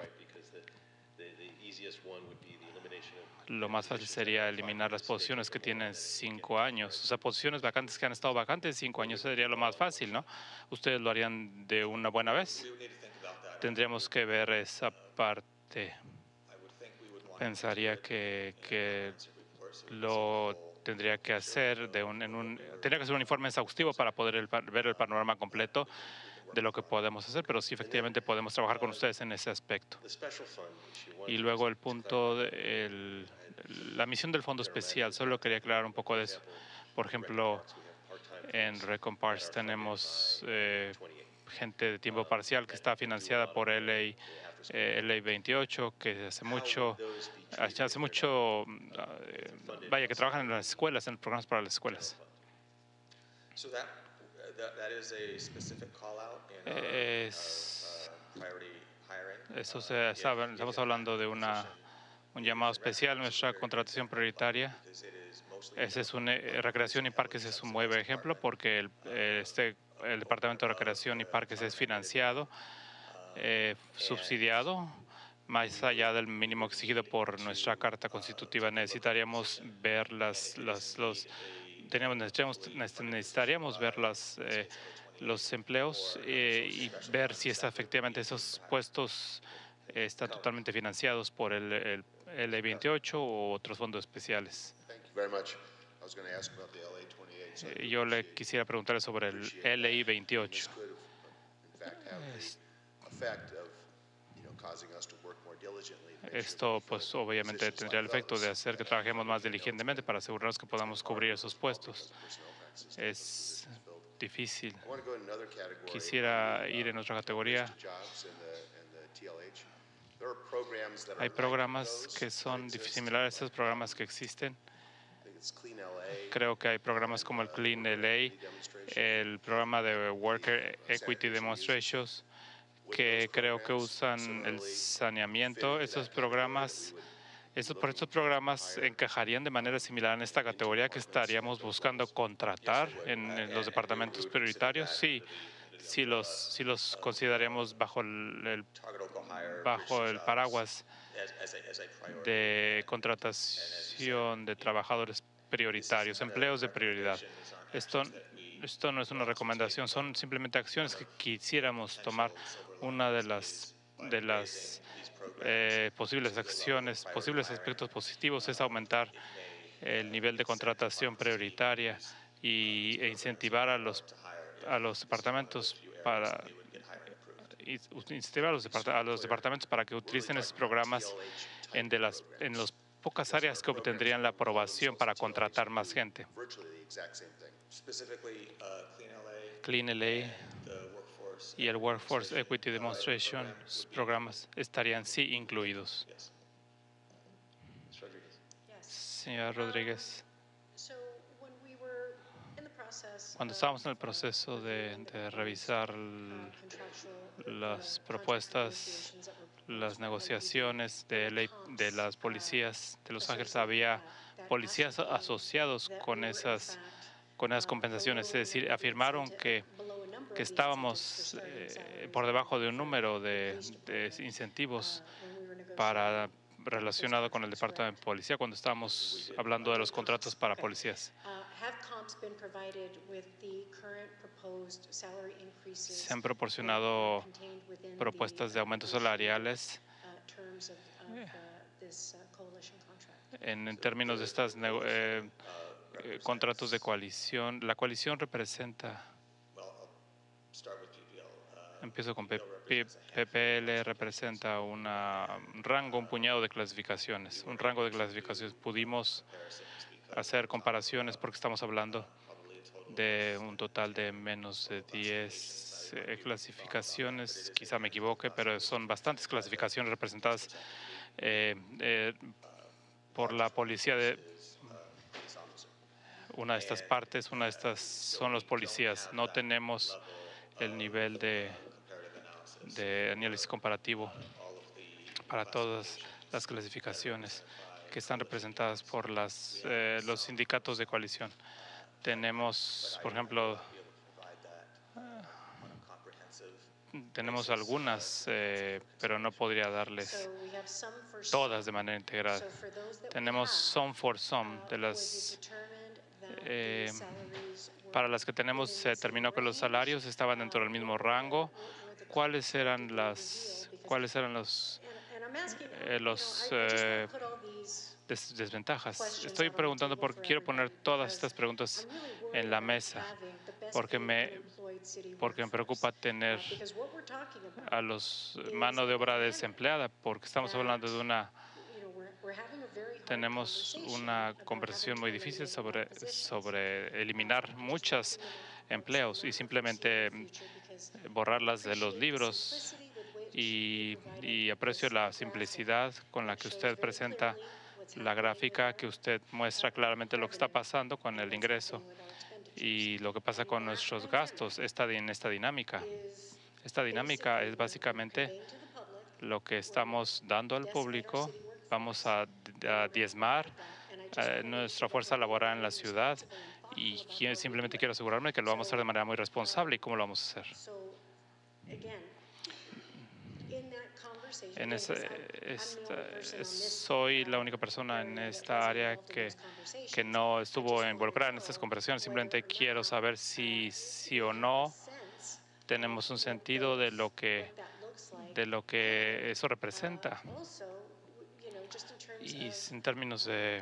lo más fácil sería eliminar las posiciones que tienen cinco años. O sea, posiciones vacantes que han estado vacantes cinco años sería lo más fácil, ¿no? ¿Ustedes lo harían de una buena vez? Tendríamos que ver esa parte. Pensaría que, que lo tendría que hacer de un, en un, tendría que hacer un informe exhaustivo para poder el, ver el panorama completo de lo que podemos hacer, pero sí efectivamente podemos trabajar con ustedes en ese aspecto. Y luego el punto, de el, la misión del Fondo Especial, solo quería aclarar un poco de eso. Por ejemplo, en Recompars tenemos eh, gente de tiempo parcial que está financiada por L A, eh, L A veintiocho, que hace mucho, hace mucho, eh, vaya, que trabajan en las escuelas, en los programas para las escuelas. Es, eso se sabe, estamos hablando de una, un llamado especial, nuestra contratación prioritaria. Ese es una, recreación y parques es un buen ejemplo porque el, este, el Departamento de Recreación y Parques es financiado, eh, subsidiado, más allá del mínimo exigido por nuestra Carta Constitutiva. Necesitaríamos ver las, las, los Tenemos, necesitaríamos, necesitaríamos ver las, eh, los empleos eh, y ver si está, efectivamente esos puestos eh, están totalmente financiados por el, el L A veintiocho o otros fondos especiales. Eh, yo le quisiera preguntar sobre el L A veintiocho. Es, Esto, pues, obviamente tendría el efecto de hacer que trabajemos más diligentemente para asegurarnos que podamos cubrir esos puestos. Es difícil. Quisiera ir en otra categoría. Hay programas que son similares a esos programas que existen. Creo que hay programas como el Clean L A, el programa de Worker Equity Demonstrations, que creo que usan el saneamiento. Esos programas, esos, por estos programas encajarían de manera similar en esta categoría que estaríamos buscando contratar en, en los departamentos prioritarios. Sí, sí los, sí los consideraríamos bajo el, el, bajo el paraguas de contratación de trabajadores prioritarios, empleos de prioridad. Esto, esto no es una recomendación, son simplemente acciones que quisiéramos tomar. Una de las, de las eh, posibles acciones, posibles aspectos positivos es aumentar el nivel de contratación prioritaria y, e incentivar a los, a los departamentos para incentivar a los, a los departamentos para que utilicen esos programas en, de las, en las pocas áreas que obtendrían la aprobación para contratar más gente. Clean L A y el Workforce Equity Demonstration programas estarían sí incluidos. Señora Rodríguez. Cuando estábamos en el proceso de, de revisar las propuestas, las negociaciones de, ley, de las policías de Los Ángeles, había policías asociados con esas, con esas compensaciones. Es decir, afirmaron que, que estábamos eh, por debajo de un número de, de incentivos para relacionado con el Departamento de Policía cuando estábamos hablando de los contratos para policías. Se han proporcionado propuestas de aumentos salariales en, en términos de estos eh, eh, contratos de coalición. La coalición representa, empiezo con P P L, representa una, un rango, un puñado de clasificaciones, un rango de clasificaciones. Pudimos hacer comparaciones porque estamos hablando de un total de menos de diez eh, clasificaciones, quizá me equivoque, pero son bastantes clasificaciones representadas eh, eh, por la policía de una de estas partes, una de estas son los policías. No tenemos el nivel de, de análisis comparativo para todas las clasificaciones que están representadas por las, eh, los sindicatos de coalición. Tenemos, por ejemplo, tenemos algunas, eh, pero no podría darles todas de manera integral. Tenemos some for some, de las, eh, para las que tenemos, se determinó que los salarios estaban dentro del mismo rango. ¿Cuáles eran las, cuáles eran los, eh, los eh, des, desventajas? Estoy preguntando porque quiero poner todas estas preguntas en la mesa, porque me, porque me preocupa tener a los mano de obra desempleada, porque estamos hablando de una, tenemos una conversación muy difícil sobre, sobre eliminar muchos empleos y simplemente borrarlas de los libros. Y, y aprecio la simplicidad con la que usted presenta la gráfica, que usted muestra claramente lo que está pasando con el ingreso y lo que pasa con nuestros gastos, esta, en esta dinámica. Esta dinámica es básicamente lo que estamos dando al público. Vamos a, a diezmar eh, nuestra fuerza laboral en la ciudad y simplemente quiero asegurarme que lo vamos a hacer de manera muy responsable. ¿Y cómo lo vamos a hacer? En esa, esta, soy la única persona en esta área que, que no estuvo involucrada en estas conversaciones. Simplemente quiero saber si sí o no tenemos un sentido de lo que, de lo que eso representa. Y en términos de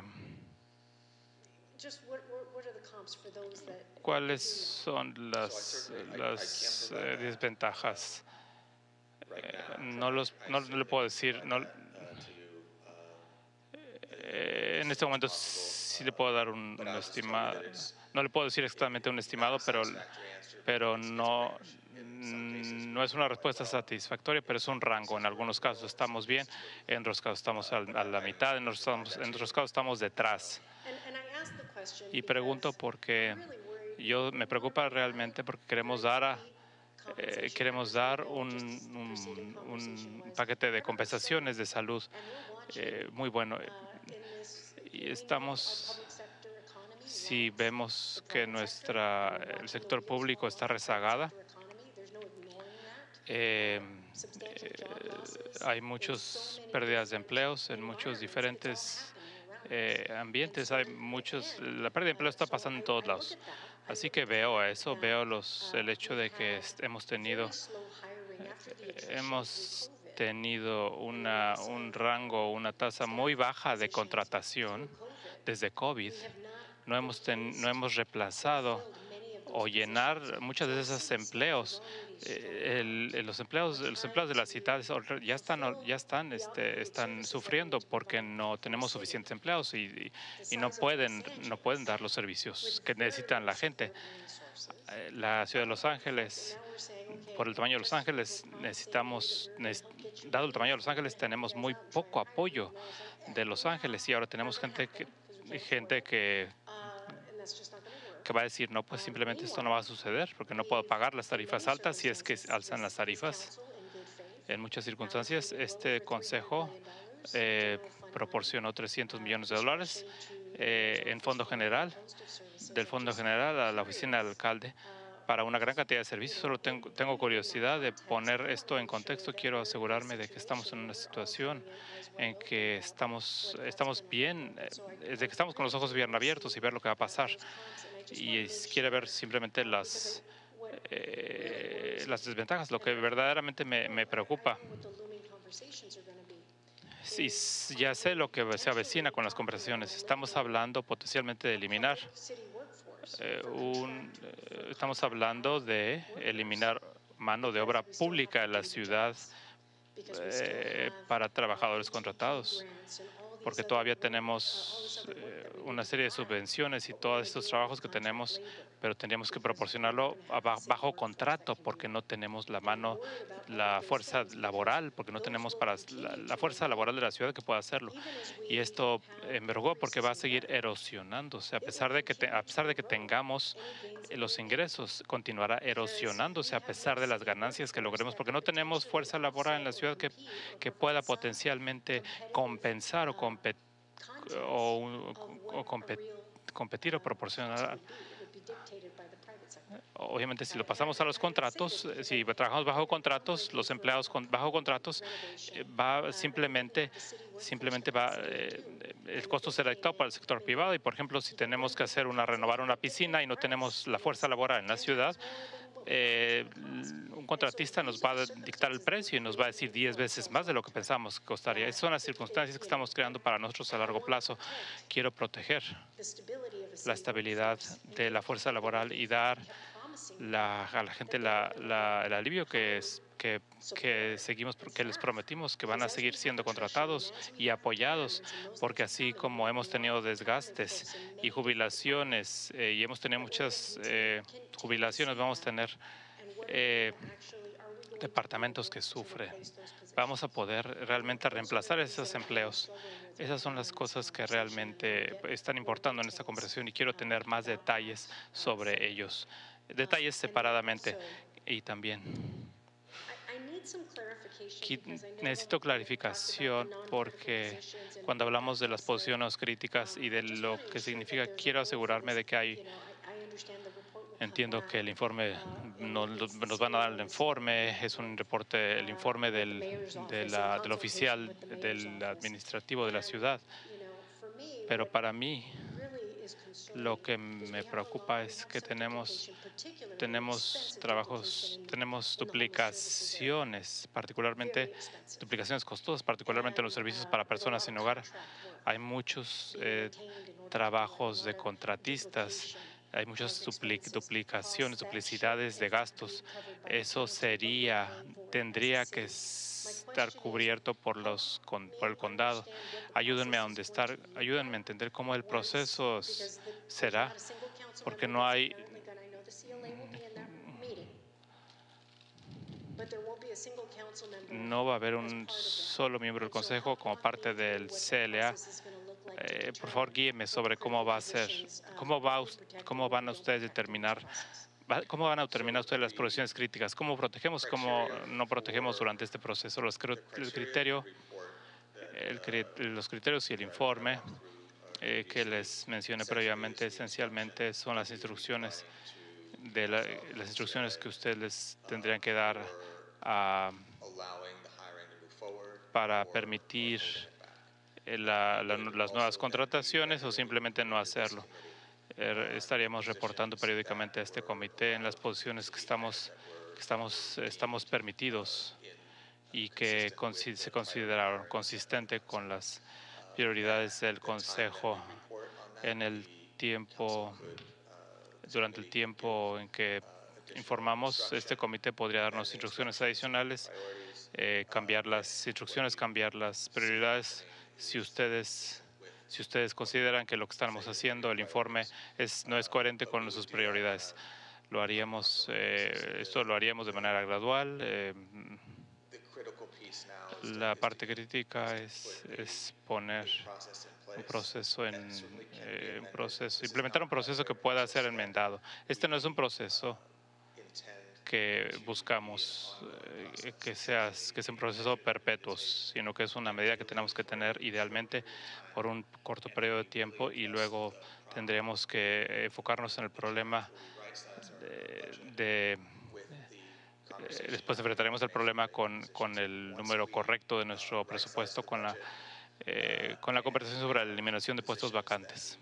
¿cuáles son las, las eh, desventajas? Eh, no los no le puedo decir no, eh, en este momento sí le puedo dar un, un estimado, no le puedo decir exactamente un estimado, pero pero no no es una respuesta satisfactoria, pero es un rango. En algunos casos estamos bien, en otros casos estamos a la mitad, en otros, estamos, en otros casos estamos detrás. Y pregunto porque yo me preocupa realmente porque queremos dar a Eh, queremos dar un, un, un paquete de compensaciones de salud eh, muy bueno. Y estamos, si vemos que nuestra, el sector público está rezagada, eh, eh, hay muchas pérdidas de empleos en muchos diferentes eh, ambientes. Hay muchos, la pérdida de empleo está pasando en todos lados. Así que veo eso, veo los, el hecho de que hemos tenido, hemos tenido una, un rango, una tasa muy baja de contratación desde COVID. No hemos, ten, no hemos reemplazado o llenar muchas de esos empleos. Eh, el- el- los empleos, los empleos de las ciudades ya están, ya están, este, están sufriendo porque no tenemos suficientes empleos y, y- y no pueden, no pueden dar los servicios que necesitan la gente. Eh, La ciudad de Los Ángeles, por el tamaño de Los Ángeles, necesitamos, neces- dado el tamaño de Los Ángeles, tenemos muy poco apoyo de Los Ángeles y ahora tenemos gente que, gente que, que va a decir, no, pues simplemente esto no va a suceder porque no puedo pagar las tarifas altas si es que alzan las tarifas. En muchas circunstancias, este consejo eh, proporcionó trescientos millones de dólares eh, en fondo general, del fondo general a la oficina del alcalde para una gran cantidad de servicios. Solo tengo, tengo curiosidad de poner esto en contexto. Quiero asegurarme de que estamos en una situación en que estamos, estamos bien, eh, de que estamos con los ojos bien abiertos y ver lo que va a pasar. Y es- quiere ver simplemente las, eh, las desventajas, lo que verdaderamente me, me preocupa. Sí, s- ya sé lo que se avecina con las conversaciones. Estamos hablando potencialmente de eliminar eh, un, eh, estamos hablando de eliminar mano de obra pública en la ciudad eh, para trabajadores contratados, porque todavía tenemos eh, una serie de subvenciones y todos estos trabajos que tenemos, pero tendríamos que proporcionarlo a ba- bajo contrato porque no tenemos la mano, la fuerza laboral, porque no tenemos para la, la fuerza laboral de la ciudad que pueda hacerlo. Y esto envergó porque va a seguir erosionándose, a pesar de que, te- a pesar de que tengamos eh, los ingresos, continuará erosionándose a pesar de las ganancias que logremos, porque no tenemos fuerza laboral en la ciudad que, que pueda potencialmente compensar o, compet- o, o compet- competir o proporcionar. Obviamente, si lo pasamos a los contratos, eh, si trabajamos bajo contratos, los empleados con, bajo contratos, eh, va simplemente, simplemente va, eh, el costo será dictado para el sector privado. Y, por ejemplo, si tenemos que hacer una, renovar una piscina y no tenemos la fuerza laboral en la ciudad, eh, un contratista nos va a dictar el precio y nos va a decir diez veces más de lo que pensamos que costaría. Esas son las circunstancias que estamos creando para nosotros a largo plazo. Quiero proteger la estabilidad de la fuerza laboral y dar la, a la gente la, la, el alivio que, es, que, que seguimos, que les prometimos, que van a seguir siendo contratados y apoyados, porque así como hemos tenido desgastes y jubilaciones eh, y hemos tenido muchas eh, jubilaciones, vamos a tener eh, departamentos que sufren. Vamos a poder realmente reemplazar esos empleos. Esas son las cosas que realmente están importando en esta conversación y quiero tener más detalles sobre ellos, detalles separadamente. Y también qui- necesito clarificación porque cuando hablamos de las posiciones críticas y de lo que significa, quiero asegurarme de que hay. Entiendo que el informe, no- nos van a dar el informe, es un reporte, el informe del, de la- del oficial, del administrativo de la ciudad. Pero para mí, lo que me preocupa es que tenemos, tenemos trabajos, tenemos duplicaciones, particularmente duplicaciones costosas, particularmente en los servicios para personas sin hogar. Hay muchos eh, trabajos de contratistas, hay muchas dupli- duplicaciones, duplicidades de gastos. Eso sería, tendría que estar cubierto por los con- por el condado. Ayúdenme a donde estar, ayúdenme a entender cómo el proceso s- será, porque no hay no va a haber un solo miembro del consejo como parte del C L A. Eh, por favor, guíeme sobre cómo va a ser, cómo va, us- cómo van a ustedes determinar, va- cómo van a determinar ustedes las posiciones críticas, cómo protegemos, cómo no protegemos durante este proceso. Los, cri- el criterio, el cri- los criterios y el informe eh, que les mencioné previamente, esencialmente son las instrucciones de la- las instrucciones que ustedes les tendrían que dar a para permitir eh, la- la- las nuevas contrataciones o simplemente no hacerlo. Eh, estaríamos reportando periódicamente a este comité en las posiciones que estamos, que estamos, estamos permitidos y que consi- se consideraron consistente con las prioridades del Consejo en el tiempo durante el tiempo en que informamos, este comité podría darnos instrucciones adicionales, eh, cambiar las instrucciones, cambiar las prioridades. Si ustedes, si ustedes consideran que lo que estamos haciendo, el informe, es, no es coherente con sus prioridades, lo haríamos, eh, esto lo haríamos de manera gradual. Eh, la parte crítica es, es poner un proceso en eh, un proceso, implementar un proceso que pueda ser enmendado. Este no es un proceso que buscamos eh, que sea, que sea un proceso perpetuo, sino que es una medida que tenemos que tener idealmente por un corto periodo de tiempo y luego tendríamos que enfocarnos en el problema de, de eh, después enfrentaremos el problema con, con el número correcto de nuestro presupuesto, con la, eh, con la conversación sobre la eliminación de puestos vacantes.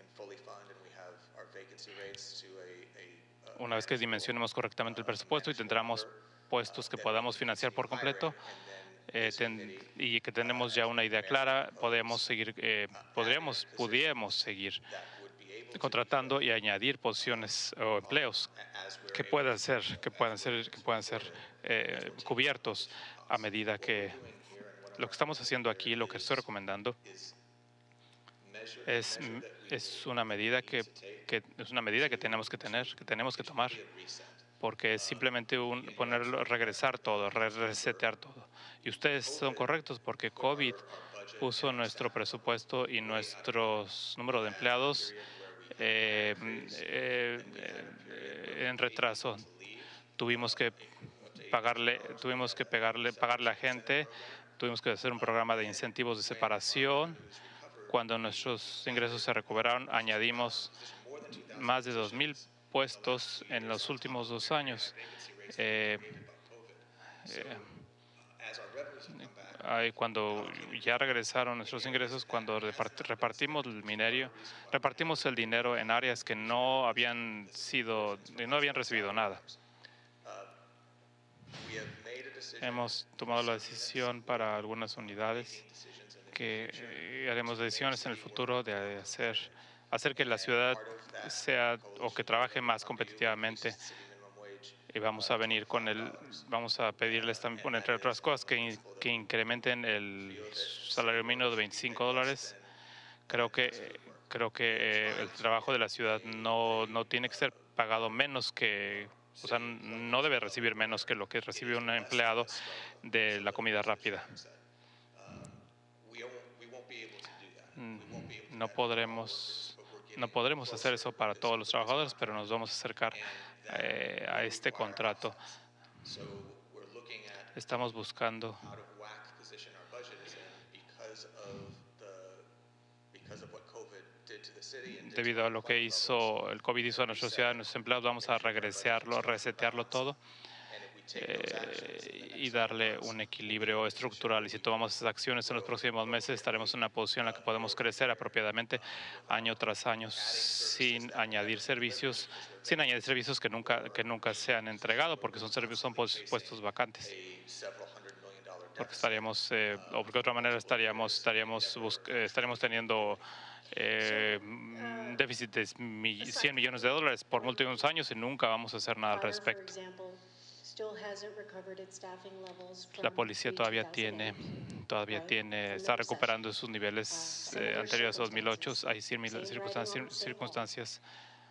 Una vez que dimensionemos correctamente el presupuesto y tendremos puestos que podamos financiar por completo eh, ten, y que tenemos ya una idea clara, podemos seguir, eh, podríamos, pudiéramos seguir contratando y añadir posiciones o empleos que puedan ser, que puedan ser, que puedan ser eh, cubiertos a medida que lo que estamos haciendo aquí, lo que estoy recomendando, es, es una medida que, que es una medida que tenemos que tener, que tenemos que tomar, porque es simplemente un ponerlo, regresar todo, resetear todo. Y ustedes son correctos porque COVID puso nuestro presupuesto y nuestro número de empleados eh, eh, eh, en retraso. Tuvimos que pagarle, tuvimos que pegarle, pagarle a gente, tuvimos que hacer un programa de incentivos de separación. Cuando nuestros ingresos se recuperaron, añadimos más de dos mil puestos en los últimos dos años. Eh, eh, cuando ya regresaron nuestros ingresos, cuando repartimos el minerio, repartimos el dinero en áreas que no habían sido, no habían recibido nada. Hemos tomado la decisión para algunas unidades que eh, haremos decisiones en el futuro de hacer, hacer que la ciudad sea o que trabaje más competitivamente. Y vamos a venir con el, vamos a pedirles también, entre otras cosas, que, que incrementen el salario mínimo de veinticinco dólares. Creo que, creo que eh, el trabajo de la ciudad no, no tiene que ser pagado menos que, o sea, no debe recibir menos que lo que recibe un empleado de la comida rápida. No podremos, no podremos hacer eso para todos los trabajadores, pero nos vamos a acercar eh, a este contrato. Estamos buscando debido a lo que hizo el COVID hizo a nuestra ciudad, a nuestros empleados, vamos a regresarlo, resetearlo todo eh, y darle un equilibrio estructural. Y si tomamos esas acciones en los próximos meses, estaremos en una posición en la que podemos crecer apropiadamente año tras año sin añadir servicios, sin añadir servicios que nunca, que nunca se han entregado, porque son servicios, son puestos vacantes. Porque estaríamos, eh, o porque de otra manera estaríamos, estaríamos, eh, estaríamos teniendo eh, un déficit de cien millones de dólares por múltiples años y nunca vamos a hacer nada al respecto. La policía todavía tiene, todavía tiene, está recuperando sus niveles eh, anteriores a dos mil ocho. Hay circunstancias, circunstancias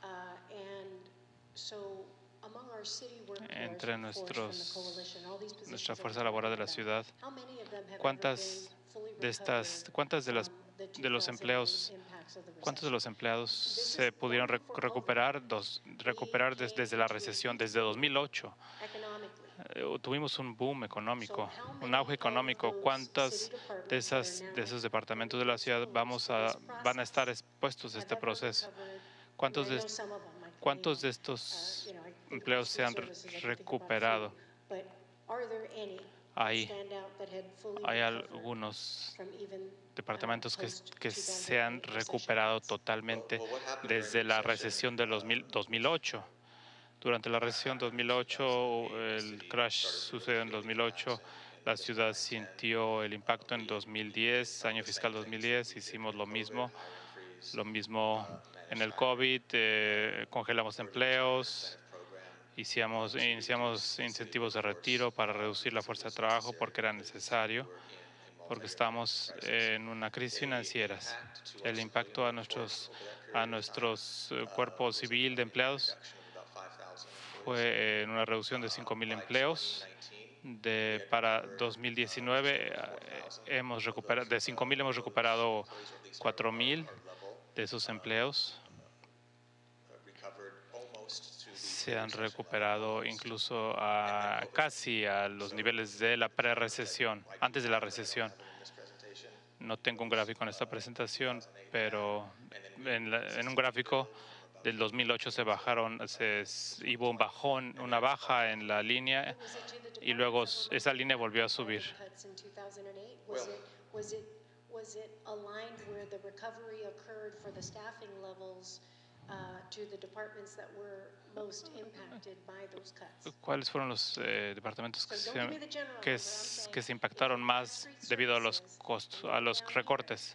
entre nuestros, nuestra fuerza laboral de la ciudad. ¿Cuántas de estas, cuántas de las de los empleos, cuántos de los empleados se pudieron recuperar, dos, recuperar des, desde la recesión, desde dos mil ocho? Eh, tuvimos un boom económico, un auge económico. ¿Cuántas de esas de esos departamentos de la ciudad vamos a van a estar expuestos a este proceso? ¿Cuántos de cuántos de estos empleos se han recuperado? Hay, hay algunos departamentos que, que se han recuperado totalmente desde la recesión de los dos mil ocho. Durante la recesión dos mil ocho, el crash sucedió en dos mil ocho, la ciudad sintió el impacto en dos mil diez, año fiscal dos mil diez, hicimos lo mismo Lo mismo en el COVID, eh, congelamos empleos, hicimos, iniciamos incentivos de retiro para reducir la fuerza de trabajo porque era necesario, porque estamos en una crisis financiera. El impacto a nuestros, a nuestros eh, cuerpos civil de empleados fue en una reducción de cinco mil empleos. De, para dos mil diecinueve eh, hemos recuperado, de cinco mil hemos recuperado cuatro mil de esos empleos. Se han recuperado incluso a casi a los niveles de la pre-recesión, antes de la recesión. No tengo un gráfico en esta presentación, pero en, la, en un gráfico del dos mil ocho se bajaron, se hubo un bajón, una baja en la línea y luego esa línea volvió a subir. ¿Cuáles fueron los eh, departamentos que se, que, que se impactaron más debido a los costos, a los recortes?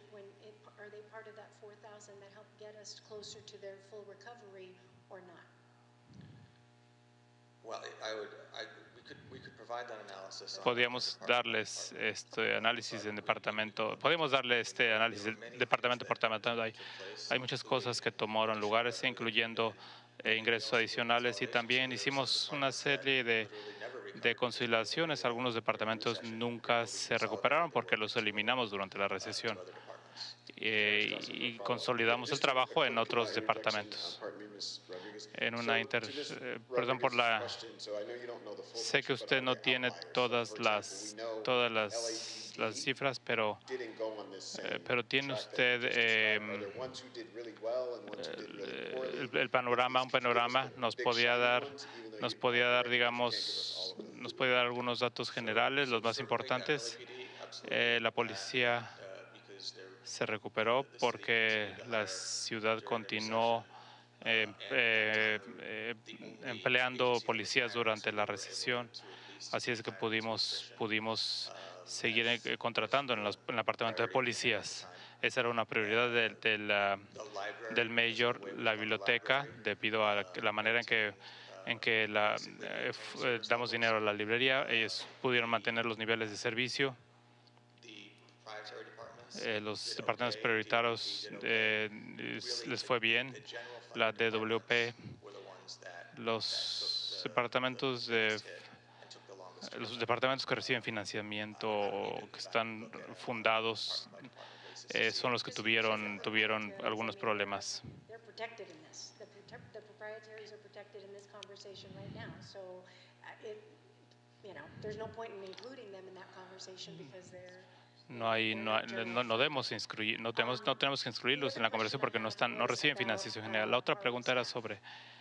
Podríamos darles este análisis en departamento, podemos darle este análisis departamento por departamento. Hay, hay muchas cosas que tomaron lugares, incluyendo eh, ingresos adicionales, y también hicimos una serie de, de conciliaciones. Algunos departamentos nunca se recuperaron porque los eliminamos durante la recesión. Eh, y consolidamos el trabajo en otros departamentos. En una inter, eh, perdón por la. Sé que usted no tiene todas las todas las, las cifras, pero eh, pero tiene usted eh, el, el panorama, un panorama. Nos podía dar, nos podía dar, digamos, nos podía dar algunos datos generales, los más importantes. Eh, la policía se recuperó porque la ciudad continuó eh, eh, eh, empleando policías durante la recesión. Así es que pudimos, pudimos seguir eh, contratando en, los, en el departamento de policías. Esa era una prioridad del, del, uh, del mayor, la biblioteca, debido a la manera en que, en que la, eh, eh, damos dinero a la librería. Ellos pudieron mantener los niveles de servicio. Eh, los departamentos prioritarios eh, les fue bien, la D W P, los departamentos de los departamentos que reciben financiamiento o que están fundados eh, son los que tuvieron tuvieron algunos problemas. No hay, no, no, no debemos instruir, no tenemos, no tenemos que instruirlos en la conversación porque no están, no reciben financiación general. La otra pregunta era sobre,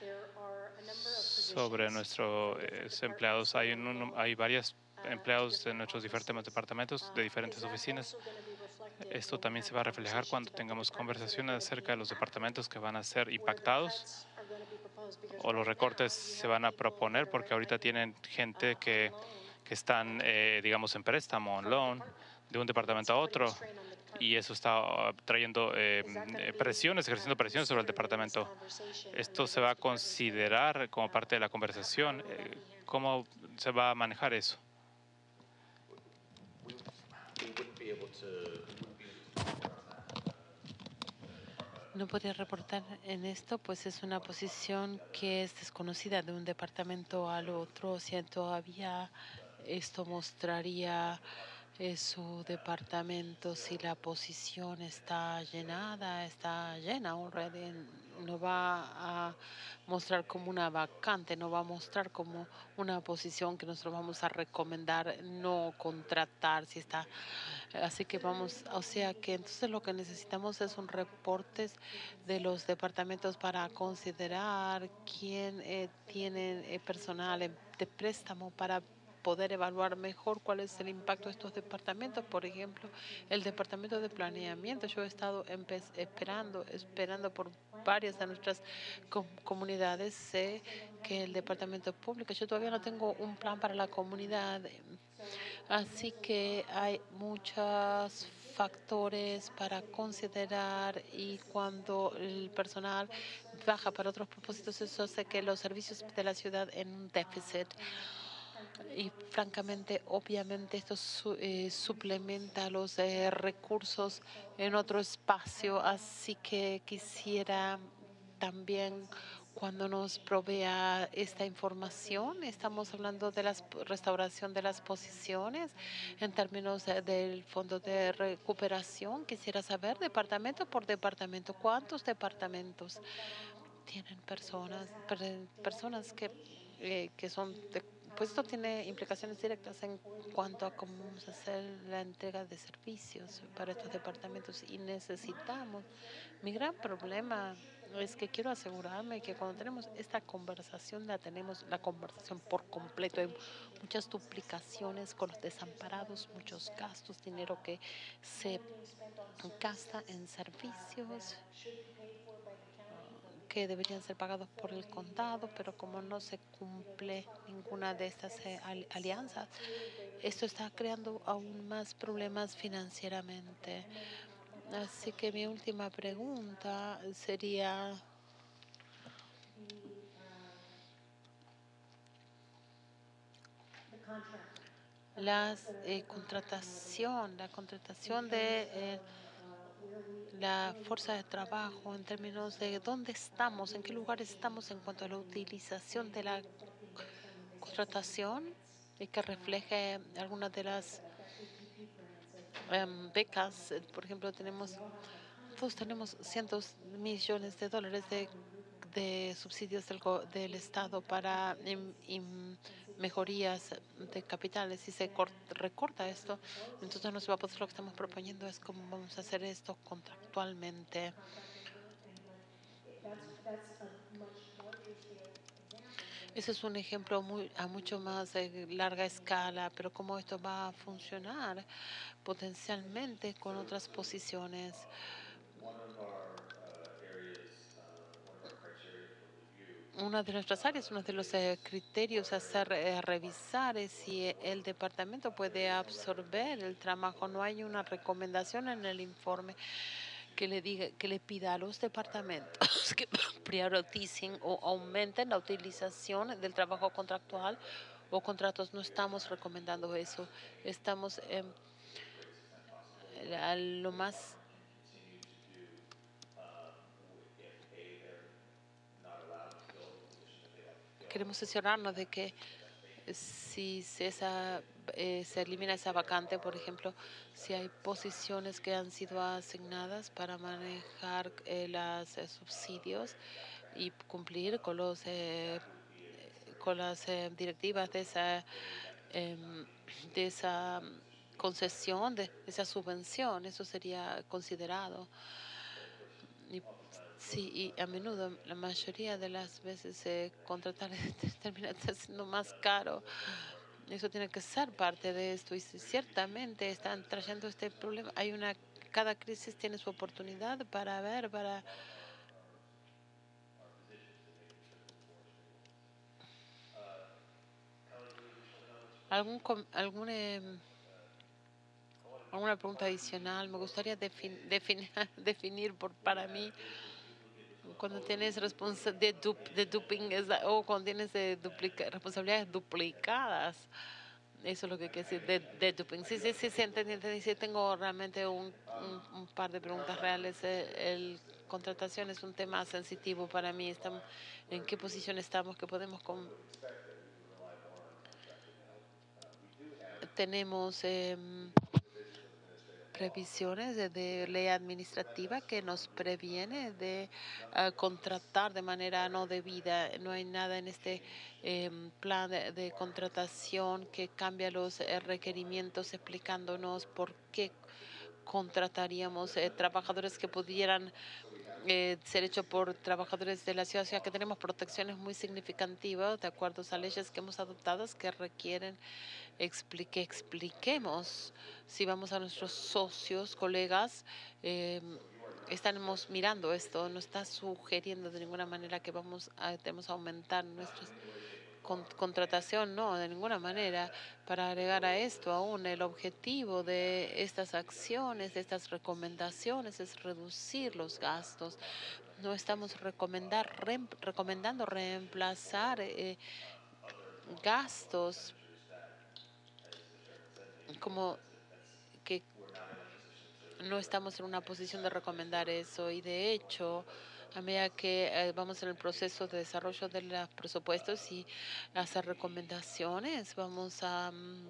sobre nuestros eh, empleados. Hay, un, hay varios empleados de nuestros diferentes departamentos, de diferentes oficinas. Esto también se va a reflejar cuando tengamos conversaciones acerca de los departamentos que van a ser impactados o los recortes se van a proponer, porque ahorita tienen gente que, que están, eh, digamos, en préstamo, en loan, de un departamento a otro, y eso está trayendo eh, presiones, ejerciendo presiones sobre el departamento. Esto se va a considerar como parte de la conversación. ¿Cómo se va a manejar eso? No podría reportar en esto, pues es una posición que es desconocida de un departamento al otro. Si todavía esto mostraría eh, su departamento, si la posición está llenada, está llena already, no va a mostrar como una vacante, no va a mostrar como una posición que nosotros vamos a recomendar no contratar si está. Así que vamos, o sea que entonces lo que necesitamos es un reporte de los departamentos para considerar quién eh, tiene eh, personal de préstamo para poder evaluar mejor cuál es el impacto de estos departamentos. Por ejemplo, el departamento de planeamiento. Yo he estado esperando, esperando por varias de nuestras com comunidades. Sé que el departamento público, yo todavía no tengo un plan para la comunidad. Así que hay muchas factores para considerar y cuando el personal baja para otros propósitos, eso hace que los servicios de la ciudad en un déficit. Y francamente, obviamente, esto su, eh, suplementa los eh, recursos en otro espacio, así que quisiera también cuando nos provea esta información, estamos hablando de la restauración de las posiciones en términos de, del fondo de recuperación. Quisiera saber, departamento por departamento, cuántos departamentos tienen personas, per, personas que, eh, que son de, pues esto tiene implicaciones directas en cuanto a cómo vamos a hacer la entrega de servicios para estos departamentos y necesitamos. Mi gran problema es que quiero asegurarme que cuando tenemos esta conversación, la tenemos la conversación por completo. Hay muchas duplicaciones con los desamparados, muchos gastos, dinero que se gasta en servicios que deberían ser pagados por el condado, pero como no se cumple ninguna de estas eh, alianzas, esto está creando aún más problemas financieramente. Así que mi última pregunta sería, la eh, contratación, la contratación de eh, la fuerza de trabajo en términos de dónde estamos, en qué lugar estamos en cuanto a la utilización de la contratación y que refleje algunas de las um, becas. Por ejemplo, tenemos todos tenemos cientos de millones de dólares de, de subsidios del, del Estado para im, im, mejorías de capitales. Si se corta, recorta esto, entonces no se va a poder. Lo que estamos proponiendo es cómo vamos a hacer esto contractualmente. Ese es un ejemplo muy, a mucho más eh, larga escala, pero cómo esto va a funcionar potencialmente con otras posiciones. Una de nuestras áreas, uno de los eh, criterios a hacer eh, revisar es si el departamento puede absorber el trabajo. No hay una recomendación en el informe que le diga, que le pida a los departamentos que prioricen o aumenten la utilización del trabajo contractual o contratos. No estamos recomendando eso. Estamos eh, a lo más queremos asegurarnos de que si esa, eh, se elimina esa vacante, por ejemplo, si hay posiciones que han sido asignadas para manejar eh, los eh, subsidios y cumplir con los eh, con las eh, directivas de esa eh, de esa concesión, de esa subvención, eso sería considerado. Y, sí, y a menudo, la mayoría de las veces, eh, contratar termina siendo más caro. Eso tiene que ser parte de esto y ciertamente están trayendo este problema. Hay una, cada crisis tiene su oportunidad para ver, para algún algún eh, alguna pregunta adicional. Me gustaría defin, defin, definir por para mí cuando tienes responsa de, dup, de duping es, o cuando tienes de duplica, responsabilidades duplicadas. Eso es lo que quiere decir de, de duping. Sí, sí, sí, sí, entendí, entendí. Sí, tengo realmente un, un, un par de preguntas reales. El, contratación es un tema sensitivo para mí. Estamos, ¿en qué posición estamos? ¿Qué podemos con, tenemos eh, previsiones de, de ley administrativa que nos previene de uh, contratar de manera no debida. No hay nada en este eh, plan de, de contratación que cambia los eh, requerimientos explicándonos por qué contrataríamos eh, trabajadores que pudieran eh, ser hechos por trabajadores de la ciudad. O sea, que tenemos protecciones muy significativas de acuerdo a leyes que hemos adoptado que requieren explique, expliquemos si vamos a nuestros socios, colegas, eh, estamos mirando esto, no está sugiriendo de ninguna manera que vamos a, tenemos a aumentar nuestras con, contratación, no, de ninguna manera. Para agregar a esto aún, el objetivo de estas acciones, de estas recomendaciones, es reducir los gastos. No estamos recomendar, re, recomendando reemplazar eh, gastos como que no estamos en una posición de recomendar eso, y de hecho, a medida que eh, vamos en el proceso de desarrollo de los presupuestos y hacer recomendaciones, vamos a, um,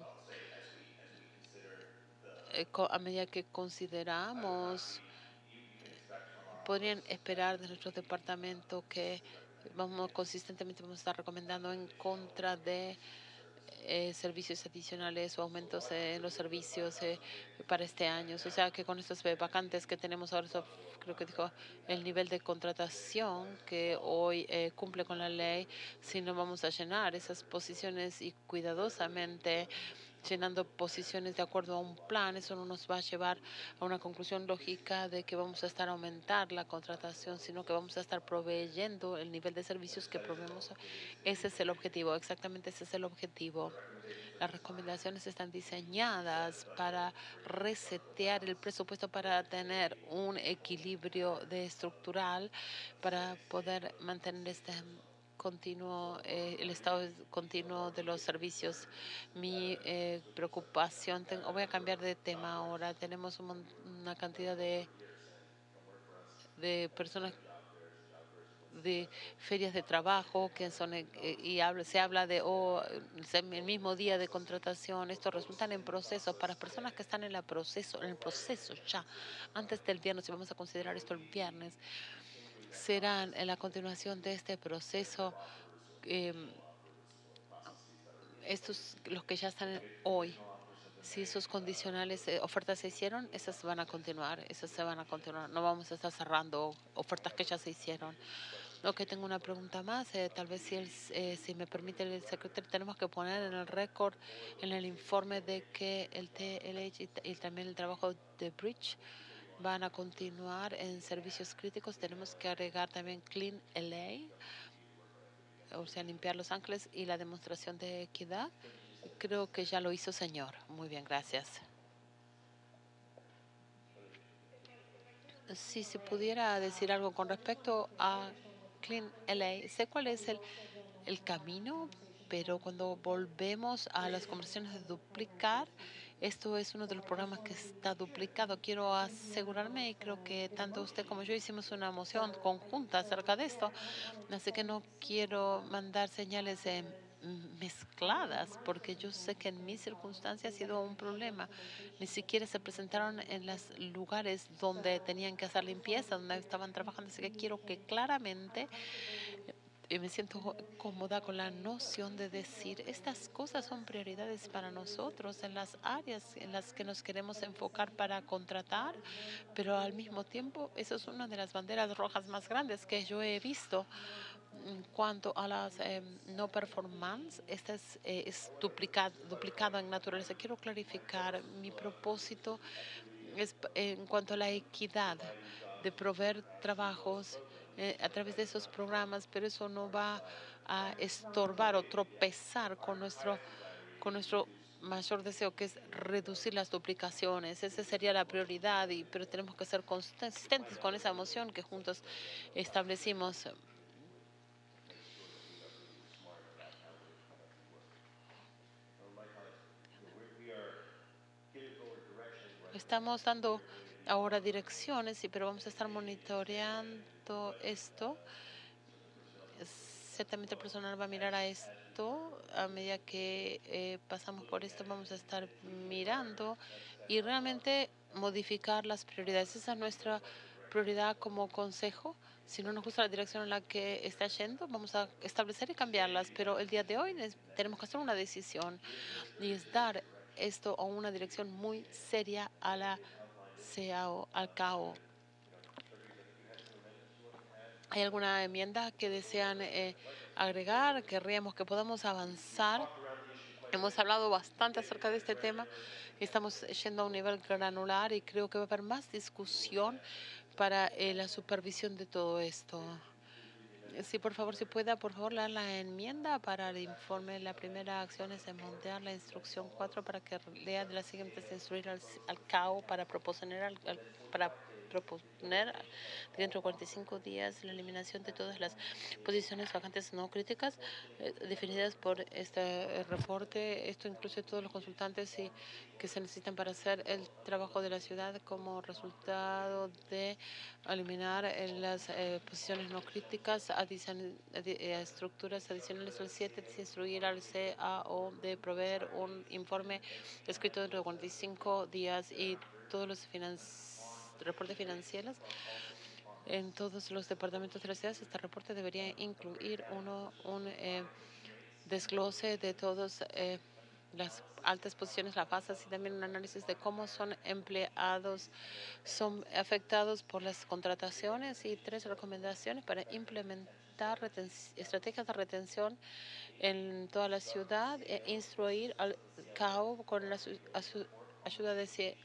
eh, a medida que consideramos, podrían esperar de nuestro departamento que vamos consistentemente vamos a estar recomendando en contra de Eh, servicios adicionales o aumentos en los servicios eh, para este año. O sea que con estas vacantes que tenemos ahora, eso, creo que dijo el nivel de contratación que hoy eh, cumple con la ley, si no vamos a llenar esas posiciones y cuidadosamente llenando posiciones de acuerdo a un plan, eso no nos va a llevar a una conclusión lógica de que vamos a estar a aumentar la contratación, sino que vamos a estar proveyendo el nivel de servicios que proveemos. Ese es el objetivo, exactamente ese es el objetivo. Las recomendaciones están diseñadas para resetear el presupuesto, para tener un equilibrio de estructural, para poder mantener este continuo, eh, el estado continuo de los servicios. Mi eh, preocupación, tengo, voy a cambiar de tema ahora. Tenemos un, una cantidad de, de personas de ferias de trabajo que son eh, y habla, se habla de oh, el mismo día de contratación. Esto resultan en procesos para personas que están en la proceso en el proceso ya antes del viernes, y vamos a considerar esto el viernes, serán en la continuación de este proceso. Eh, estos los que ya están hoy, si esos condicionales eh, ofertas se hicieron, esas van a continuar, esas se van a continuar. No vamos a estar cerrando ofertas que ya se hicieron. Ok, tengo una pregunta más. Eh, tal vez si, el, eh, si me permite el secretario, tenemos que poner en el récord, en el informe, de que el T L H y, y también el trabajo de Bridge van a continuar en servicios críticos. Tenemos que agregar también Clean L A, o sea, limpiar Los Ángeles, y la demostración de equidad. Creo que ya lo hizo, señor. Muy bien, gracias. Si se pudiera decir algo con respecto a Clean L A, sé cuál es el, el camino, pero cuando volvemos a las conversaciones de duplicar, esto es uno de los programas que está duplicado. Quiero asegurarme, y creo que tanto usted como yo hicimos una moción conjunta acerca de esto, así que no quiero mandar señales eh, mezcladas, porque yo sé que en mis circunstancias ha sido un problema. Ni siquiera se presentaron en los lugares donde tenían que hacer limpieza, donde estaban trabajando, así que quiero que claramente, y me siento cómoda con la noción de decir, estas cosas son prioridades para nosotros en las áreas en las que nos queremos enfocar para contratar, pero al mismo tiempo, eso es una de las banderas rojas más grandes que yo he visto. En cuanto a las eh, no performance, esta es, eh, es duplicado, duplicado en naturaleza. Quiero clarificar, mi propósito es en cuanto a la equidad de proveer trabajos eh, a través de esos programas, pero eso no va a estorbar o tropezar con nuestro, con nuestro mayor deseo, que es reducir las duplicaciones. Esa sería la prioridad, y, pero tenemos que ser consistentes con esa emoción que juntos establecimos. Estamos dando ahora direcciones, sí, pero vamos a estar monitoreando esto. Ciertamente el personal va a mirar a esto a medida que eh, pasamos por esto. Vamos a estar mirando y realmente modificar las prioridades. Esa es nuestra prioridad como consejo. Si no nos gusta la dirección en la que está yendo, vamos a establecer y cambiarlas. Pero el día de hoy tenemos que hacer una decisión, y es dar esto a una dirección muy seria a la C A O, al C A O. ¿Hay alguna enmienda que desean eh, agregar? Querríamos que podamos avanzar. Hemos hablado bastante acerca de este tema. Estamos yendo a un nivel granular, y creo que va a haber más discusión para eh, la supervisión de todo esto. Sí, por favor, si pueda, por favor, leer la enmienda para el informe. La primera acción es enmendar la instrucción cuatro para que lea de las siguientes: instruir al, al C A O para proponer, al, al, para proponer dentro de cuarenta y cinco días la eliminación de todas las posiciones vacantes no críticas eh, definidas por este eh, reporte. Esto incluye todos los consultantes y, que se necesitan para hacer el trabajo de la ciudad como resultado de eliminar eh, las eh, posiciones no críticas, adicion, adi, eh, estructuras adicionales. El siete es instruir al C A O de proveer un informe escrito dentro de cuarenta y cinco días y todos los financieros reportes financieros en todos los departamentos de la ciudad. Este reporte debería incluir uno, un eh, desglose de todas eh, las altas posiciones, las bases y también un análisis de cómo son empleados, son afectados por las contrataciones y tres recomendaciones para implementar estrategias de retención en toda la ciudad e instruir al C A O con la ayuda de C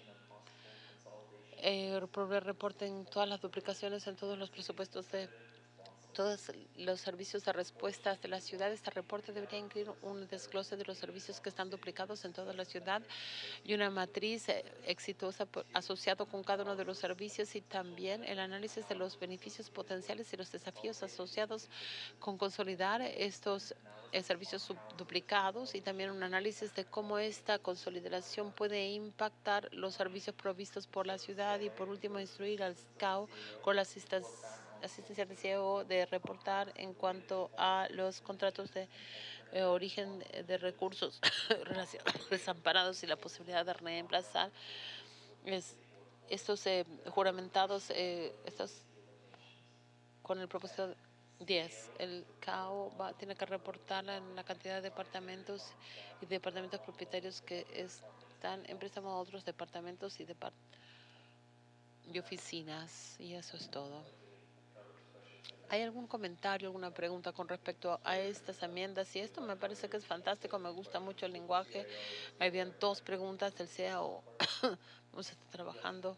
Eh, proveer reporte en todas las duplicaciones en todos los presupuestos de todos los servicios de respuestas de la ciudad. Este reporte debería incluir un desglose de los servicios que están duplicados en toda la ciudad y una matriz eh, exitosa por, asociado con cada uno de los servicios y también el análisis de los beneficios potenciales y los desafíos asociados con consolidar estos eh, servicios duplicados y también un análisis de cómo esta consolidación puede impactar los servicios provistos por la ciudad y por último instruir al C A O con la asistencia asistencia de C E O de reportar en cuanto a los contratos de eh, origen de recursos desamparados y la posibilidad de reemplazar es, estos eh, juramentados eh, estos con el propósito diez. El C A O va, tiene que reportar en la cantidad de departamentos y departamentos propietarios que están en préstamo a otros departamentos y, depart y oficinas y eso es todo. ¿Hay algún comentario, alguna pregunta con respecto a estas enmiendas? Y esto me parece que es fantástico, me gusta mucho el lenguaje. Habían dos preguntas del C A O. Vamos a estar trabajando.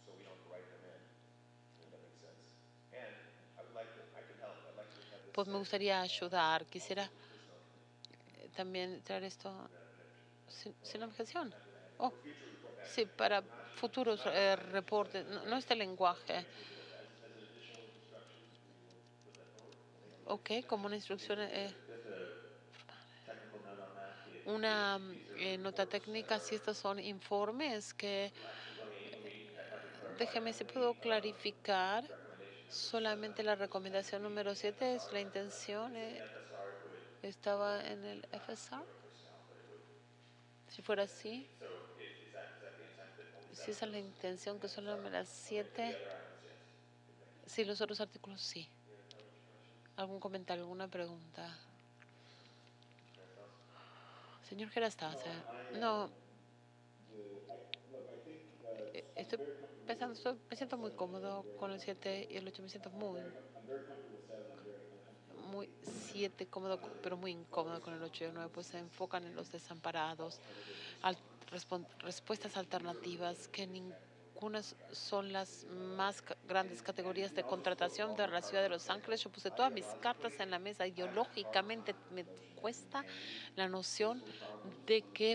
Pues me gustaría ayudar. Quisiera también traer esto sin, sin objeción. Oh, sí, para futuros eh, reportes, no, no este lenguaje. Ok, como una instrucción, eh, una eh, nota técnica, si estos son informes que, eh, déjeme si puedo clarificar, solamente la recomendación número siete es la intención, eh, estaba en el F S R, si fuera así, si esa es la intención, que son las siete, sí, los otros artículos sí. ¿Algún comentario, alguna pregunta? Señor Gerastase, no, estoy pensando, estoy, me siento muy cómodo con el siete y el ocho, me siento muy, muy siete cómodo, pero muy incómodo con el ocho y el nueve, pues se enfocan en los desamparados, al, respuestas alternativas que ningún Unas son las más grandes categorías de contratación de la ciudad de Los Ángeles. Yo puse todas mis cartas en la mesa. Ideológicamente me cuesta la noción de que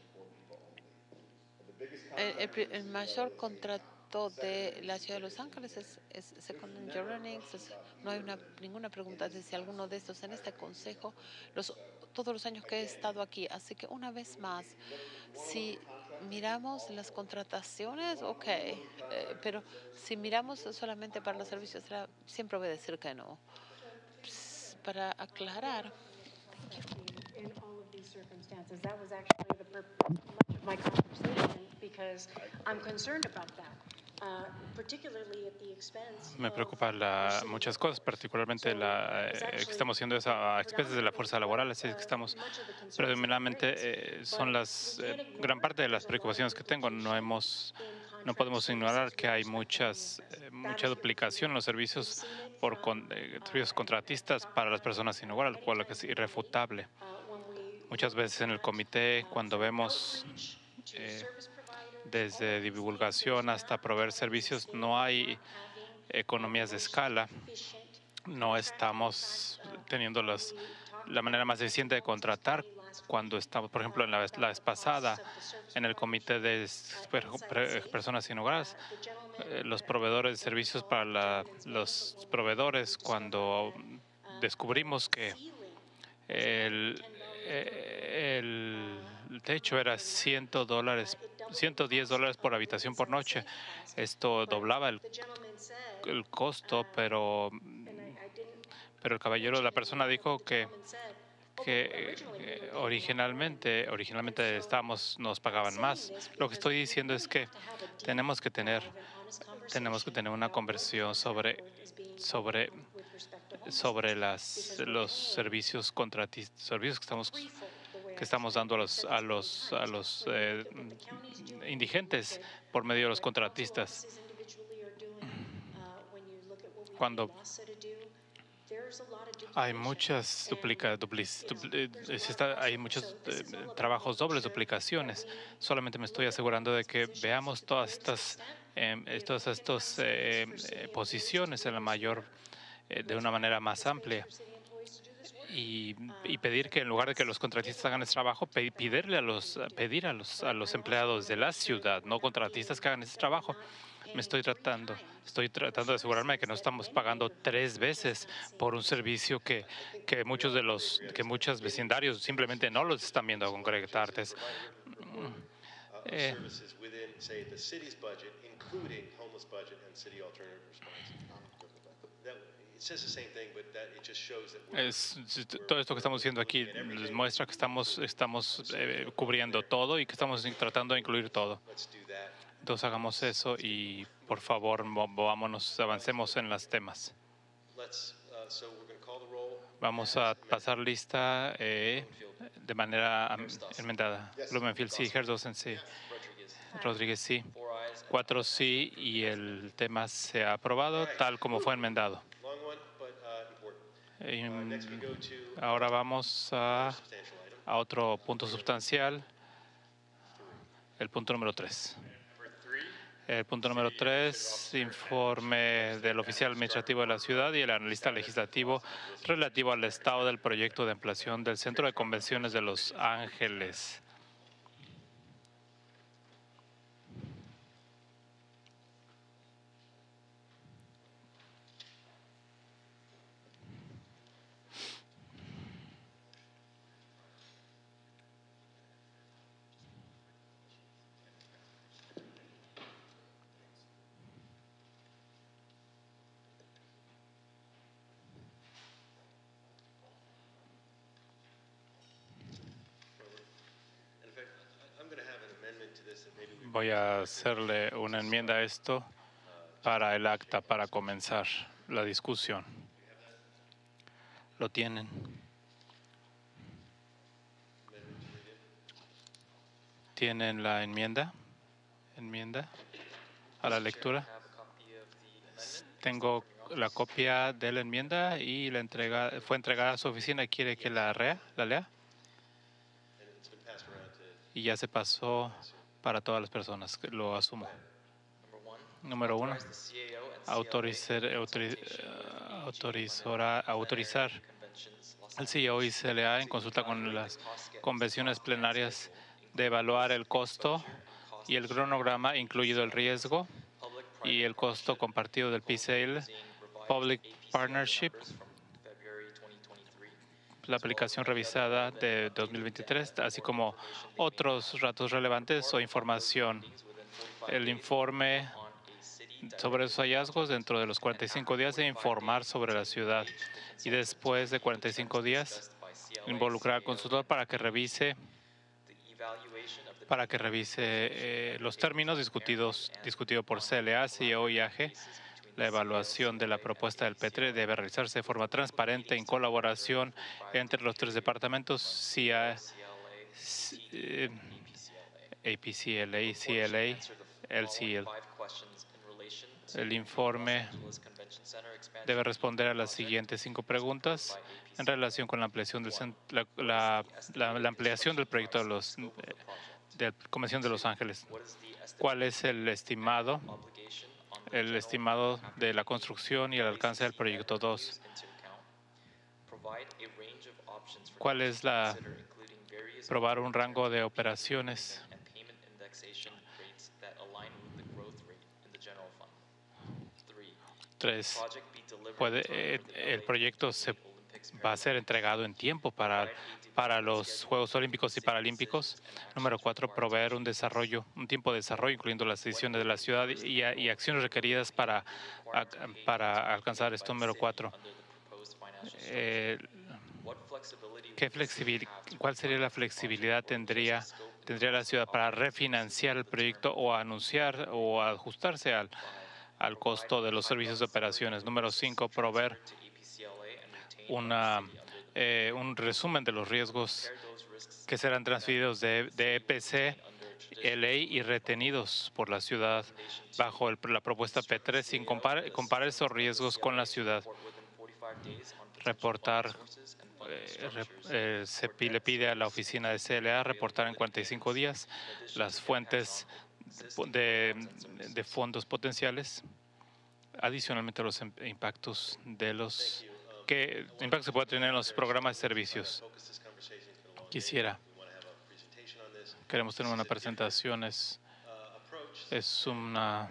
el, el, el mayor contrato de la ciudad de Los Ángeles es, es Second Engineering. No hay una, ninguna pregunta de si alguno de estos en este consejo los, todos los años que he estado aquí. Así que una vez más, si miramos las contrataciones, ok, eh, pero si miramos solamente para los servicios, siempre voy a decir que no. Pss, para aclarar. In all of these circumstances, that was actually the purpose of my conversation because I'm concerned about that. Uh, particularly at the expense Me preocupa la, muchas cosas, particularmente la, eh, que estamos haciendo eso a expensas de la fuerza laboral, así que estamos predominantemente, eh, son las, eh, gran parte de las preocupaciones que tengo. No hemos, no podemos ignorar que hay muchas, eh, mucha duplicación en los servicios por con, eh, servicios contratistas para las personas sin hogar, lo cual es irrefutable. Muchas veces en el comité, cuando vemos eh, desde divulgación hasta proveer servicios, no hay economías de escala no estamos teniendo las, la manera más eficiente de contratar cuando estamos, por ejemplo, en la vez, la vez pasada, en el comité de personas sin hogares, eh, los proveedores de servicios para la, los proveedores, cuando descubrimos que el, el, el techo era cien dólares, ciento diez dólares por habitación por noche. Esto doblaba el, el costo, pero, pero el caballero, la persona dijo que que eh, originalmente, originalmente estábamos, nos pagaban más. Lo que estoy diciendo es que tenemos que tener, tenemos que tener una conversión sobre, sobre, sobre las, los servicios contratistas, servicios que estamos, que estamos dando a los, a los, a los eh, indigentes por medio de los contratistas. Cuando hay muchas duplica, duplis, dupli, está, hay muchos eh, trabajos dobles, duplicaciones. Solamente me estoy asegurando de que veamos todas estas, eh, todas estas eh, eh, posiciones en la mayor, eh, de una manera más amplia. Y, y pedir que en lugar de que los contratistas hagan ese trabajo, pe pedirle a los, pedir a los, a los empleados de la ciudad, no contratistas, que hagan ese trabajo. Me estoy tratando, estoy tratando de asegurarme de que no estamos pagando tres veces por un servicio que, que muchos de los, que muchos vecindarios simplemente no los están viendo con Greg Artes. Eh, Es, todo esto que estamos haciendo aquí les muestra que estamos, estamos eh, cubriendo todo y que estamos tratando de incluir todo. Entonces hagamos eso y por favor vámonos, avancemos en los temas. Vamos a pasar lista eh, de manera enmendada. Blumenfield sí, Herdosen sí, Rodríguez sí, cuatro sí y el tema se ha aprobado tal como fue enmendado. Y ahora vamos a, a otro punto sustancial, el punto número tres. El punto número tres, informe del oficial administrativo de la ciudad y el analista legislativo relativo al estado del proyecto de ampliación del Centro de Convenciones de Los Ángeles. Voy a hacerle una enmienda a esto para el acta, para comenzar la discusión. ¿Lo tienen? ¿Tienen la enmienda? ¿Enmienda a la lectura? Tengo la copia de la enmienda y la entrega, fue entregada a su oficina. ¿Quiere que la, rea, la lea? Y ya se pasó para todas las personas, lo asumo. Número uno, autorizar, autoriz, autorizar, autorizar al C E O y C L A en consulta con las convenciones plenarias de evaluar el costo y el cronograma, incluido el riesgo y el costo compartido del P S A L, Public Partnership, la aplicación revisada de dos mil veintitrés, así como otros datos relevantes o información. El informe sobre esos hallazgos dentro de los cuarenta y cinco días de informar sobre la ciudad y después de cuarenta y cinco días involucrar al consultor para que revise para que revise eh, los términos discutidos discutido por C L A, C E O y A G. La evaluación de la propuesta del P T R E debe realizarse de forma transparente en colaboración entre los tres departamentos, C I A, eh, A P C L A, C L A, L C L. El informe debe responder a las siguientes cinco preguntas en relación con la ampliación del, la, la, la, la ampliación del proyecto de los de la Convención de Los Ángeles. ¿Cuál es el estimado el estimado de la construcción y el alcance del proyecto dos. ¿Cuál es la probar un rango de operaciones Tres, puede, eh, el proyecto se va a ser entregado en tiempo para, para los Juegos Olímpicos y Paralímpicos. Número cuatro, proveer un desarrollo, un tiempo de desarrollo, incluyendo las decisiones de la ciudad y, y acciones requeridas para, para alcanzar esto. Número cuatro, eh, ¿qué flexibil, ¿cuál sería la flexibilidad tendría, tendría la ciudad para refinanciar el proyecto o anunciar o ajustarse al al costo de los servicios de operaciones? Número cinco, proveer una, eh, un resumen de los riesgos que serán transferidos de, de E P C, L A y retenidos por la ciudad bajo el, la propuesta P tres, sin comparar, comparar esos riesgos con la ciudad. Reportar, eh, eh, se le pide a la oficina de C L A reportar en cuarenta y cinco días las fuentes De, de fondos potenciales, adicionalmente los impactos de los que impactos se puede tener en los programas de servicios. Quisiera, queremos tener una presentación, es, es una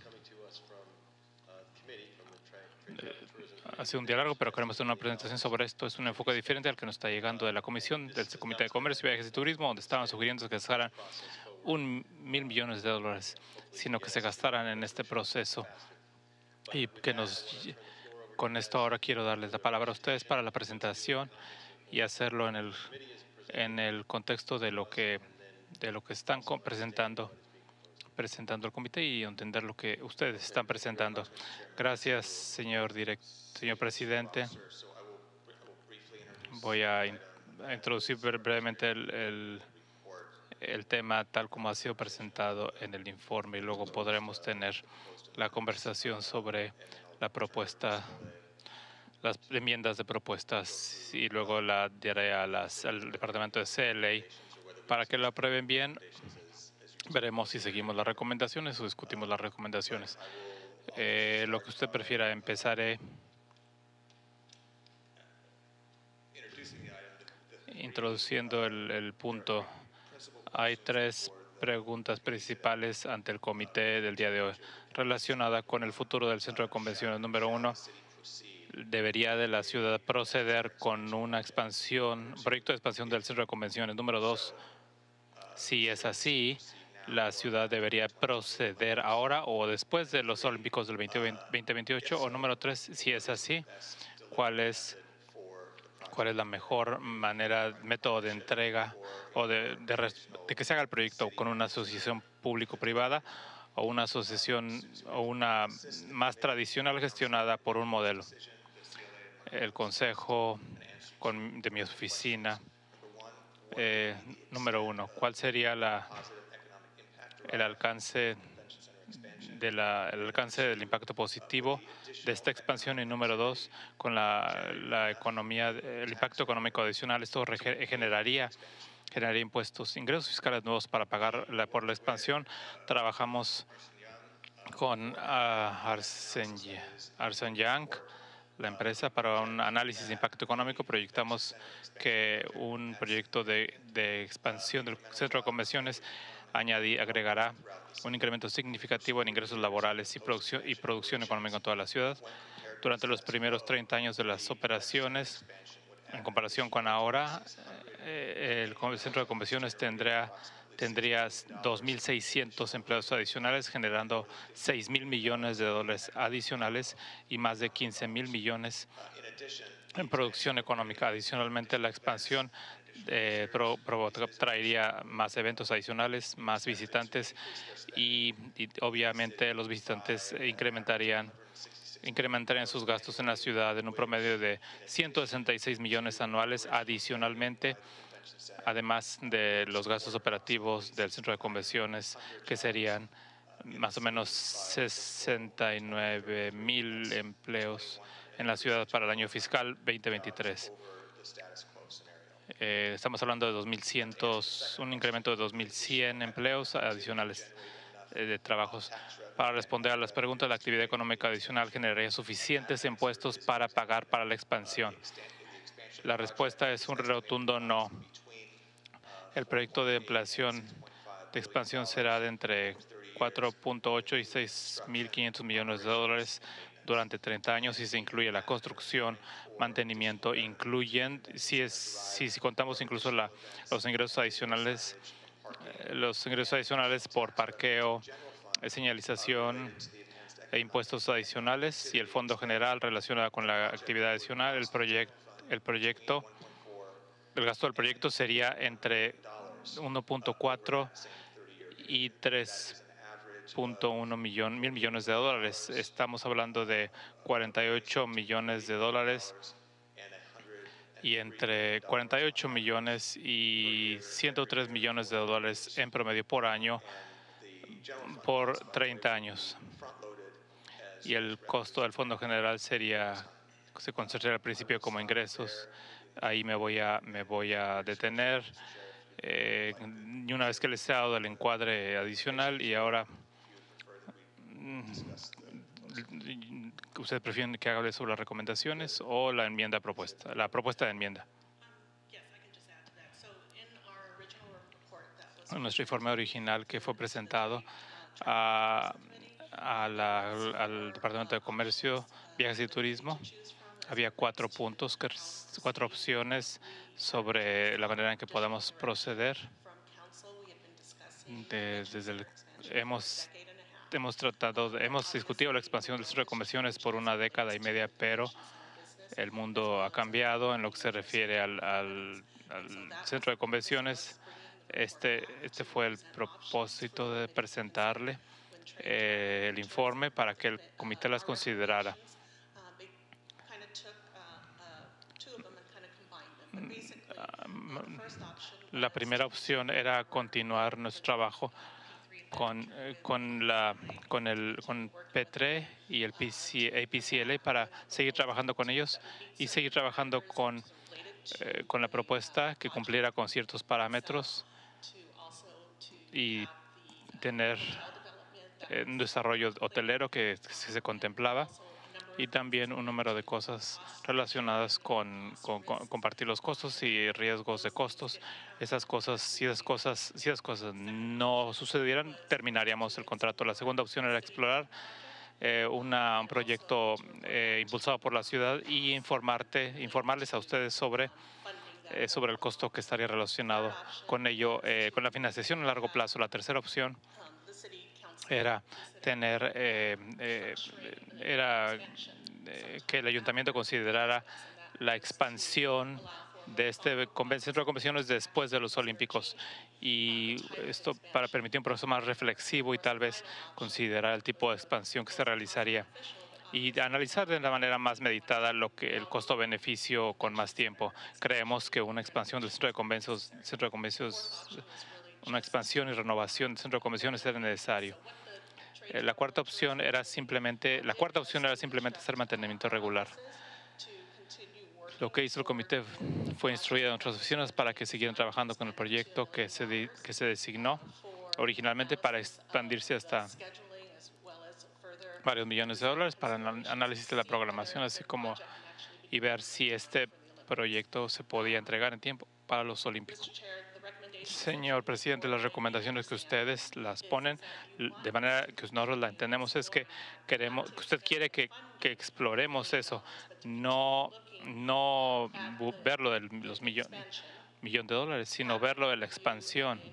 ha sido un día largo, pero queremos tener una presentación sobre esto. Es un enfoque diferente al que nos está llegando de la Comisión del Comité de Comercio, Viajes y Turismo, donde estaban sugiriendo que se gastaran un mil millones de dólares, sino que se gastaran en este proceso. Y que nos, con esto ahora quiero darles la palabra a ustedes para la presentación y hacerlo en el, en el contexto de lo que, de lo que están presentando, presentando el comité y entender lo que ustedes están presentando. Gracias, señor direct, señor presidente. Voy a, in, a introducir brevemente el, el el tema tal como ha sido presentado en el informe y luego podremos tener la conversación sobre la propuesta, las enmiendas de propuestas y luego la daré a las, al departamento de C L A para que lo aprueben bien. Veremos si seguimos las recomendaciones o discutimos las recomendaciones. Eh, lo que usted prefiera, empezaré introduciendo el, el punto. Hay tres preguntas principales ante el comité del día de hoy relacionada con el futuro del centro de convenciones. Número uno, ¿debería de la ciudad proceder con una expansión, un proyecto de expansión del centro de convenciones? Número dos, si es así, ¿la ciudad debería proceder ahora o después de los Olímpicos del veinte veintiocho? O número tres, si es así, ¿cuál es cuál es la mejor manera, método de entrega o de, de, de que se haga el proyecto con una asociación público-privada o una asociación o una más tradicional gestionada por un modelo? El consejo con, de mi oficina, eh, número uno, ¿cuál sería la, el alcance de la, el alcance del impacto positivo de esta expansión? Y número dos, con la, la economía, el impacto económico adicional, esto generaría, generaría impuestos, ingresos fiscales nuevos para pagar la, por la expansión. Trabajamos con uh, Arsen, Arsen Young, la empresa, para un análisis de impacto económico. Proyectamos que un proyecto de, de expansión del centro de convenciones añadir, agregará un incremento significativo en ingresos laborales y producción, y producción económica en toda la ciudad. Durante los primeros treinta años de las operaciones, en comparación con ahora, eh, el, el centro de convenciones tendrá, tendría dos mil seiscientos empleados adicionales, generando seis mil millones de dólares adicionales y más de quince mil millones en producción económica. Adicionalmente, la expansión Eh, pro, pro, traería más eventos adicionales, más visitantes y, y obviamente los visitantes incrementarían, incrementarían sus gastos en la ciudad en un promedio de ciento sesenta y seis millones anuales adicionalmente, además de los gastos operativos del centro de convenciones, que serían más o menos sesenta y nueve mil empleos en la ciudad para el año fiscal veinte veintitrés. Eh, estamos hablando de dos mil cien, un incremento de dos mil cien empleos adicionales. eh, de trabajos. Para responder a las preguntas, la actividad económica adicional generaría suficientes impuestos para pagar para la expansión. La respuesta es un rotundo no. El proyecto de ampliación de expansión será de entre cuatro punto ocho y seis mil quinientos millones de dólares durante treinta años si se incluye la construcción, mantenimiento, incluyen, si, es, si, si contamos incluso la, los ingresos adicionales, eh, los ingresos adicionales por parqueo, eh, señalización e impuestos adicionales y el fondo general relacionado con la actividad adicional. El, proyecto, el proyecto, el gasto del proyecto sería entre uno punto cuatro y tres punto uno millón, mil millones de dólares. Estamos hablando de cuarenta y ocho millones de dólares y entre cuarenta y ocho millones y ciento tres millones de dólares en promedio por año por treinta años. Y el costo del Fondo General sería, se considera al principio como ingresos. Ahí me voy a, me voy a detener. Eh, y una vez que les he dado el encuadre adicional y ahora ¿ustedes prefieren que hable sobre las recomendaciones o la enmienda propuesta, la propuesta de enmienda? En nuestro informe original que fue presentado a, a la, al Departamento de Comercio, Viajes y Turismo, había cuatro puntos, cuatro opciones sobre la manera en que podemos proceder. Desde el, hemos Hemos tratado, hemos discutido la expansión del centro de convenciones por una década y media, pero el mundo ha cambiado en lo que se refiere al, al, al centro de convenciones. Este, este fue el propósito de presentarle eh, el informe para que el comité las considerara. La primera opción era continuar nuestro trabajo con, eh, con, la, con el con P tres y el P C, A P C L A para seguir trabajando con ellos y seguir trabajando con, eh, con la propuesta que cumpliera con ciertos parámetros y tener eh, un desarrollo hotelero que, que se contemplaba y también un número de cosas relacionadas con, con, con compartir los costos y riesgos de costos. Esas cosas, si esas cosas, si esas cosas no sucedieran, terminaríamos el contrato. La segunda opción era explorar eh, una, un proyecto eh, impulsado por la ciudad y informarte, informarles a ustedes sobre, eh, sobre el costo que estaría relacionado con ello, eh, con la financiación a largo plazo. La tercera opción era tener, eh, eh, era eh, que el ayuntamiento considerara la expansión de este centro de convenciones después de los Olímpicos y esto para permitir un proceso más reflexivo y tal vez considerar el tipo de expansión que se realizaría y analizar de la manera más meditada lo que el costo-beneficio con más tiempo. Creemos que una expansión del centro de convenciones, centro de convenciones una expansión y renovación del centro de convenciones era necesario. Eh, la cuarta opción era simplemente, la cuarta opción era simplemente hacer mantenimiento regular. Lo que hizo el comité fue instruir a nuestras oficinas para que siguieran trabajando con el proyecto que se, de, que se designó originalmente para expandirse hasta varios millones de dólares para el análisis de la programación, así como y ver si este proyecto se podía entregar en tiempo para los Olímpicos. Señor presidente, las recomendaciones que ustedes las ponen de manera que nosotros la entendemos es que queremos, que usted quiere que, que exploremos eso, no, no verlo de los millones millón de dólares, sino verlo de la expansión.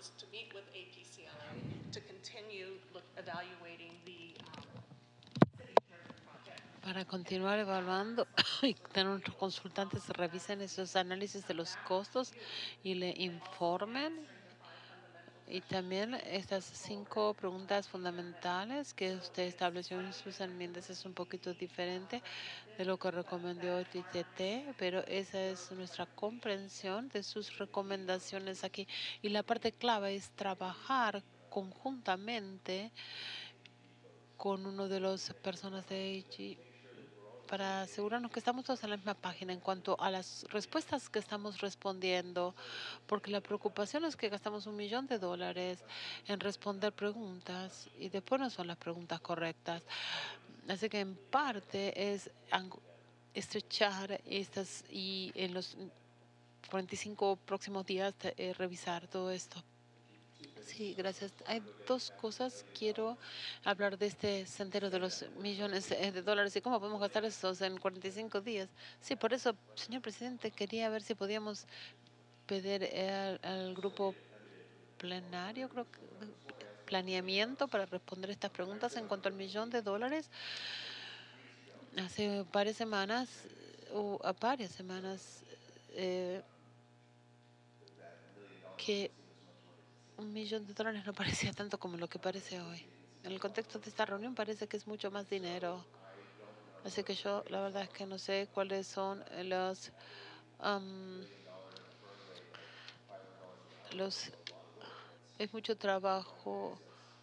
Para continuar evaluando y que nuestros consultantes revisen esos análisis de los costos y le informen. Y también estas cinco preguntas fundamentales que usted estableció en sus enmiendas es un poquito diferente de lo que recomendó el T T T, pero esa es nuestra comprensión de sus recomendaciones aquí. Y la parte clave es trabajar conjuntamente con uno de las personas de A G para asegurarnos que estamos todos en la misma página en cuanto a las respuestas que estamos respondiendo, porque la preocupación es que gastamos un millón de dólares en responder preguntas y después no son las preguntas correctas. Así que en parte es estrechar estas y en los cuarenta y cinco próximos días eh, revisar todo esto. Sí, gracias. Hay dos cosas. Quiero hablar de este sendero de los millones de dólares y cómo podemos gastar esos en cuarenta y cinco días. Sí, por eso, señor presidente, quería ver si podíamos pedir al, al grupo plenario, creo que planeamiento para responder estas preguntas en cuanto al millón de dólares. Hace varias semanas, o a varias semanas, eh, que un millón de dólares no parecía tanto como lo que parece hoy. En el contexto de esta reunión parece que es mucho más dinero. Así que yo la verdad es que no sé cuáles son los um, los es mucho trabajo.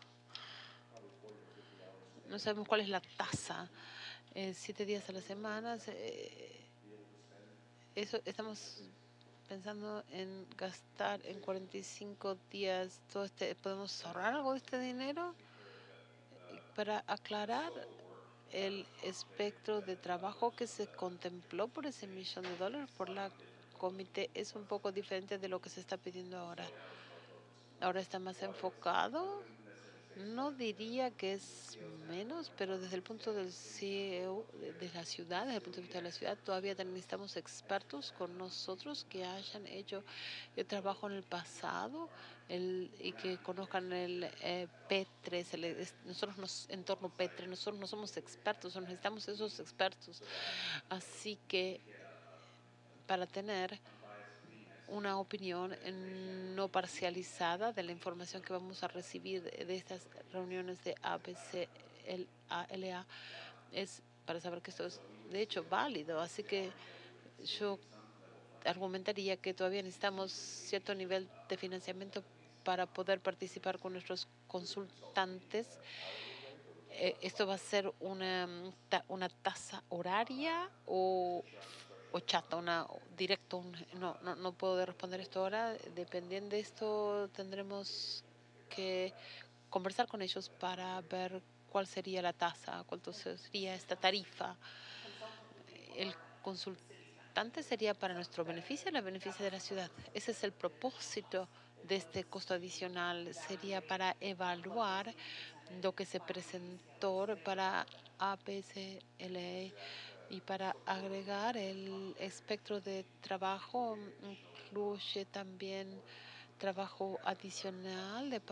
No sabemos cuál es la tasa. Eh, siete días a la semana. Eh, eso estamos pensando en gastar en cuarenta y cinco días todo este. ¿Podemos ahorrar algo de este dinero? Para aclarar el espectro de trabajo que se contempló por ese millón de dólares por la comité es un poco diferente de lo que se está pidiendo ahora. Ahora está más enfocado. No diría que es menos, pero desde el punto del C E O de, de la ciudad, desde el punto de vista de la ciudad, todavía necesitamos expertos con nosotros que hayan hecho el trabajo en el pasado el, y que conozcan el eh, P tres. El, es, nosotros, nos, entorno P tres, nosotros no somos expertos, necesitamos esos expertos. Así que para tener una opinión no parcializada de la información que vamos a recibir de estas reuniones de A B C L A es para saber que esto es de hecho válido. Así que yo argumentaría que todavía necesitamos cierto nivel de financiamiento para poder participar con nuestros consultantes. Eh, ¿Esto va a ser una, una tasa horaria o o chata, una directo, un, no, no, no puedo responder esto ahora. Dependiendo de esto, tendremos que conversar con ellos para ver cuál sería la tasa, cuánto sería esta tarifa. El consultante sería para nuestro beneficio, el beneficio de la ciudad. Ese es el propósito de este costo adicional. Sería para evaluar lo que se presentó para A P C L A. Y para agregar el espectro de trabajo, incluye también trabajo adicional, de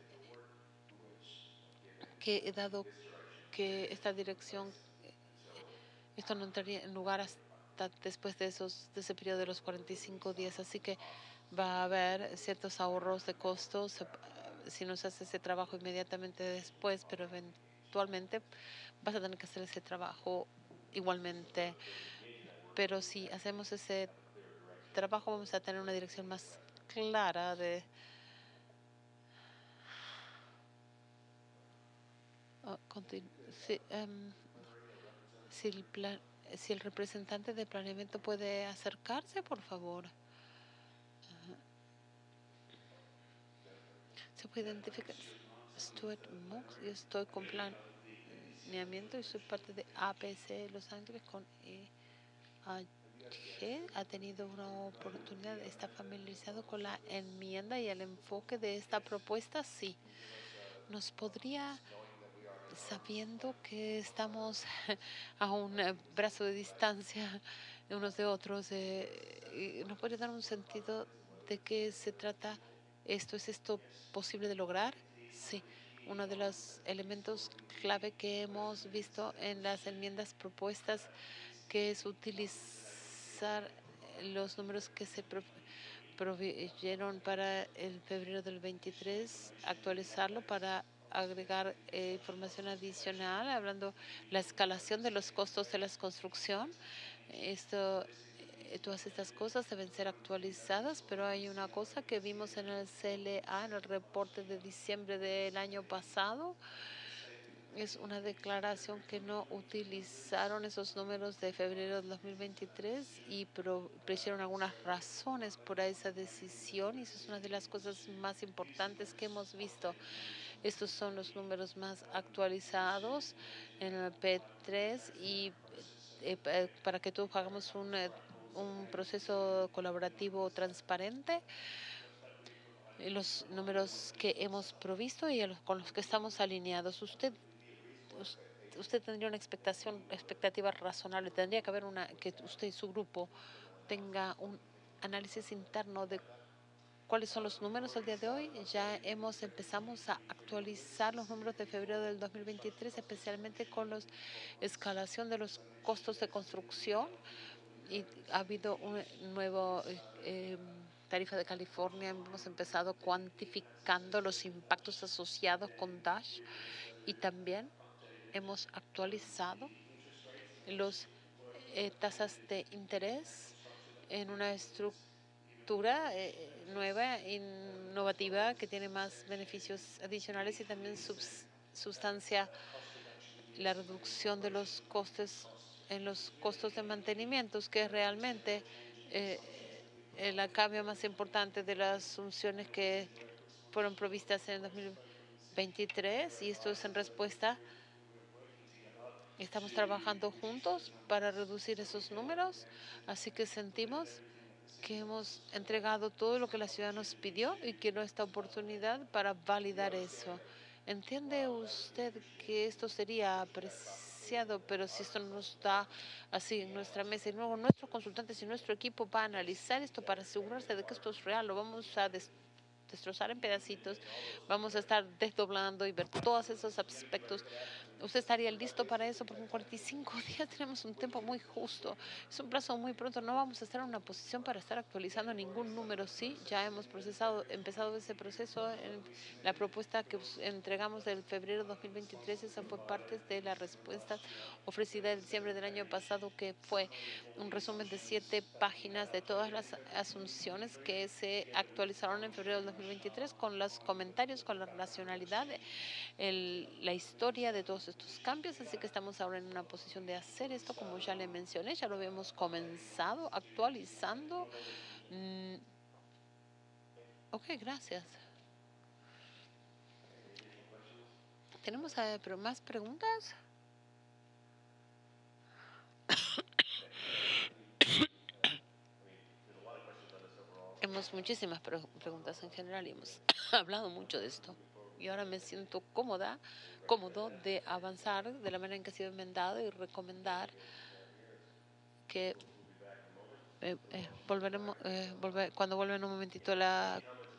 que dado que esta dirección, esto no entraría en lugar hasta después de, esos, de ese periodo de los cuarenta y cinco días. Así que va a haber ciertos ahorros de costos si no se hace ese trabajo inmediatamente después, pero eventualmente vas a tener que hacer ese trabajo igualmente, pero si hacemos ese trabajo vamos a tener una dirección más clara de uh, si, um, si, el plan, si el representante de planeamiento puede acercarse, por favor. Uh, se puede identificar. Stuart Mox, yo estoy con planeamiento y soy parte de A P C Los Ángeles con E A G. Ha tenido una oportunidad, está familiarizado con la enmienda y el enfoque de esta propuesta. Sí, nos podría, sabiendo que estamos a un brazo de distancia de unos de otros, eh, nos podría dar un sentido de qué se trata esto. ¿Es esto posible de lograr? Sí. Uno de los elementos clave que hemos visto en las enmiendas propuestas, que es utilizar los números que se proveyeron para el febrero del veintitrés, actualizarlo para agregar eh, información adicional, hablando la escalación de los costos de la construcción. Esto, eh, todas estas cosas deben ser actualizadas, pero hay una cosa que vimos en el C L A, en el reporte de diciembre del año pasado, es una declaración que no utilizaron esos números de febrero del dos mil veintitrés y pusieron algunas razones por esa decisión, y eso es una de las cosas más importantes que hemos visto. Estos son los números más actualizados en el P tres y eh, para que todos hagamos un, un proceso colaborativo transparente. Los números que hemos provisto y los, con los que estamos alineados. Usted usted tendría una expectación, expectativa razonable. Tendría que haber una, que usted y su grupo tenga un análisis interno de cuáles son los números al día de hoy. Ya hemos empezamos a actualizar los números de febrero del dos mil veintitrés, especialmente con la escalación de los costos de construcción. Y ha habido un nuevo eh, tarifa de California. Hemos empezado cuantificando los impactos asociados con Dash y también hemos actualizado las eh, tasas de interés en una estructura eh, nueva, innovativa, que tiene más beneficios adicionales y también subs, sustancia la reducción de los costes en los costos de mantenimiento, que es realmente eh, el cambio más importante de las asunciones que fueron provistas en el dos mil veintitrés, y esto es en respuesta. Estamos trabajando juntos para reducir esos números, así que sentimos que hemos entregado todo lo que la ciudad nos pidió y quiero esta oportunidad para validar eso. ¿Entiende usted que esto sería apreciado? Pero si esto no está así en nuestra mesa, y luego nuestros consultantes y nuestro equipo va a analizar esto para asegurarse de que esto es real, lo vamos a des destrozar en pedacitos, vamos a estar desdoblando y ver todos esos aspectos. ¿Usted estaría listo para eso? Porque en cuarenta y cinco días tenemos un tiempo muy justo. Es un plazo muy pronto. No vamos a estar en una posición para estar actualizando ningún número. Sí, ya hemos procesado, empezado ese proceso en la propuesta que entregamos del febrero de dos mil veintitrés. Esa fue parte de la respuesta ofrecida en diciembre del año pasado, que fue un resumen de siete páginas de todas las asunciones que se actualizaron en febrero del dos mil veintitrés, con los comentarios, con la racionalidad, el, la historia de todos estos cambios. Así que estamos ahora en una posición de hacer esto, como ya le mencioné, ya lo habíamos comenzado actualizando. Mm. Ok, gracias. ¿Tenemos eh, pero más preguntas? Hemos muchísimas pre preguntas en general y hemos hablado mucho de esto. Y ahora me siento cómoda, cómodo de avanzar de la manera en que ha sido enmendado y recomendar que eh, eh, volveremos, eh, volver, cuando vuelva en un momentito la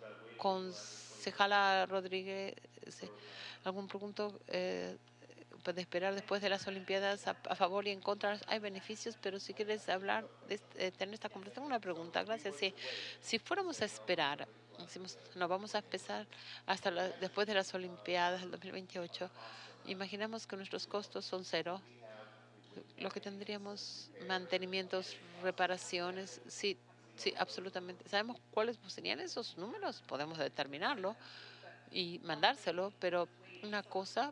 concejala Rodríguez, eh, algún punto eh, puede esperar después de las Olimpiadas a, a favor y en contra. Hay beneficios, pero si quieres hablar, de, eh, tener esta conversación, una pregunta. Gracias. Si, si fuéramos a esperar, decimos, no vamos a empezar hasta la, después de las Olimpiadas del dos mil veintiocho, imaginamos que nuestros costos son cero. Lo que tendríamos, mantenimientos, reparaciones, sí, sí, absolutamente. ¿Sabemos cuáles serían esos números? Podemos determinarlo y mandárselo, pero una cosa,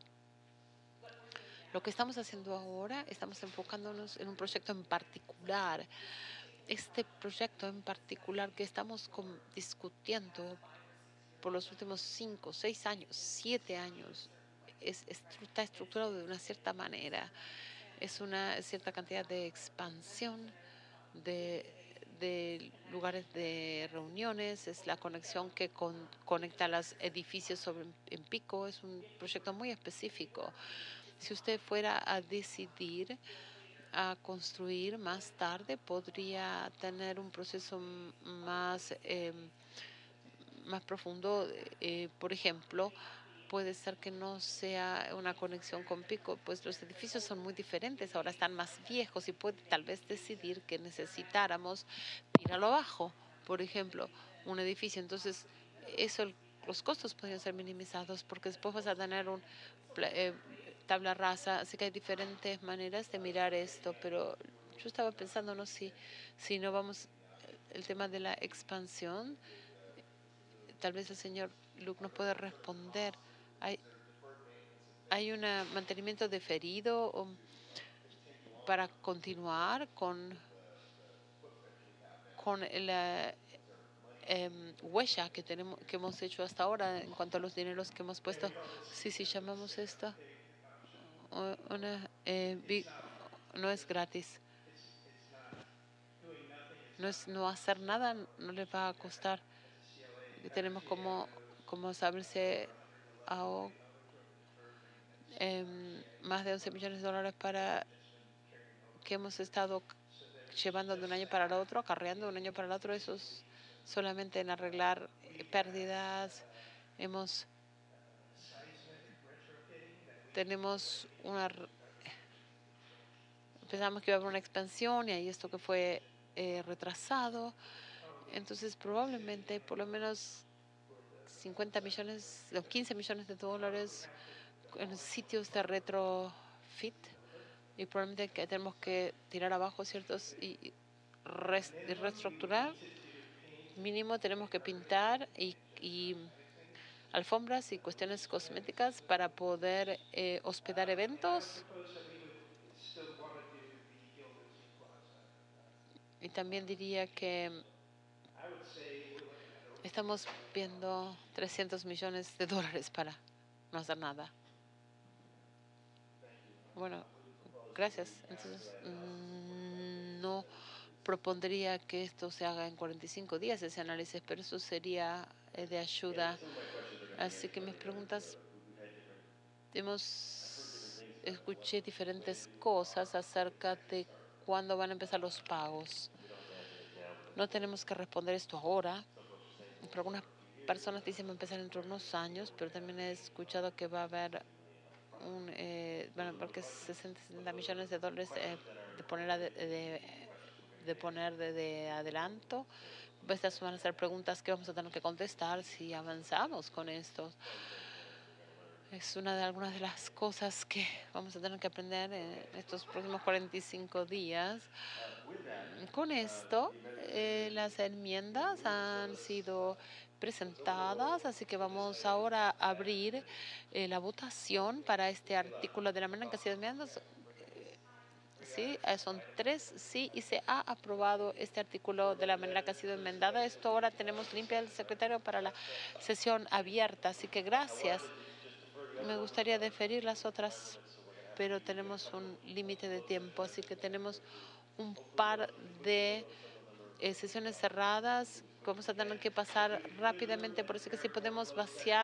lo que estamos haciendo ahora, estamos enfocándonos en un proyecto en particular. Este proyecto en particular que estamos con, discutiendo por los últimos cinco, seis años, siete años, es, está estructurado de una cierta manera. Es una cierta cantidad de expansión de, de lugares de reuniones, es la conexión que con, conecta los edificios sobre, en Pico, es un proyecto muy específico. Si usted fuera a decidir a construir más tarde, podría tener un proceso más, eh, más profundo. Eh, por ejemplo, puede ser que no sea una conexión con Pico, pues los edificios son muy diferentes, ahora están más viejos y puede tal vez decidir que necesitáramos tirarlo abajo, por ejemplo, un edificio. Entonces, eso, los costos podrían ser minimizados porque después vas a tener un eh, tabla rasa, así que hay diferentes maneras de mirar esto, pero yo estaba pensando, no si, si no vamos, el tema de la expansión, tal vez el señor Luke nos puede responder. Hay, hay un mantenimiento deferido um, para continuar con, con la eh, huella que, tenemos, que hemos hecho hasta ahora en cuanto a los dineros que hemos puesto. Sí, sí, llamamos esto. Una, eh, no es gratis. No es no hacer nada, no les va a costar. Tenemos como, como saberse a, eh, más de once millones de dólares para que hemos estado llevando de un año para el otro, acarreando de un año para el otro. Eso es solamente en arreglar pérdidas. Hemos tenemos una pensamos que iba a haber una expansión y ahí esto que fue eh, retrasado. Entonces probablemente por lo menos cincuenta millones, los quince millones de dólares en sitios de retrofit, y probablemente que tenemos que tirar abajo ciertos y, rest, y reestructurar. Mínimo tenemos que pintar y, y alfombras y cuestiones cosméticas para poder eh, hospedar eventos. Y también diría que estamos viendo trescientos millones de dólares para no hacer nada. Bueno, gracias. Entonces, mmm, no propondría que esto se haga en cuarenta y cinco días, ese análisis, pero eso sería eh, de ayuda. Así que mis preguntas, hemos escuché diferentes cosas acerca de cuándo van a empezar los pagos. No tenemos que responder esto ahora. Pero algunas personas dicen que va a empezar dentro de unos años, pero también he escuchado que va a haber un, eh, bueno, porque sesenta, setenta millones de dólares eh, de poner a de, de, de poner de, de adelanto. Estas van a ser preguntas que vamos a tener que contestar si avanzamos con esto. Es una de algunas de las cosas que vamos a tener que aprender en estos próximos cuarenta y cinco días. Con esto, eh, las enmiendas han sido presentadas, así que vamos ahora a abrir eh, la votación para este artículo de la manera en que ha sido enviado. Sí, eh, son tres sí y se ha aprobado este artículo de la manera que ha sido enmendada. Esto ahora tenemos limpia el secretario para la sesión abierta, así que gracias. Me gustaría deferir las otras, pero tenemos un límite de tiempo, así que tenemos un par de eh, sesiones cerradas. Vamos a tener que pasar rápidamente, por eso que si podemos vaciar